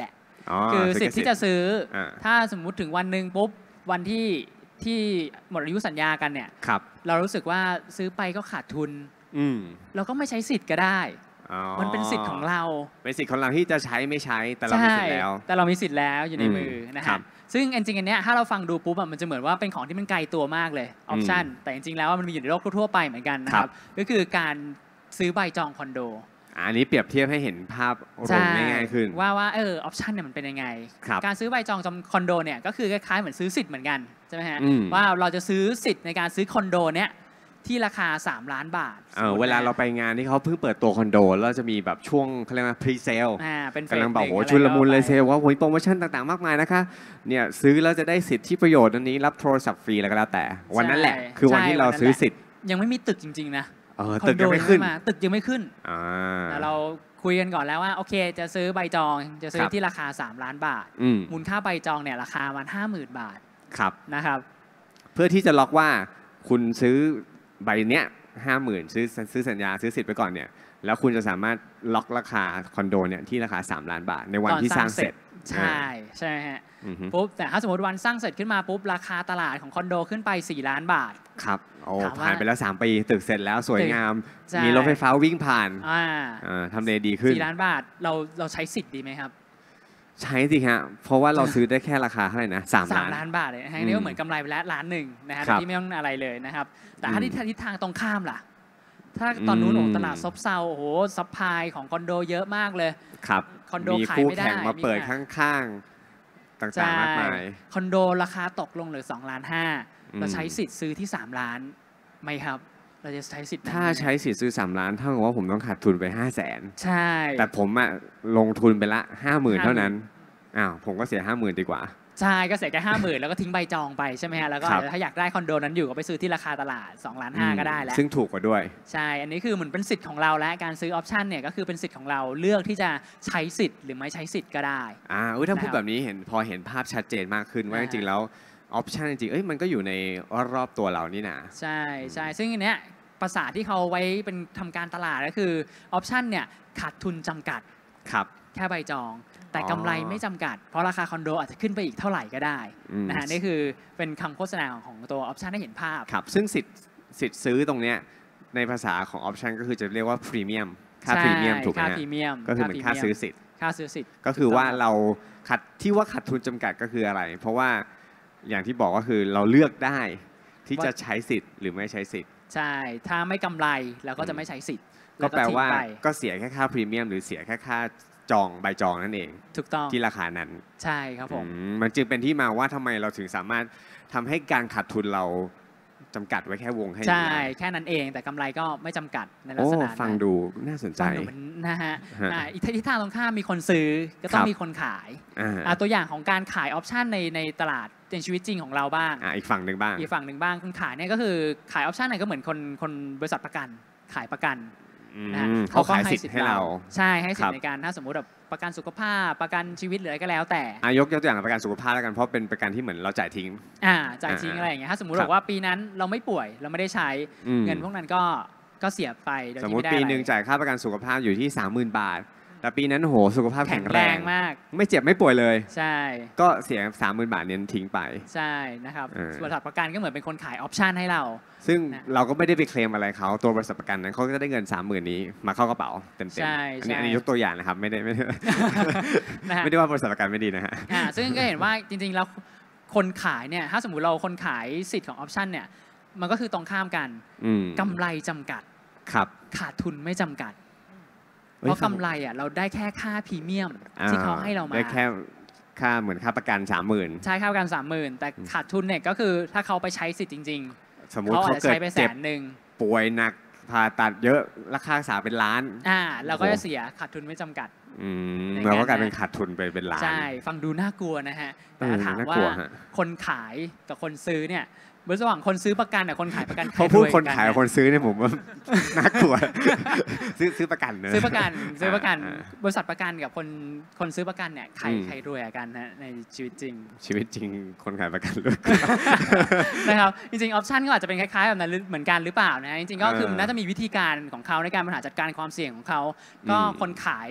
คือสิทธิ์ที่จะซื้อถ้าสมมุติถึงวันหนึ่งปุ๊บวันที่หมดอายุสัญญากันเนี่ยเรารู้สึกว่าซื้อไปก็ขาดทุนเราก็ไม่ใช้สิทธิ์ก็ได้มันเป็นสิทธิ์ของเราเป็นสิทธิ์ของเราที่จะใช้ไม่ใช้แต่เรามีสิทธิ์แล้วแต่เรามีสิทธิ์แล้วอยู่ในมือนะครับซึ่งจริงๆอันเนี้ยถ้าเราฟังดูปุ๊บมันจะเหมือนว่าเป็นของที่มันไกลตัวมากเลยออปชั่นแต่จริงๆแล้วมันมีอยู่ในโลกทั่วไปเหมือนกันนะครับก็คือการซื้อใบจองคอนโดอันนี้เปรียบเทียบให้เห็นภาพรวมง่ายขึ้นว่าออปชั่นเนี่ยมันเป็นยังไงการซื้อใบจองคอนโดเนี่ยก็คือคล้ายๆเหมือนซื้อสิทธิ์เหมือนกันใช่ไหมฮะว่าเราจะซื้อสิทธิ์ในการซื้อคอนโดเนี่ยที่ราคา3 ล้านบาทเวลาเราไปงานที่เขาเพิ่งเปิดตัวคอนโดแล้วจะมีแบบช่วงเขาเรียกว่าพรีเซลกำลังบอกโอ้ชุลมุนเลยเซลว่าโปรโมชั่นต่างๆมากมายนะคะเนี่ยซื้อแล้วจะได้สิทธิประโยชน์อันนี้รับโทรศัพท์ฟรีแล้วก็แล้วแต่วันนั้นแหละคือวันที่เราซื้อสิทธิ์ยังไม่มีตึกจริงๆนะตึกยังไม่ขึ้นตึกยังไม่ขึ้นเราคุยกันก่อนแล้วว่าโอเคจะซื้อใบจองจะซื้อที่ราคา3 ล้านบาทมูลค่าใบจองเนี่ยราคามัน50,000 บาทนะครับเพื่อที่จะล็อกว่าคุณซื้อใบเนี้ย50,000ซื้อสัญญาซื้อสิทธิ์ไปก่อนเนี่ยแล้วคุณจะสามารถล็อกราคาคอนโดเนี่ยที่ราคา3 ล้านบาทในวันที่สร้างเสร็จใช่ฮะปุ๊บแต่ถ้าสมมติวันสร้างเสร็จขึ้นมาปุ๊บราคาตลาดของคอนโดขึ้นไป4 ล้านบาทครับโอ้ผ่านไปแล้ว3 ปีตึกเสร็จแล้วสวยงามมีรถไฟฟ้าวิ่งผ่านทำเลดีขึ้น 4 ล้านบาทเราใช้สิทธิ์ดีไหมครับใช้สิฮะเพราะว่าเราซื้อได้แค่ราคาเท่าไหร่นะ3 ล้านบาทเลยนี่ก็เหมือนกำไรไปแล้ว1 ล้านนะฮะที่ไม่ต้องอะไรเลยนะครับแต่ถ้าทิศทางตรงข้ามล่ะถ้าตอนนู้นตลาดซบเซาโอ้โหซัพพลายของคอนโดเยอะมากเลยครับคอนโดขายไม่ได้มีคู่แข่งมาเปิดข้างๆต่างๆมากมายคอนโดราคาตกลงเหลือ2.5 ล้านเราใช้สิทธิ์ซื้อที่3 ล้านไหมครับเราจะใช้สิทธิ์ถ้าใช้สิทธิ์ซื้อ3 ล้านเท่ากับว่าผมต้องขาดทุนไป500,000 ใช่แต่ผมลงทุนไปละ50,000เท่านั้นผมก็เสีย50,000ดีกว่าใช่ก็เสียแค่50,000แล้วก็ทิ้งใบจองไปใช่ไหมฮะแล้วก็ถ้าอยากได้คอนโดนั้นอยู่ก็ไปซื้อที่ราคาตลาด2.5 ล้านก็ได้แล้วซึ่งถูกกว่าด้วยใช่อันนี้คือเหมือนเป็นสิทธิ์ของเราและการซื้อออปชันเนี่ยก็คือเป็นสิทธิ์ของเราเลือกที่จะใช้สิทธิ์หรือไม่ใช้สิทธิ์ก็ได้ถ้าพูดแบบนี้พอเห็นภาพชัดเจนมากขึ้นว่าจริงๆแล้วออปชันจริงๆมันก็อยู่ในรอบตัวเรานี่นะใช่ซึ่งอันเนี้ยภาษาที่เขาไว้เป็นทำการตลาดก็คือออปชันเนี่ยขาดทุนจำกัดครับแค่ใบจองแต่กำไรไม่จำกัดเพราะราคาคอนโดอาจจะขึ้นไปอีกเท่าไหร่ก็ได้นะฮะนี่คือเป็นคำโฆษณาของตัวออปชันให้เห็นภาพครับซึ่งสิทธิ์ซื้อตรงเนี้ยในภาษาของออปชันก็คือจะเรียกว่าพรีเมียมค่าพรีเมียมถูกไหมก็คือเหมือนค่าซื้อสิทธิ์ก็คือว่าเราที่ว่าขาดทุนจำกัดก็คืออะไรเพราะว่าอย่างที่บอกก็คือเราเลือกได้ที่จะใช้สิทธิ์หรือไม่ใช้สิทธิ์ใช่ถ้าไม่กำไรเราก็จะไม่ใช้สิทธิ์ก็แปลว่าก็เสียแค่ค่าพรีเมียมหรือเสียแค่ค่าจองใบจองนั่นเองถูกต้องที่ราคานั้นใช่ครับผมมันจึงเป็นที่มาว่าทำไมเราถึงสามารถทำให้การขาดทุนเราจำกัดไว้แค่วงให้ใช่แค่นั้นเองแต่กำไรก็ไม่จำกัดในลักษณะฟังดูน่าสนใจนะฮะอีกทิศทางตรงข้ามมีคนซื้อก็ต้องมีคนขายตัวอย่างของการขายออปชันในตลาดในชีวิตจริงของเราบ้างอีกฝั่งหนึ่งบ้างคนขายเนี่ยก็คือขายออปชันเนี่ยก็เหมือนคนบริษัทประกันขายประกันเขาขายสิทธิ์ให้เราใช่ให้สิทธิ์ในการถ้าสมมุติแบบประกันสุขภาพประกันชีวิตหรืออะไรก็แล้วแต่ยกตัวอย่างประกันสุขภาพแล้วกันเพราะเป็นประกันที่เหมือนเราจ่ายทิ้งจ่ายทิ้งอะไรอย่างเงี้ยถ้าสมมุติบอกว่าปีนั้นเราไม่ป่วยเราไม่ได้ใช้เงินพวกนั้นก็เสียไปสมมติปีนึงจ่ายค่าประกันสุขภาพอยู่ที่ 30,000 บาทแต่ปีนั้นโหสุขภาพแข็งแรงมากไม่เจ็บไม่ป่วยเลยใช่ก็เสีย 30,000 บาทเน้นทิ้งไปใช่นะครับบริษัทประกันก็เหมือนเป็นคนขายออปชันให้เราซึ่งเราก็ไม่ได้ไปเคลมอะไรเขาตัวบริษัทประกันนั้นเขาก็จะได้เงิน 30,000 นี้มาเข้ากระเป๋าเต็มๆอันนี้ยกตัวอย่างนะครับไม่ได้ว่าบริษัทประกันไม่ดีนะฮะซึ่งก็เห็นว่าจริงๆแล้วคนขายเนี่ยถ้าสมมุติเราคนขายสิทธิ์ของออปชันเนี่ยมันก็คือตรงข้ามกันกำไรจำกัดขาดทุนไม่จำกัดเพราะกำไรเราได้แค่ค่าพรีเมียมที่เขาให้เรามาได้แค่ค่าเหมือนค่าประกัน 30,000 ใช่ค่าประกัน 30,000 แต่ขาดทุนเนี่ยก็คือถ้าเขาไปใช้สิทธิ์จริงๆสมมติเขาเกิดเจ็บป่วยหนักผ่าตัดเยอะราคารักษาเป็นล้านเราก็จะเสียขาดทุนไม่จำกัดเราก็กลายเป็นขาดทุนไปเป็นล้านใช่ฟังดูน่ากลัวนะฮะแต่ถามว่าคนขายกับคนซื้อเนี่ยระหว่างคนซื้อประกันกับคนขายประกันเขาพูดคนขายกับคนซื้อเนี่ยผมว่าน่ากลัวซื้อประกันซื้อประกันบริษัทประกันกับคนซื้อประกันเนี่ยใครรวยกันนะในชีวิตจริงคนขายประกันรวยนะครับจริงๆออปชันก็อาจจะเป็นคล้ายๆแบบนั้นเหมือนกันหรือเปล่านะจริงๆก็คือมันน่าจะมีวิธีการของเขาในการบริหารจัดการความเสี่ยงของเขาก็คนขาย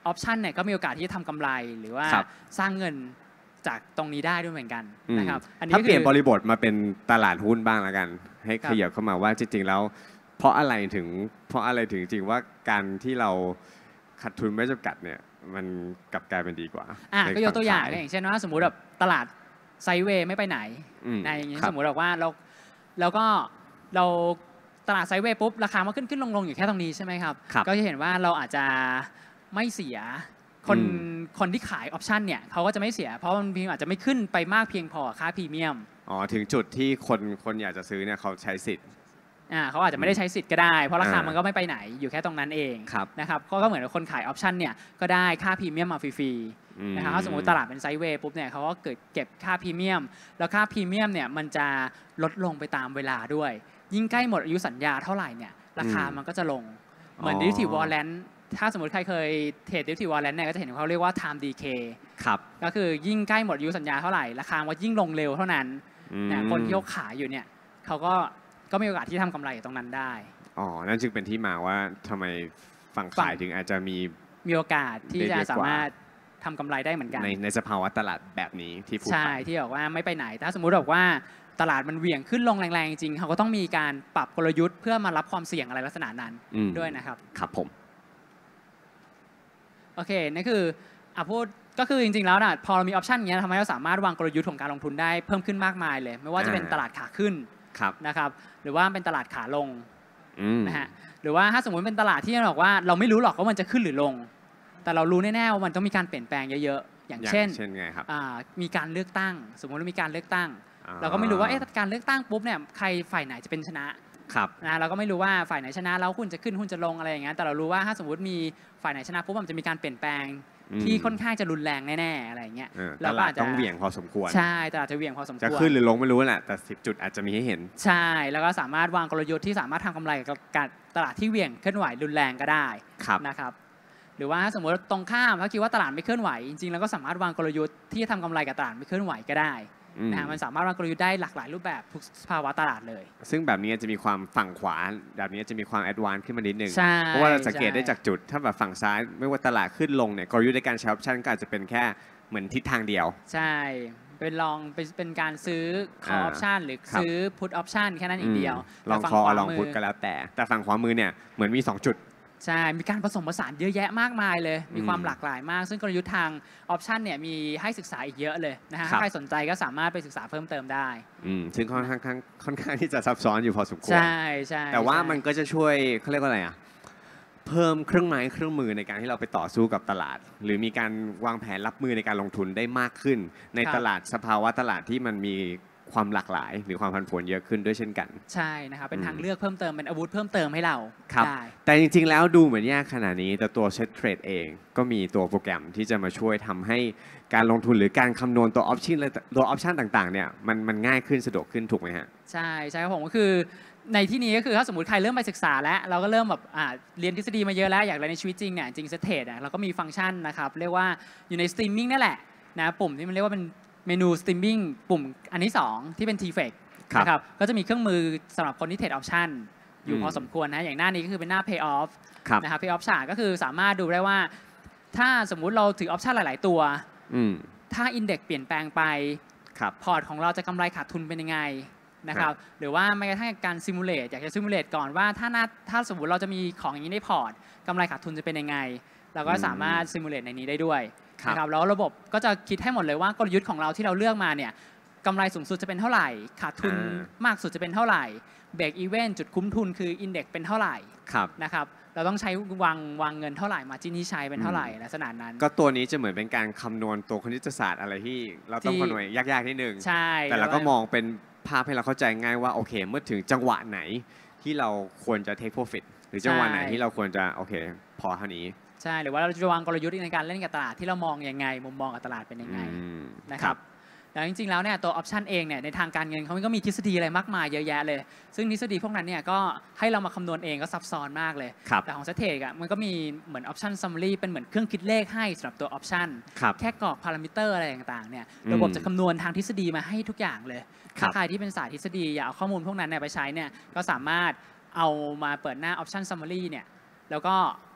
ออปชันเนี่ยก็มีโอกาสที่จะทำกำไรหรือว่าสร้างเงินจากตรงนี้ได้ด้วยเหมือนกันนะครับถ้าเปลี่ยนบริบทมาเป็นตลาดหุ้นบ้างแล้วกันให้ขยับเข้ามาว่าจริงๆแล้วเพราะอะไรถึงจริงว่าการที่เราขาดทุนไม่จำกัดเนี่ยมันกลับกลายเป็นดีกว่าก็ยกตัวอย่างอย่างเช่นว่าสมมุติแบบตลาดไซด์เวย์ไม่ไปไหนในอย่างนี้สมมุติแบบว่าเราตลาดไซด์เวย์ปุ๊บราคามันขึ้นลงอยู่แค่ตรงนี้ใช่ไหมครับก็จะเห็นว่าเราอาจจะไม่เสียคนที่ขายออปชันเนี่ยเขาก็จะไม่เสียเพราะมันอาจจะไม่ขึ้นไปมากเพียงพอค่าพรีเมียมถึงจุดที่คนอยากจะซื้อเนี่ยเขาใช้สิทธิ์เขาอาจจะไม่ได้ใช้สิทธิ์ก็ได้เพราะราคามันก็ไม่ไปไหนอยู่แค่ตรงนั้นเองนะครับก็เหมือนคนขายออปชันเนี่ยก็ได้ค่าพรีเมียมมาฟรีๆนะครับถ้าสมมติตลาดเป็นไซด์เวย์ปุ๊บเนี่ยเขาก็เก็บค่าพรีเมียมแล้วค่าพรีเมียมเนี่ยมันจะลดลงไปตามเวลาด้วยยิ่งใกล้หมดอายุสัญญาเท่าไหร่เนี่ยราคามันก็จะลงเหมือน derivative warrant ถ้าสมมติใครเคยเทรด derivative warrant เนี่ยก็จะเห็นเขาเรียกว่า time decay ก็คือยิ่งใกล้หมดอายุสัญญาเท่าไหร่ราคามันยิ่งลงเร็วเท่านั้นคนที่เขาขายอยู่เนี่ยเขาก็มีโอกาสที่ทำกำไรตรงนั้นได้นั่นจึงเป็นที่มาว่าทำไมฝั่งขายถึงอาจจะมีโอกาสที่จะสามารถทำกำไรได้เหมือนกันในสภาวะตลาดแบบนี้ที่พูดใช่ที่บอกว่าไม่ไปไหนถ้าสมมุติบอกว่าตลาดมันเหวี่ยงขึ้นลงแรงๆจริงเขาก็ต้องมีการปรับกลยุทธ์เพื่อมารับความเสี่ยงอะไรลักษณะนั้นด้วยนะครับครับผมโอเคนี่คือพูดก็คือจริงๆแล้วนะพอเรามีออปชันอย่างนี้ทำให้เราสามารถวางกลยุทธ์ของการลงทุนได้เพิ่มขึ้นมากมายเลยไม่ว่าจะเป็นตลาดขาขึ้นนะครับหรือว่าเป็นตลาดขาลงนะฮะหรือว่าถ้าสมมติเป็นตลาดที่เราบอกว่าเราไม่รู้หรอกว่ามันจะขึ้นหรือลงแต่เรารู้แน่ๆว่ามันต้องมีการเปลี่ยนแปลงเยอะๆอย่างเช่นไงครับมีการเลือกตั้งสมมติว่ามีการเลือกตั้งเราก็ไม่รู้ว่าการเลือกตั้งปุ๊บเนี่ยใครฝ่ายไหนจะเป็นชนะเราก็ไม่รู้ว่าฝ่ายไหนชนะแล้วหุ้นจะขึ้นหุ้นจะลงอะไรอย่างเงี้ยแต่เรารู้ว่าถ้าสมมติมีฝ่ายไหนชนะปุ๊บมันจะมีการเปลี่ยนแปลงที่ค่อนข้างจะรุนแรงแน่ๆอะไรอย่างเงี้ยตลาดต้องเหวี่ยงพอสมควรใช่ตลาดจะเหวี่ยงพอสมควรจะขึ้นหรือลงไม่รู้แหละแต่10 จุดอาจจะมีให้เห็นใช่แล้วก็สามารถวางกลยุทธ์ที่สามารถทำกำไรกับตลาดที่เหวี่ยงเคลื่อนไหวรุนแรงก็ได้นะครับหรือว่าสมมติตรงข้ามถ้าคิดว่าตลาดไม่เคลื่อนไหวจริงๆแล้วก็สามารถวางกลยุทธ์ที่จะทำกำไรกับตลาดไม่เคลื่อนไหวก็ได้มันสามารถวางกลยุทธ์ได้หลากหลายรูปแบบทุกสภาวะตลาดเลยซึ่งแบบนี้จะมีความฝั่งขวาแบบนี้จะมีความแอดวานซ์ขึ้นมานิดนึงเพราะว่าเราสังเกตได้จากจุดถ้าแบบฝั่งซ้ายไม่ว่าตลาดขึ้นลงเนี่ยกลยุทธ์ในการใช้ออปชันก็อาจจะเป็นแค่เหมือนทิศทางเดียวใช่เป็นการซื้อ call option หรือซื้อ put option แค่นั้นเดียวลอง call ลอง put ก็แล้วแต่ฝั่งขวามือเนี่ยเหมือนมี2 จุดใช่มีการผสมผสานเยอะแยะมากมายเลยมีความหลากหลายมากซึ่งกลยุทธ์ทางออปชันเนี่ยมีให้ศึกษาอีกเยอะเลยนะฮะถ้าใครสนใจก็สามารถไปศึกษาเพิ่มเติมได้ซึ่งค่อนข้างที่จะซับซ้อนอยู่พอสมควรใช่แต่ว่ามันก็จะช่วยเขาเรียกว่าอะไรเพิ่มเครื่องไม้เครื่องมือในการที่เราไปต่อสู้กับตลาดหรือมีการวางแผนรับมือในการลงทุนได้มากขึ้นในตลาดสภาวะตลาดที่มันมีความหลากหลายหรือความผันผวนเยอะขึ้นด้วยเช่นกันใช่นะครับเป็นทางเลือกเพิ่มเติมเป็นอาวุธเพิ่มเติมให้เราได้แต่จริงๆแล้วดูเหมือนยากขนาดนี้แต่ตัวเซ็ตเทรดเองก็มีตัวโปรแกรมที่จะมาช่วยทำให้การลงทุนหรือการคำนวณตัวออปชันต่างๆเนี่ยมันง่ายขึ้นสะดวกขึ้นถูกไหมฮะใช่ครับผมก็คือในที่นี้ก็คือถ้าสมมติใครเริ่มไปศึกษาแล้วเราก็เริ่มแบบเรียนทฤษฎีมาเยอะแล้วอยากเรียนในชีวิตจริงเนี่ยจริงเซ็ตเทรดเราก็มีฟังก์ชันนะครับเรียกว่าอยู่ในสตรีมมิ่งนั่นแหละนะปุ่มที่มันเรียกว่าเป็นเมนูสตรีมมิ่งปุ่มอันที่2ที่เป็น TFX นะครับก็จะมีเครื่องมือสำหรับคนที่เทรดออปชันอยู่พอสมควรนะอย่างหน้านี้ก็คือเป็นหน้า Pay Off นะครับ Pay Off Chart ก็คือสามารถดูได้ว่าถ้าสมมุติเราถือออปชันหลายๆตัวถ้าอินเด็กซ์เปลี่ยนแปลงไปพอร์ตของเราจะกำไรขาดทุนเป็นยังไงนะครับหรือว่าแม้กระทั่งการซิมูเลตอยากจะซิมูเลตก่อนว่าถ้าสมมติเราจะมีของอย่างนี้ในพอร์ตกำไรขาดทุนจะเป็นยังไงเราก็สามารถซิมูเลตในนี้ได้ด้วยนะครับแล้วระบบก็จะคิดให้หมดเลยว่ากลยุทธ์ของเราที่เราเลือกมาเนี่ยกำไรสูงสุดจะเป็นเท่าไหร่ขาดทุนมากสุดจะเป็นเท่าไหร่เบรกอีเวนต์จุดคุ้มทุนคืออินเด็กซ์เป็นเท่าไหร่นะครับเราต้องใช้วางเงินเท่าไหร่มาร์จิ้นที่ใช้เป็นเท่าไหร่ลักษณะนั้นก็ตัวนี้จะเหมือนเป็นการคำนวณตัวคณิตศาสตร์อะไรที่เราต้องคำนวณยากๆนิดนึงแต่เราก็มองเป็นภาพให้เราเข้าใจง่ายว่าโอเคเมื่อถึงจังหวะไหนที่เราควรจะ take profit หรือจังหวะไหนที่เราควรจะโอเคพอเท่านี้ใช่หรือว่าเราจะวางกลยุทธ์ในการเล่นกับตลาดที่เรามองยังไงมุมมองกับตลาดเป็นยังไงนะครับแต่จริงๆแล้วเนี่ยตัวออปชันเองเนี่ยในทางการเงินเขาก็มีทฤษฎีอะไรมากมายเยอะแยะเลยซึ่งทฤษฎีพวกนั้นเนี่ยก็ให้เรามาคำนวณเองก็ซับซ้อนมากเลยแต่ของเซตเทคมันก็มีเหมือนออปชันซัมมารีเป็นเหมือนเครื่องคิดเลขให้สำหรับตัวออปชันแค่กรอกพารามิเตอร์อะไรต่างๆเนี่ยระบบจะคำนวณทางทฤษฎีมาให้ทุกอย่างเลยถ้าใครที่เป็นสายทฤษฎีอยากเอาข้อมูลพวกนั้นไปใช้เนี่ยก็สามารถเอามาเปิดหน้า Option Summary เนี่ยแล้วก็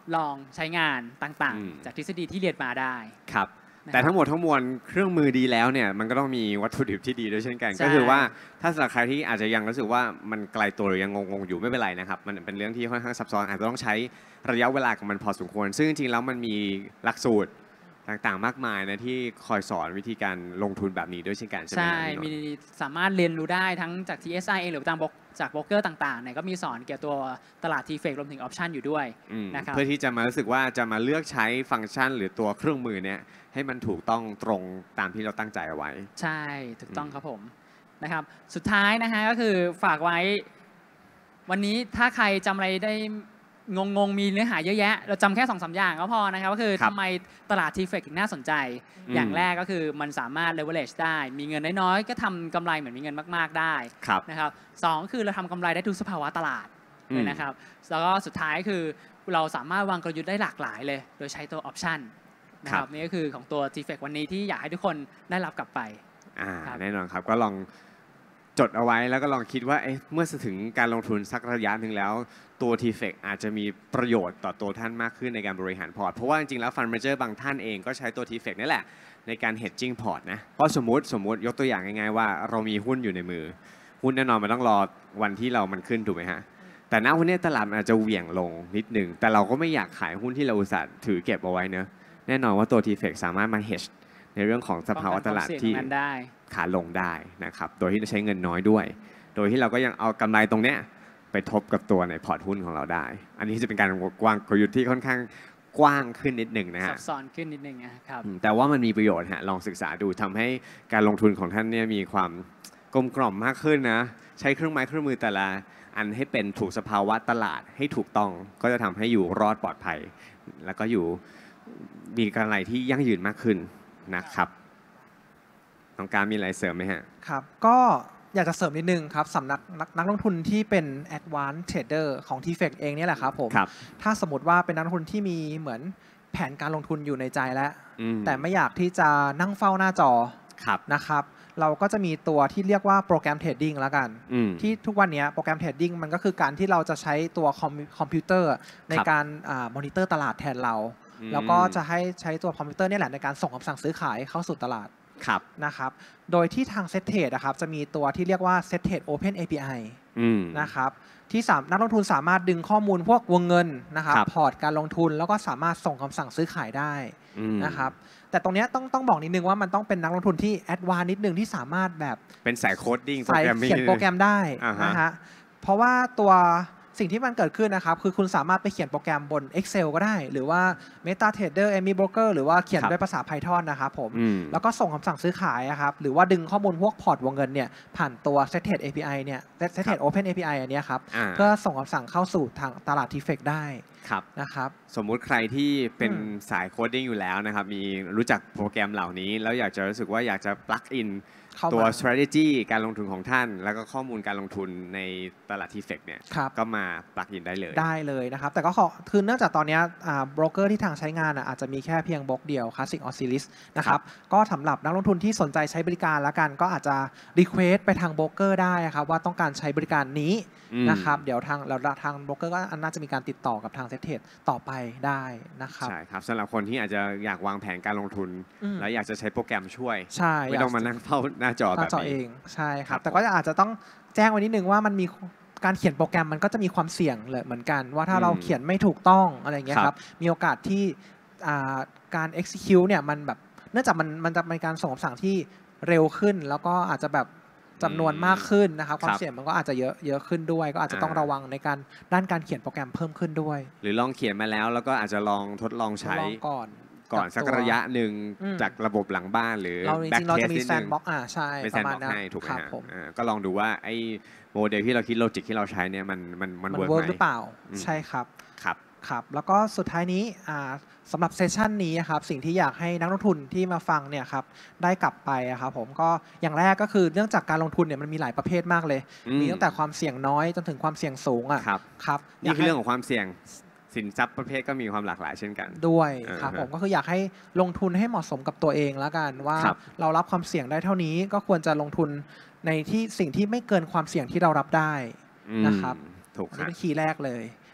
ลองใช้งานต่างๆ จากทฤษฎีที่เรียนมาได้ครับแต่ทั้งหมดทั้งมวลเครื่องมือดีแล้วเนี่ยมันก็ต้องมีวัตถุดิบที่ดีด้วยเช่นกันก็คือว่าถ้าสำหรับใครที่อาจจะยังรู้สึกว่ามันไกลตัวหรือยังงงๆอยู่ไม่เป็นไรนะครับมันเป็นเรื่องที่ค่อนข้างซับซ้อนอาจจะต้องใช้ระยะเวลากับมันพอสมควรซึ่งจริงๆแล้วมันมีหลักสูตรต่างๆมากมายนะที่คอยสอนวิธีการลงทุนแบบนี้ด้วยเช่นกันใช่ไหมครับมีสามารถเรียนรู้ได้ทั้งจาก TSI เองหรือจากโบรกเกอร์ต่างๆเนี่ยก็มีสอนเกี่ยวกับตัวตลาด TFX รวมถึงออปชันอยู่ด้วยนะครับเพื่อที่จะมารู้สึกว่าจะมาเลือกใช้ฟังก์ชันหรือตัวเครื่องมือเนี่ยให้มันถูกต้องตรงตามที่เราตั้งใจเอาไว้ใช่ถูกต้องครับผมนะครับสุดท้ายนะฮะก็คือฝากไว้วันนี้ถ้าใครจำอะไรได้งงมีเนื้อหาเยอะแยะเราจำแค่ 2-3 อย่างก็พอนะครับก็คือทำไมตลาด TFX ถึงน่าสนใจอย่างแรกก็คือมันสามารถ leverage ได้มีเงินน้อยๆก็ทำกำไรเหมือนมีเงินมากๆได้นะครับ2คือเราทำกำไรได้ทุกสภาวะตลาดเลยนะครับแล้วก็สุดท้ายคือเราสามารถวางกลยุทธ์ได้หลากหลายเลยโดยใช้ตัว option นะครับนี่ก็คือของตัว TFX วันนี้ที่อยากให้ทุกคนได้รับกลับไปแน่นอนครับก็ลองจดเอาไว้แล้วก็ลองคิดว่าเมื่อถึงการลงทุนสักระยะหนึ่งแล้วตัว TFX อาจจะมีประโยชน์ต่อตัวท่านมากขึ้นในการบริหารพอร์ตเพราะว่าจริงๆแล้ว Fund Manager บางท่านเองก็ใช้ตัว TFX นี่แหละในการ hedging พอร์ตนะเพราะสมมติยกตัวอย่างง่ายๆว่าเรามีหุ้นอยู่ในมือหุ้นแน่นอนมันต้องรอวันที่มันขึ้นถูกไหมฮะแต่ณวันนี้ตลาดมันอาจจะเหวี่ยงลงนิดหนึ่งแต่เราก็ไม่อยากขายหุ้นที่เราอุตส่าห์ถือเก็บเอาไว้เนอะแน่นอนว่าตัว TFX สามารถมา hedge ในเรื่องของสภาวะตลาดที่ขาลงได้นะครับโดยที่ใช้เงินน้อยด้วยโดยที่เราก็ยังเอากำไรตรงเนี้ยไปทบกับตัวในพอร์ตหุ้นของเราได้อันนี้จะเป็นการวางกลยุทธ์ที่ค่อนข้างกว้างขึ้นนิดหนึ่งนะฮะซับซ้อนขึ้นนิดนึงนะครับแต่ว่ามันมีประโยชน์ฮะลองศึกษาดูทำให้การลงทุนของท่านเนี่ยมีความกลมกล่อมมากขึ้นนะใช้เครื่องไม้เครื่องมือแต่ละอันให้เป็นถูกสภาวะตลาดให้ถูกต้องก็จะทำให้อยู่รอดปลอดภัยแล้วก็อยู่มีกำไรที่ยั่งยืนมากขึ้นนะครับน้องการมีอะไรเสริมไหมฮะครับก็อยากจะเสริมนิดนึงครับสำนักนักลงทุนที่เป็น Advanced Trader ของ TFX เองเนี่ยแหละครับผมถ้าสมมติว่าเป็นนักลงทุนที่มีเหมือนแผนการลงทุนอยู่ในใจแล้วแต่ไม่อยากที่จะนั่งเฝ้าหน้าจอนะครับเราก็จะมีตัวที่เรียกว่าโปรแกรมเทรดดิ้งแล้วกันที่ทุกวันนี้โปรแกรมเทรดดิ้งมันก็คือการที่เราจะใช้ตัวคอมพิวเตอร์ในการมอนิเตอร์ตลาดแทนเราแล้วก็จะให้ใช้ตัวคอมพิวเตอร์นี่แหละในการส่งคำสั่งซื้อขายเข้าสู่ตลาดนะครับโดยที่ทาง Setttrade นะครับจะมีตัวที่เรียกว่า Setttrade Open API นะครับที่นักลงทุนสามารถดึงข้อมูลพวกวงเงินนะครับพอร์ตการลงทุนแล้วก็สามารถส่งคำสั่งซื้อขายได้นะครับแต่ตรงนี้ต้องบอกนิดนึงว่ามันต้องเป็นนักลงทุนที่แอดวานซ์นิดนึงที่สามารถแบบเป็นสายโคดดิ้งสายเขียนโปรแกรมได้นะฮะเพราะว่าตัวสิ่งที่มันเกิดขึ้นนะครับคือคุณสามารถไปเขียนโปรแกรมบน Excel ก็ได้หรือว่า MetaTrader AMI Broker หรือว่าเขียนด้วยภาษา Python นะครับผมแล้วก็ส่งคำสั่งซื้อขายครับหรือว่าดึงข้อมูลพวกพอร์ตวงเงินเนี่ยผ่านตัว Setttrade API เนี่ย Setttrade Open API อันนี้ครับเพื่อส่งคำสั่งเข้าสู่ทางตลาด TFX ได้นะครับสมมุติใครที่เป็นสายโคดดิ้งอยู่แล้วนะครับมีรู้จักโปรแกรมเหล่านี้แล้วอยากจะรู้สึกว่าอยากจะ plug inตัว strategy การลงทุนของท่านแล้วก็ข้อมูลการลงทุนในตลาด TFX เนี่ยก็มา plug in ได้เลยนะครับแต่ก็คือเนื่องจากตอนนี้โบรกเกอร์ที่ทางใช้งานอาจจะมีแค่เพียงบล็อกเดียว Classic Auxilis นะครับก็สำหรับนักลงทุนที่สนใจใช้บริการแล้วกันก็อาจจะ request ไปทางโบรกเกอร์ได้ครับว่าต้องการใช้บริการนี้นะครับเดี๋ยวทางโบรกเกอร์ก็น่าจะมีการติดต่อกับทาง Setttrade ต่อไปได้นะครับใช่ครับสำหรับคนที่อาจจะอยากวางแผนการลงทุนแล้วอยากจะใช้โปรแกรมช่วยใไม่ต้องมานั่งเฝ้าหน้าจอแบบนี้เองใช่ครับแต่ก็อาจจะต้องแจ้งไว้นิดนึงว่ามันมีการเขียนโปรแกรมมันก็จะมีความเสี่ยงเลยเหมือนกันว่าถ้าเราเขียนไม่ถูกต้องอะไรเงี้ยครับมีโอกาสที่การ execute เนี่ยมันแบบเนื่องจากมันจะเป็นการส่งคำสั่งที่เร็วขึ้นแล้วก็อาจจะแบบจำนวนมากขึ้นนะครับความเสี่ยงมันก็อาจจะเยอะขึ้นด้วยก็อาจจะต้องระวังในการด้านการเขียนโปรแกรมเพิ่มขึ้นด้วยหรือลองเขียนมาแล้วก็อาจจะลองทดลองใช้ก่อนสักระยะหนึ่งจากระบบหลังบ้านหรือแบ็กเทสนิดนึงใช่ประมาณนั้นถูกไหมก็ลองดูว่าไอ้โมเดลที่เราคิดโลจิกที่เราใช้เนี่ยมันเวิร์กหรือเปล่าใช่ครับแล้วก็สุดท้ายนี้สำหรับเซสชันนี้ครับสิ่งที่อยากให้นักลงทุนที่มาฟังเนี่ยครับได้กลับไปครับผมก็อย่างแรกก็คือเนื่องจากการลงทุนเนี่ยมันมีหลายประเภทมากเลยมีตั้งแต่ความเสี่ยงน้อยจนถึงความเสี่ยงสูงครับนี่คือเรื่องของความเสี่ยงสินทรัพย์ประเภทก็มีความหลากหลายเช่นกันด้วยครับผมก็คืออยากให้ลงทุนให้เหมาะสมกับตัวเองแล้วกันว่าเรารับความเสี่ยงได้เท่านี้ก็ควรจะลงทุนในที่สิ่งที่ไม่เกินความเสี่ยงที่เรารับได้นะครับถูกนี่เป็นคีย์แรกเลย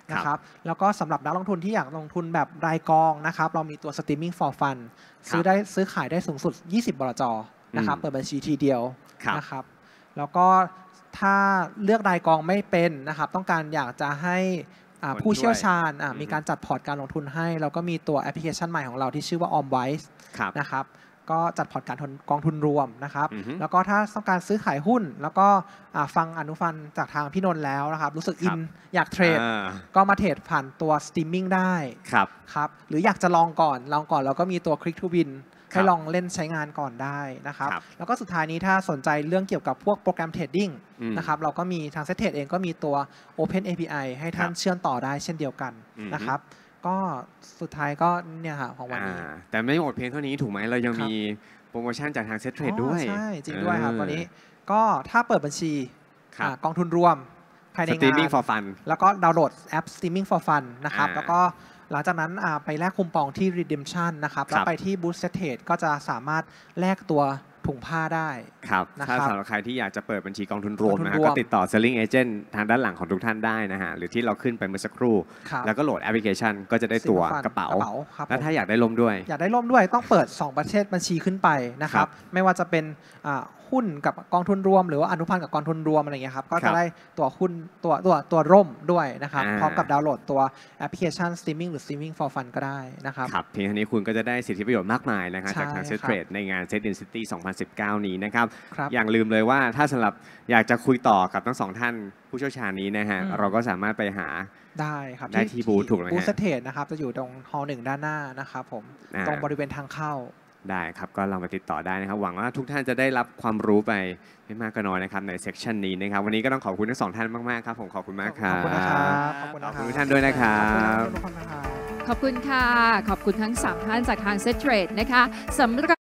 นะครับแล้วก็สำหรับนักลงทุนที่อยากลงทุนแบบรายกองนะครับเรามีตัว streaming for fun ซื้อขายได้สูงสุด 20 บลจนะครับเปิดบัญชีทีเดียวนะครับแล้วก็ถ้าเลือกรายกองไม่เป็นนะครับต้องการอยากจะให้ผู้เชี่ยวชาญมีการจัดพอร์ตการลงทุนให้เราก็มีตัวแอปพลิเคชันใหม่ของเราที่ชื่อว่า OmWise นะครับก็จัดพอร์ตการกองทุนรวมนะครับแล้วก็ถ้าต้องการซื้อขายหุ้นแล้วก็ฟังอนุฟันจากทางพี่นนท์แล้วนะครับรู้สึกอินอยากเทรดก็มาเทรดผ่านตัวสตรีมมิ่งได้ครับหรืออยากจะลองก่อนเราก็มีตัว Click to Win ให้ลองเล่นใช้งานก่อนได้นะครับแล้วก็สุดท้ายนี้ถ้าสนใจเรื่องเกี่ยวกับพวกโปรแกรมเทรดดิ้งนะครับเราก็มีทางเซ็ตเทรดเองก็มีตัว Open API ให้ท่านเชื่อมต่อได้เช่นเดียวกันนะครับก็สุดท้ายก็เนี่ยค่ะของวันนี้แต่ไม่หมดเพียงเท่านี้ถูกไหมเรายังมีโปรโมชั่นจากทางเซ็ตเทรดด้วยใช่จริงด้วยครับวันนี้ก็ถ้าเปิดบัญชีกองทุนรวมภายในงาน Streaming for Fun แล้วก็ดาวน์โหลดแอป Streaming for Fun นะครับแล้วก็หลังจากนั้นไปแลกคูปองที่ Redemption นะครับแล้วไปที่ Boost Set Trade ก็จะสามารถแลกตัวถุงผ้าได้ครับถ้าสำหรับใครที่อยากจะเปิดบัญชีกองทุนรวมนะก็ติดต่อ Selling Agent ทางด้านหลังของทุกท่านได้นะฮะหรือที่เราขึ้นไปเมื่อสักครู่แล้วก็โหลดแอปพลิเคชันก็จะได้ตัวกระเป๋าแล้วถ้าอยากได้ร่มด้วยต้องเปิด2ประเภทบัญชีขึ้นไปนะครับไม่ว่าจะเป็นหุ้นกับกองทุนรวมหรือว่าอนุพันธ์กับกองทุนรวมอะไรเงี้ยครับก็จะได้ตัวหุ้นตัวร่มด้วยนะครับพร้อมกับดาวน์โหลดตัวแอปพลิเคชัน Streaming หรือ Streaming for Fun ก็ได้นะครับครับทีนี้คุณก็จะได้สิทธิประโยชน์มากมายนะครับจากทาง Set Trade ในงาน Set in City 2019 นี้นะครับอย่างลืมเลยว่าถ้าสำหรับอยากจะคุยต่อกับทั้งสองท่านผู้เชี่ยวชาญนี้นะฮะเราก็สามารถไปหาได้ครับได้ที่บูธถูกไหมฮะบูธเทรดนะครับจะอยู่ตรงฮอลล์1ด้านหน้านะครับผมตรงบริเวณทางเข้าได้ครับก็ลองไปติดต่อได้นะครับหวังว่าทุกท่านจะได้รับความรู้ไปไม่มากก็น้อยนะครับในเซสชันนี้นะครับวันนี้ก็ต้องขอบคุณทั้งสองท่านมากๆครับผมขอบคุณมากครับขอบคุณนะครับขอบคุณทุกท่านด้วยนะครับขอบคุณค่ะขอบคุณทั้ง3ท่านจากทาง Set Trade นะคะสำหรับ